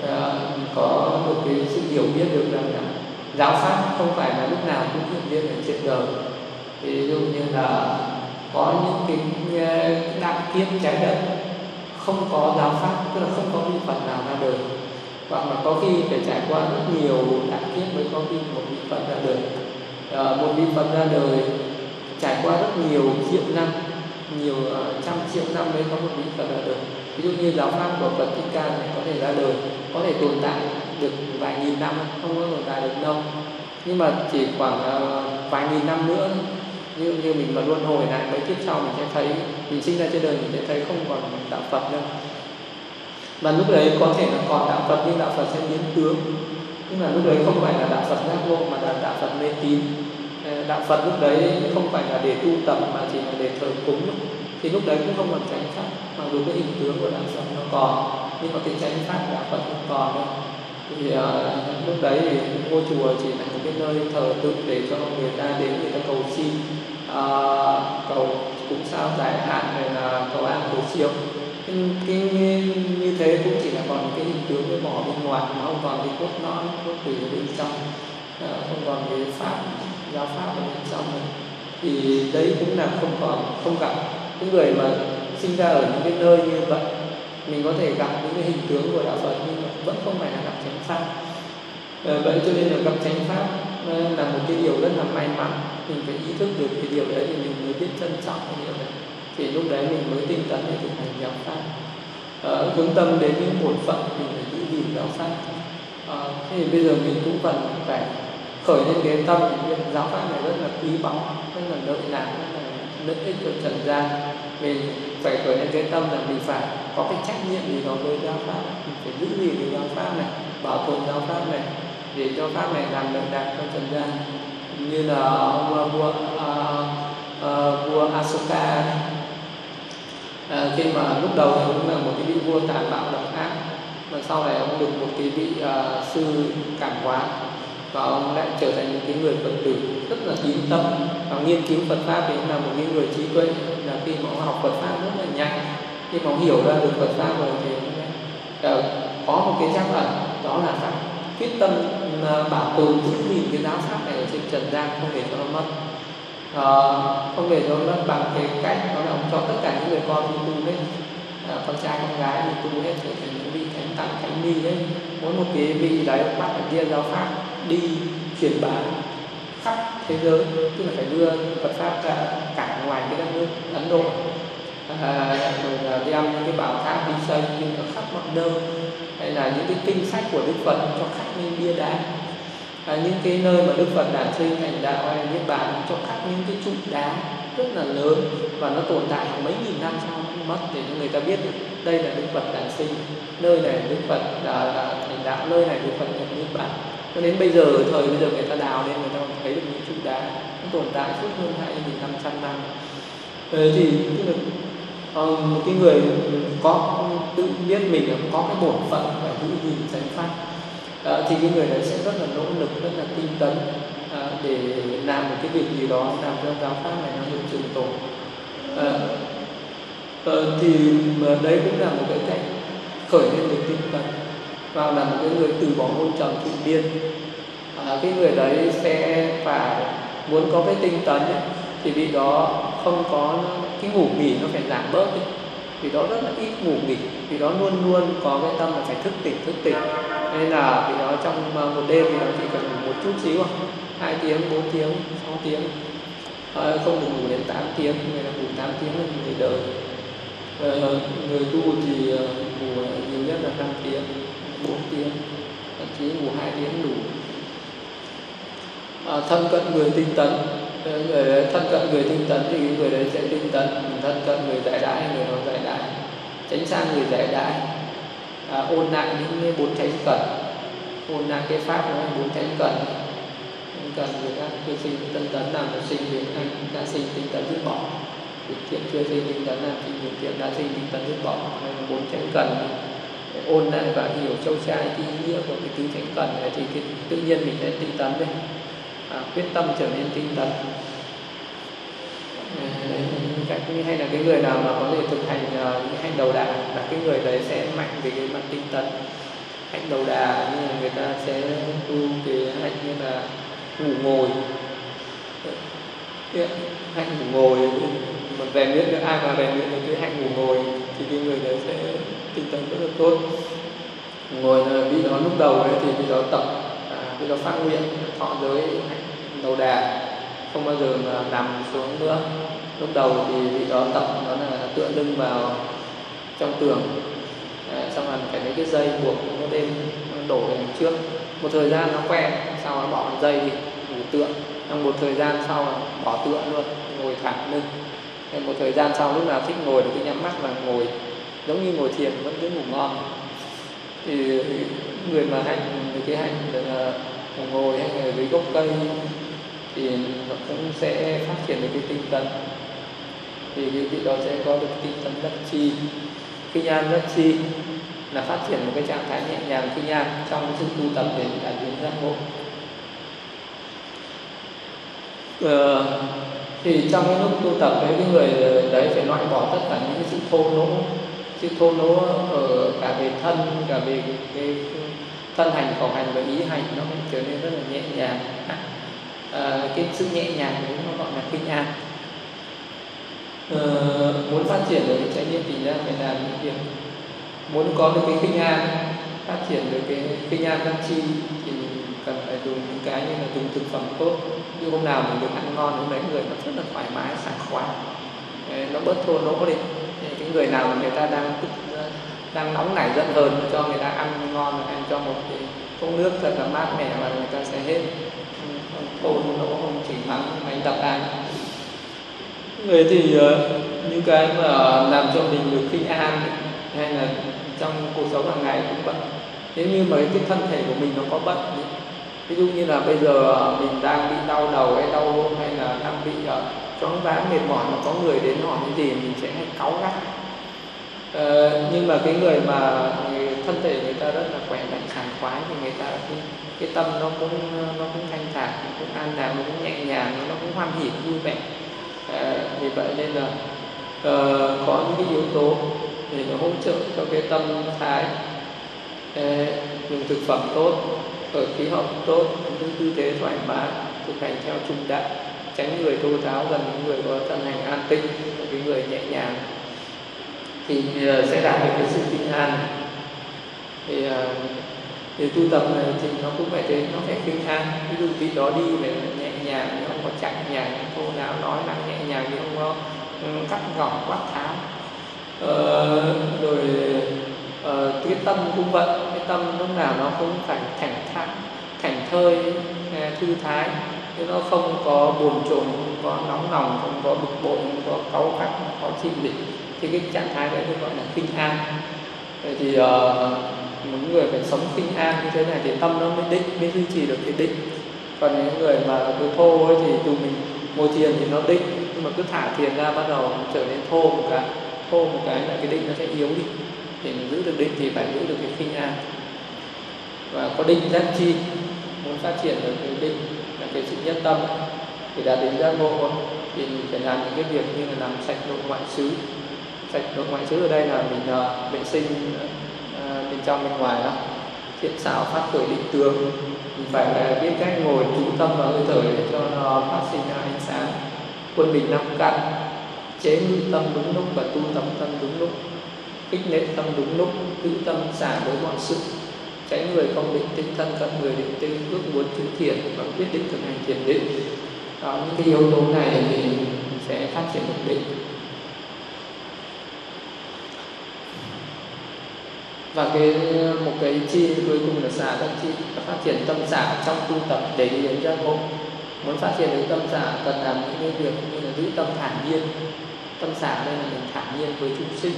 có một cái sự hiểu biết được rằng là giáo pháp không phải là lúc nào cũng hiện diện ở trên đời. Ví dụ như là có những cái đại kiếp trái đất không có giáo pháp, tức là không có vị Phật nào ra đời, hoặc là có khi phải trải qua rất nhiều đại kiếp mới có khi một vị Phật ra đời. Một vị Phật ra đời trải qua rất nhiều triệu năm, nhiều trăm triệu năm mới có một vị Phật ra đời. Ví dụ như giáo pháp của Phật Thích Ca này có thể ra đời, có thể tồn tại được vài nghìn năm, không có tồn tại được đâu, nhưng mà chỉ khoảng vài nghìn năm nữa, như mình mà luân hồi lại mấy kiếp sau, mình sẽ thấy, mình sinh ra trên đời mình sẽ thấy không còn đạo Phật nữa. Và lúc đấy có thể là còn đạo Phật, nhưng đạo Phật sẽ biến tướng, tức là lúc đấy không phải là đạo Phật giác ngộ mà là đạo Phật mê tín. Đạo Phật lúc đấy không phải là để tu tập mà chỉ là để thờ cúng, thì lúc đấy cũng không còn chánh pháp. Mặc dù cái hình tướng của đạo Phật nó còn, nhưng mà cái chánh pháp của đạo Phật không còn đâu. Thì lúc đấy thì ngôi chùa chỉ là một cái nơi thờ tự để cho người ta đến, người ta cầu xin, cầu cúng sao giải hạn, hay là cầu an cầu siêu. Cái như thế cũng chỉ là còn cái hình tướng cái vỏ bên ngoài, mà không còn cái cốt lõi, cốt tủy ở bên trong, không còn cái pháp, giáo pháp ở bên trong này. Thì đấy cũng là không gặp cái người mà sinh ra ở những cái nơi như vậy. Mình có thể gặp những cái hình tướng của đạo Phật nhưng mà vẫn không phải là gặp chánh pháp. Vậy cho nên là gặp chánh pháp là một cái điều rất là may mắn. Mình phải ý thức được cái điều đấy thì mình mới biết trân trọng cái điều đấy, thì lúc đấy mình mới tinh tấn để thực hành giáo pháp. Hướng tâm đến những bổn phận mình phải giữ gìn giáo pháp. Thế thì bây giờ mình cũng cần phải khởi lên cái tâm, việc giáo pháp này rất là quý báu, rất là lợi lạc, rất là lợi ích cho trần gian. Mình phải khởi lên cái tâm là mình phải có cái trách nhiệm gì đó với giáo pháp, mình phải giữ gìn cái giáo pháp này, bảo tồn giáo pháp này, để cho pháp này làm đậm đà trong trần gian. Như là ông vua Asoka này. Khi mà lúc đầu thì cũng là một cái vị vua tàn bạo độc ác, mà sau này ông được một cái vị sư cảm hóa, và ông lại trở thành một cái người Phật tử rất là tín tâm và nghiên cứu Phật pháp. Thì là một cái người trí tuệ, là khi mà ông học Phật pháp rất là nhanh, khi mà ông hiểu ra được Phật pháp rồi thì có một cái giác ẩn, đó là phải quyết tâm bảo tồn giữ gìn cái giáo pháp này ở trên trần gian, không để cho nó mất. Không để cho nó mất bằng cái cách đó là ông cho tất cả những người con đi tu hết, con trai con gái đi tu hết, trở thành những vị thánh tăng thánh ni đấy. Mỗi một cái vị đấy ông bắt phải đưa giáo pháp đi truyền bá khắp thế giới, tức là phải đưa Phật pháp ra cả ngoài cái đất nước Ấn Độ, rồi là đem những cái bảo tháp đi xây nhưng ở khắp mọi nơi, hay là những cái kinh sách của Đức Phật cho khắc lên bia đá, những cái nơi mà Đức Phật đản sinh thành đạo hay niết bàn cho khắc những cái trụ đá rất là lớn, và nó tồn tại hàng mấy nghìn năm sau không mất, để cho người ta biết được đây là Đức Phật đản sinh, nơi này Đức Phật đã thành đạo, nơi này Đức Phật nhập niết bàn. Cho đến bây giờ, thời bây giờ người ta đào lên, người ta còn thấy được những trụ đá nó tồn tại suốt hơn 2.500 năm. Thì tức là một cái người có tự biết mình có cái bổn phận phải giữ gìn chánh pháp, thì cái người đấy sẽ rất là nỗ lực, rất là tinh tấn để làm một cái việc gì đó làm cho giáo pháp này nó được trường tồn. Thì đấy cũng là một cái cách khởi lên được tinh tấn, và là một cái người từ bỏ hôn trầm thụ điên. Cái người đấy sẽ phải muốn có cái tinh tấn ấy, thì vì đó không có cái ngủ nghỉ, nó phải giảm bớt đi, vì đó rất là ít ngủ nghỉ, vì đó luôn luôn có cái tâm là phải thức tỉnh, nên là vì đó trong một đêm thì nó chỉ cần ngủ một chút xíu, 2 tiếng, 4 tiếng, 6 tiếng, không được ngủ đến 8 tiếng, người là ngủ 8 tiếng là người đời. Người tu thì ngủ nhiều nhất là 5 tiếng, 4 tiếng, thậm chí ngủ 2 tiếng đủ. Thân cận người tinh tấn, người thân cận người tinh tấn thì người đấy sẽ tinh tấn. Thân cận người giải đãi, người đó giải đãi. Tránh sang người giải đãi, ôn lại những 4 chánh cần, ôn lại cái pháp đó 4 chánh cần. Cần người ta chưa sinh tinh tấn làm một sinh việc anh đã sinh tinh tấn dứt bỏ, thiện chưa sinh tinh tấn làm sinh việc thiện đã sinh tinh tấn dứt bỏ. 4 chánh cần ôn lại và hiểu sâu xa cái ý nghĩa của cái tứ chánh cần này, thì tự nhiên mình sẽ tinh tấn đấy, quyết tâm trở nên tinh tấn. Hay là cái người nào mà có thể thực hành những hành đầu đà, là cái người đấy sẽ mạnh về cái mặt tinh tấn. Hạnh đầu đà như là người ta sẽ tu cái hạnh như là ngủ ngồi, hạnh ngủ ngồi. Mà rèn luyện được, ai mà rèn luyện được cái hạnh ngủ ngồi thì cái người đấy sẽ tinh tấn rất là tốt. Ngồi là vị đó lúc đầu ấy, thì vị đó tập, vị đó phát nguyện thọ giới hạnh đầu đà, không bao giờ mà nằm xuống nữa. Lúc đầu thì vị đó tập đó là tựa lưng vào trong tường, xong rồi phải lấy cái dây buộc nó lên, nó đổ lên trước. Một thời gian nó quen, sau nó bỏ dây đi, ngủ tựa. Xong một thời gian sau bỏ tựa luôn, ngồi thẳng lưng. Một thời gian sau lúc nào thích ngồi thì cứ nhắm mắt và ngồi, giống như ngồi thiền vẫn cứ ngủ ngon. Thì người mà hành cái hành là ngồi hay là dưới gốc cây thì nó cũng sẽ phát triển được cái tinh tấn. Thì cái vị đó sẽ có được tinh tấn đắc chi. Khi nhan đắc chi là phát triển một cái trạng thái nhẹ nhàng khi nhan trong sự tu tập để đạt đến giác ngộ. Thì trong cái lúc tu tập đấy, cái người đấy phải loại bỏ tất cả những cái sự thô lỗ ở cả về thân, cả về cái thân hành, khẩu hành và ý hành, nó trở nên rất là nhẹ nhàng. Cái sự nhẹ nhàng đấy nó gọi là kinh an. Muốn phát triển được cái chánh niệm tỉnh giác phải làm những việc. Muốn có được cái kinh an, phát triển được cái kinh an đắc chi thì cần phải dùng những cái như là dùng thực phẩm tốt. Như hôm nào mình được ăn ngon thì mấy người nó rất là thoải mái, sảng khoái, nó bớt thô lỗ đi. Cái người nào mà người ta đang nóng nảy giận hờn, cho người ta ăn ngon, ăn cho một cái cốc nước thật là mát mẻ và người ta sẽ hết. Thô lỗ không chỉnh mắng đánh đập ai. Người thì những cái mà làm cho mình được kinh an hay là trong cuộc sống hàng ngày cũng bận. Nếu như mà cái thân thể của mình nó có bận, ví dụ như là bây giờ mình đang bị đau đầu hay đau ôm hay là đang bị choáng váng mệt mỏi, mà có người đến hỏi cái gì mình sẽ hay cáu gắt. Nhưng mà cái người mà thân thể người ta rất là khỏe mạnh sảng khoái thì người ta cái tâm nó cũng thanh thản, nó cũng an lạc, nó cũng nhẹ nhàng, nó cũng hoan hỉ vui vẻ. Vì vậy nên là có những cái yếu tố để nó hỗ trợ cho cái tâm thái. Dùng thực phẩm tốt, ở khí hậu tốt, những tư thế thoải mái, thực hành theo trung đạo, tránh người thô tháo, gần những người có thân hành an tĩnh, cái người nhẹ nhàng thì sẽ đạt được cái sự bình an. Thì tu tập này thì nó cũng phải thế, nó phải bình an. Ví dụ vị đó đi về nhẹ nhàng, không có chạy nhàng, thô tháo, nói năng nhẹ nhàng, nhưng không có cắt gỏng quát tháo. Rồi cái tâm cũng vậy, cái tâm lúc nào nó cũng phải thảnh thơi, thư thái, chứ nó không có buồn chồn, không có nóng lòng, không có bực bội, không có cáu gắt, không có chim định, thì cái trạng thái đấy được gọi là khinh an. Vậy thì một người phải sống khinh an như thế này thì tâm nó mới duy trì được cái định. Còn những người mà cứ thô ấy thì dù mình ngồi thiền thì nó định, nhưng mà cứ thả thiền ra bắt đầu trở nên thô một cái là cái định nó sẽ yếu đi. Để mình giữ được định thì phải giữ được cái khinh an. Và có định giác chi, muốn phát triển được cái định là cái sự nhất tâm để đạt đến giác ngộ thì mình phải làm những cái việc như là làm sạch nội ngoại xứ. Sạch nội ngoại xứ ở đây là mình vệ sinh bên trong bên ngoài đó, thiện xảo phát khởi định tướng. Mình phải biết cách ngồi chú tâm vào hơi thở để cho nó phát sinh ra ánh sáng. Quân bình 5 căn, chế ngự tâm đúng lúc và tu tập tâm đúng lúc, khích lệ tâm đúng lúc, giữ tâm xả với mọi sự, tránh người không định tinh, thân cận người định tinh, ước muốn chứng thiền và quyết định thực hành thiền định. Những cái yếu tố này thì sẽ phát triển được định. Và một cái chi cuối cùng là xả tâm chi, phát triển tâm xả trong tu tập để đi đến giác ngộ. Muốn phát triển được tâm xả cần làm những cái việc như là giữ tâm thản nhiên. Tâm xả đây là mình thản nhiên với chúng sinh,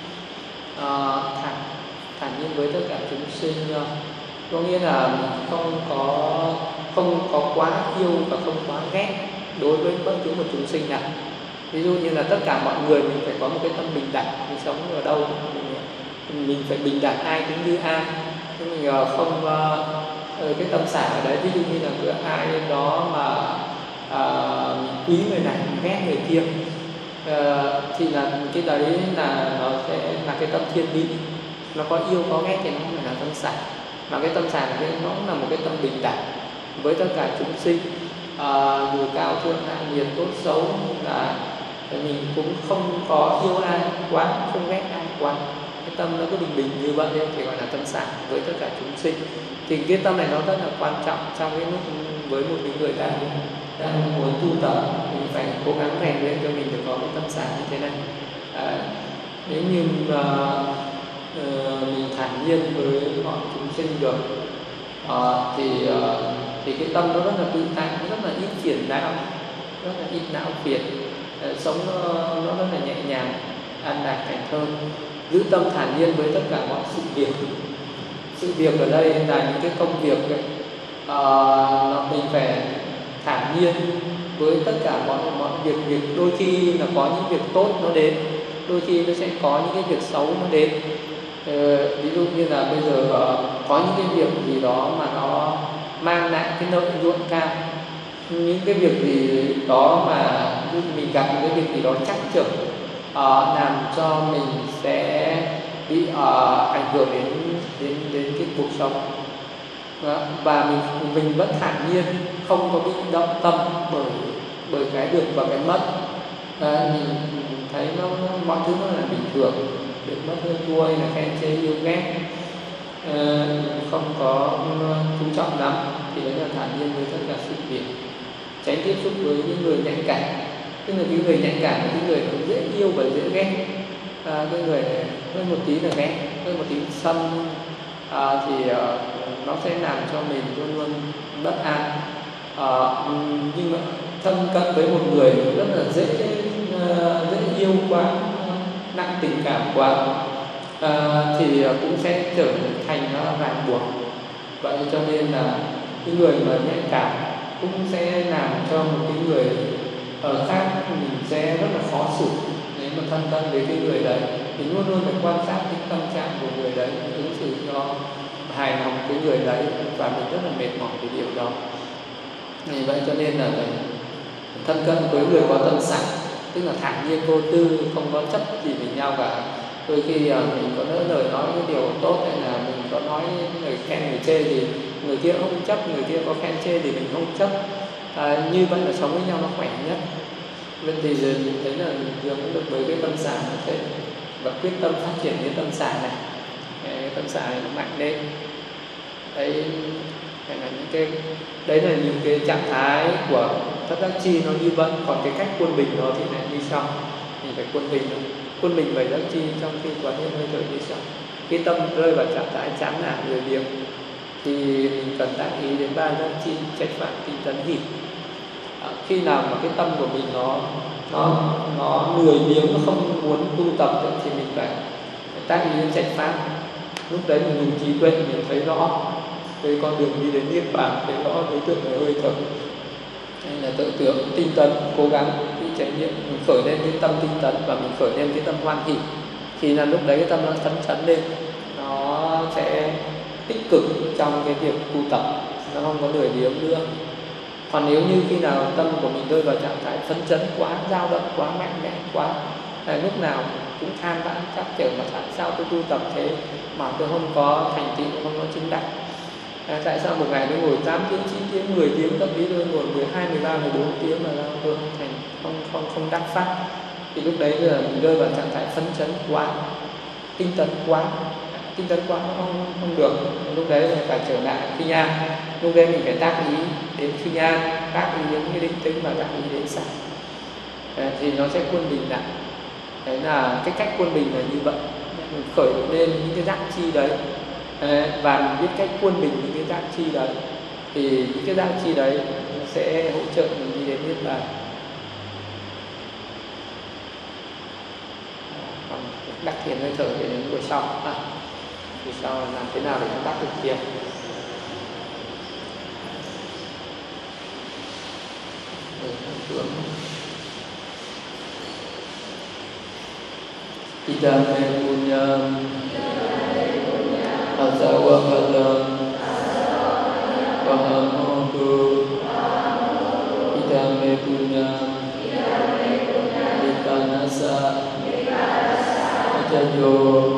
thản nhiên với tất cả chúng sinh, có nghĩa là mình không có quá yêu và không quá ghét đối với bất cứ một chúng sinh nào. Ví dụ như là tất cả mọi người mình phải có một cái tâm bình đẳng. Mình sống ở đâu mình phải bình đẳng, ai cũng như ai. Mình không cái tâm xả ở đấy, ví dụ như là cứ ai đó mà mình quý người này, mình ghét người kia, thì là cái đấy là nó sẽ là cái tâm thiên lý. Nó có yêu có ghét thì nó không phải là tâm xả, mà cái tâm xả này nó cũng là một cái tâm bình đẳng với tất cả chúng sinh, dù cao thượng hạ nhiệt tốt xấu, là mình cũng không có yêu ai quá, không ghét ai quá. Cái tâm nó cứ bình bình như vậy thì gọi là tâm xả với tất cả chúng sinh. Thì cái tâm này nó rất là quan trọng trong cái lúc với một người đang muốn tu tập, mình phải cố gắng rèn luyện cho mình được có cái tâm xả như thế này. Nếu như mình thản nhiên với mọi chúng sinh được, thì cái tâm nó rất là tự tại, nó rất là ít phiền não, rất là ít não phiền, sống nó rất là nhẹ nhàng, an lạc, thảnh thơi. Giữ tâm thản nhiên với tất cả mọi sự việc. Sự việc ở đây là những cái công việc ấy, mình phải thản nhiên với tất cả mọi việc. Đôi khi là có những việc tốt nó đến, đôi khi nó sẽ có những cái việc xấu nó đến. Ví dụ như là bây giờ có những cái việc gì đó mà nó mang lại cái lợi nhuận cao, những cái việc gì đó mà mình gặp những cái việc gì đó trắc trở, làm cho mình sẽ bị ảnh hưởng đến cái cuộc sống. Và mình vẫn thản nhiên, không có bị động tâm bởi cái được và cái mất. Mình thấy mọi thứ nó là bình thường, được mất hơn thua hay là khen chê yêu ghét, không có chú trọng lắm, thì đấy là thản nhiên với tất cả sự việc. Tránh tiếp xúc với những người nhạy cảm. Tức là những người nhạy cảm là những người dễ yêu và dễ ghét. Cái người hơi một tí là ghét, hơi một tí sân, thì nó sẽ làm cho mình luôn luôn bất an. Nhưng mà thân cận với một người rất là dễ yêu quá, nặng tình cảm quá, thì cũng sẽ trở thành nó ràng buộc. Vậy cho nên là cái người mà nhạy cảm cũng sẽ làm cho một cái người khác mình sẽ rất là khó xử nếu mà thân cận với cái người đấy. Mình luôn luôn phải quan sát cái tâm trạng của người đấy, ứng xử cho hài lòng cái người đấy, và mình rất là mệt mỏi cái điều đó. Vì vậy cho nên là phải thân cận với người có tâm xả, tức là thản nhiên vô tư, không có chấp gì với nhau cả. Đôi khi mình có lời nói cái điều tốt, hay là mình có nói lời khen người chê thì người kia không chấp, người kia có khen chê thì mình không chấp. Như vậy là sống với nhau nó khỏe nhất. Vậy thì mình thấy là mình dường được với cái tâm xả như thế, và quyết tâm phát triển cái tâm xả này, cái tâm xả này nó mạnh lên. Đấy là những cái trạng thái của thất giác chi nó như vậy. Còn cái cách quân bình nó thì lại như sau. Mình phải quân bình bảy giác chi trong khi quán niệm hơi thở như sau. Khi tâm rơi vào trạng thái chán nản lười biếng thì mình cần tác ý đến ba giác chi trách phạt tinh tấn hỷ. Khi nào mà cái tâm của mình nó lười biếng, nó không muốn tu tập thì mình phải tác ý đến trách pháp. Lúc đấy mình dùng trí tuệ, mình thấy rõ cái con đường đi đến niết bàn, thấy rõ đối tượng của hơi thở, hay là tự tưởng tinh tấn, cố gắng đi trải nghiệm, mình khởi lên cái tâm tinh tấn và mình khởi lên cái tâm hoan hỷ. Thì là lúc đấy cái tâm nó phấn chấn lên, nó sẽ tích cực trong cái việc tu tập, nó không có lười biếng nữa. Còn nếu như khi nào tâm của mình rơi vào trạng thái phấn chấn quá, dao động quá, mạnh mẽ quá, lúc nào cũng than vãn trắc trở mà tại sao tôi tu tập thế mà tôi không có thành tựu, không có chứng đắc. Tại sao một ngày tôi ngồi 8 tiếng, 9 tiếng, 10 tiếng, thậm chí tôi ngồi 12, 13, 14 tiếng mà tôi không đắc pháp. Thì lúc đấy là mình rơi vào trạng thái phấn chấn quá, tinh tấn quá nó không được. Lúc đấy là phải trở lại phi nhang. Lúc đấy mình phải tác ý đến phi nhang, tác ý đến cái định tĩnh và tác ý đến xả, thì nó sẽ quân bình lại. Đấy là cái cách quân bình là như vậy. Mình khởi lên những cái giác chi đấy, và mình biết cách quân bình những cái giác chi đấy, thì những cái giác chi đấy sẽ hỗ trợ mình đi đến niết bàn. Còn đắc thiền hơi thở để đến buổi sau. Buổi sau là làm thế nào để chúng ta thực thiền. Idame punyam asawa padam pahamotu. Idame punyam vipanasa ajayo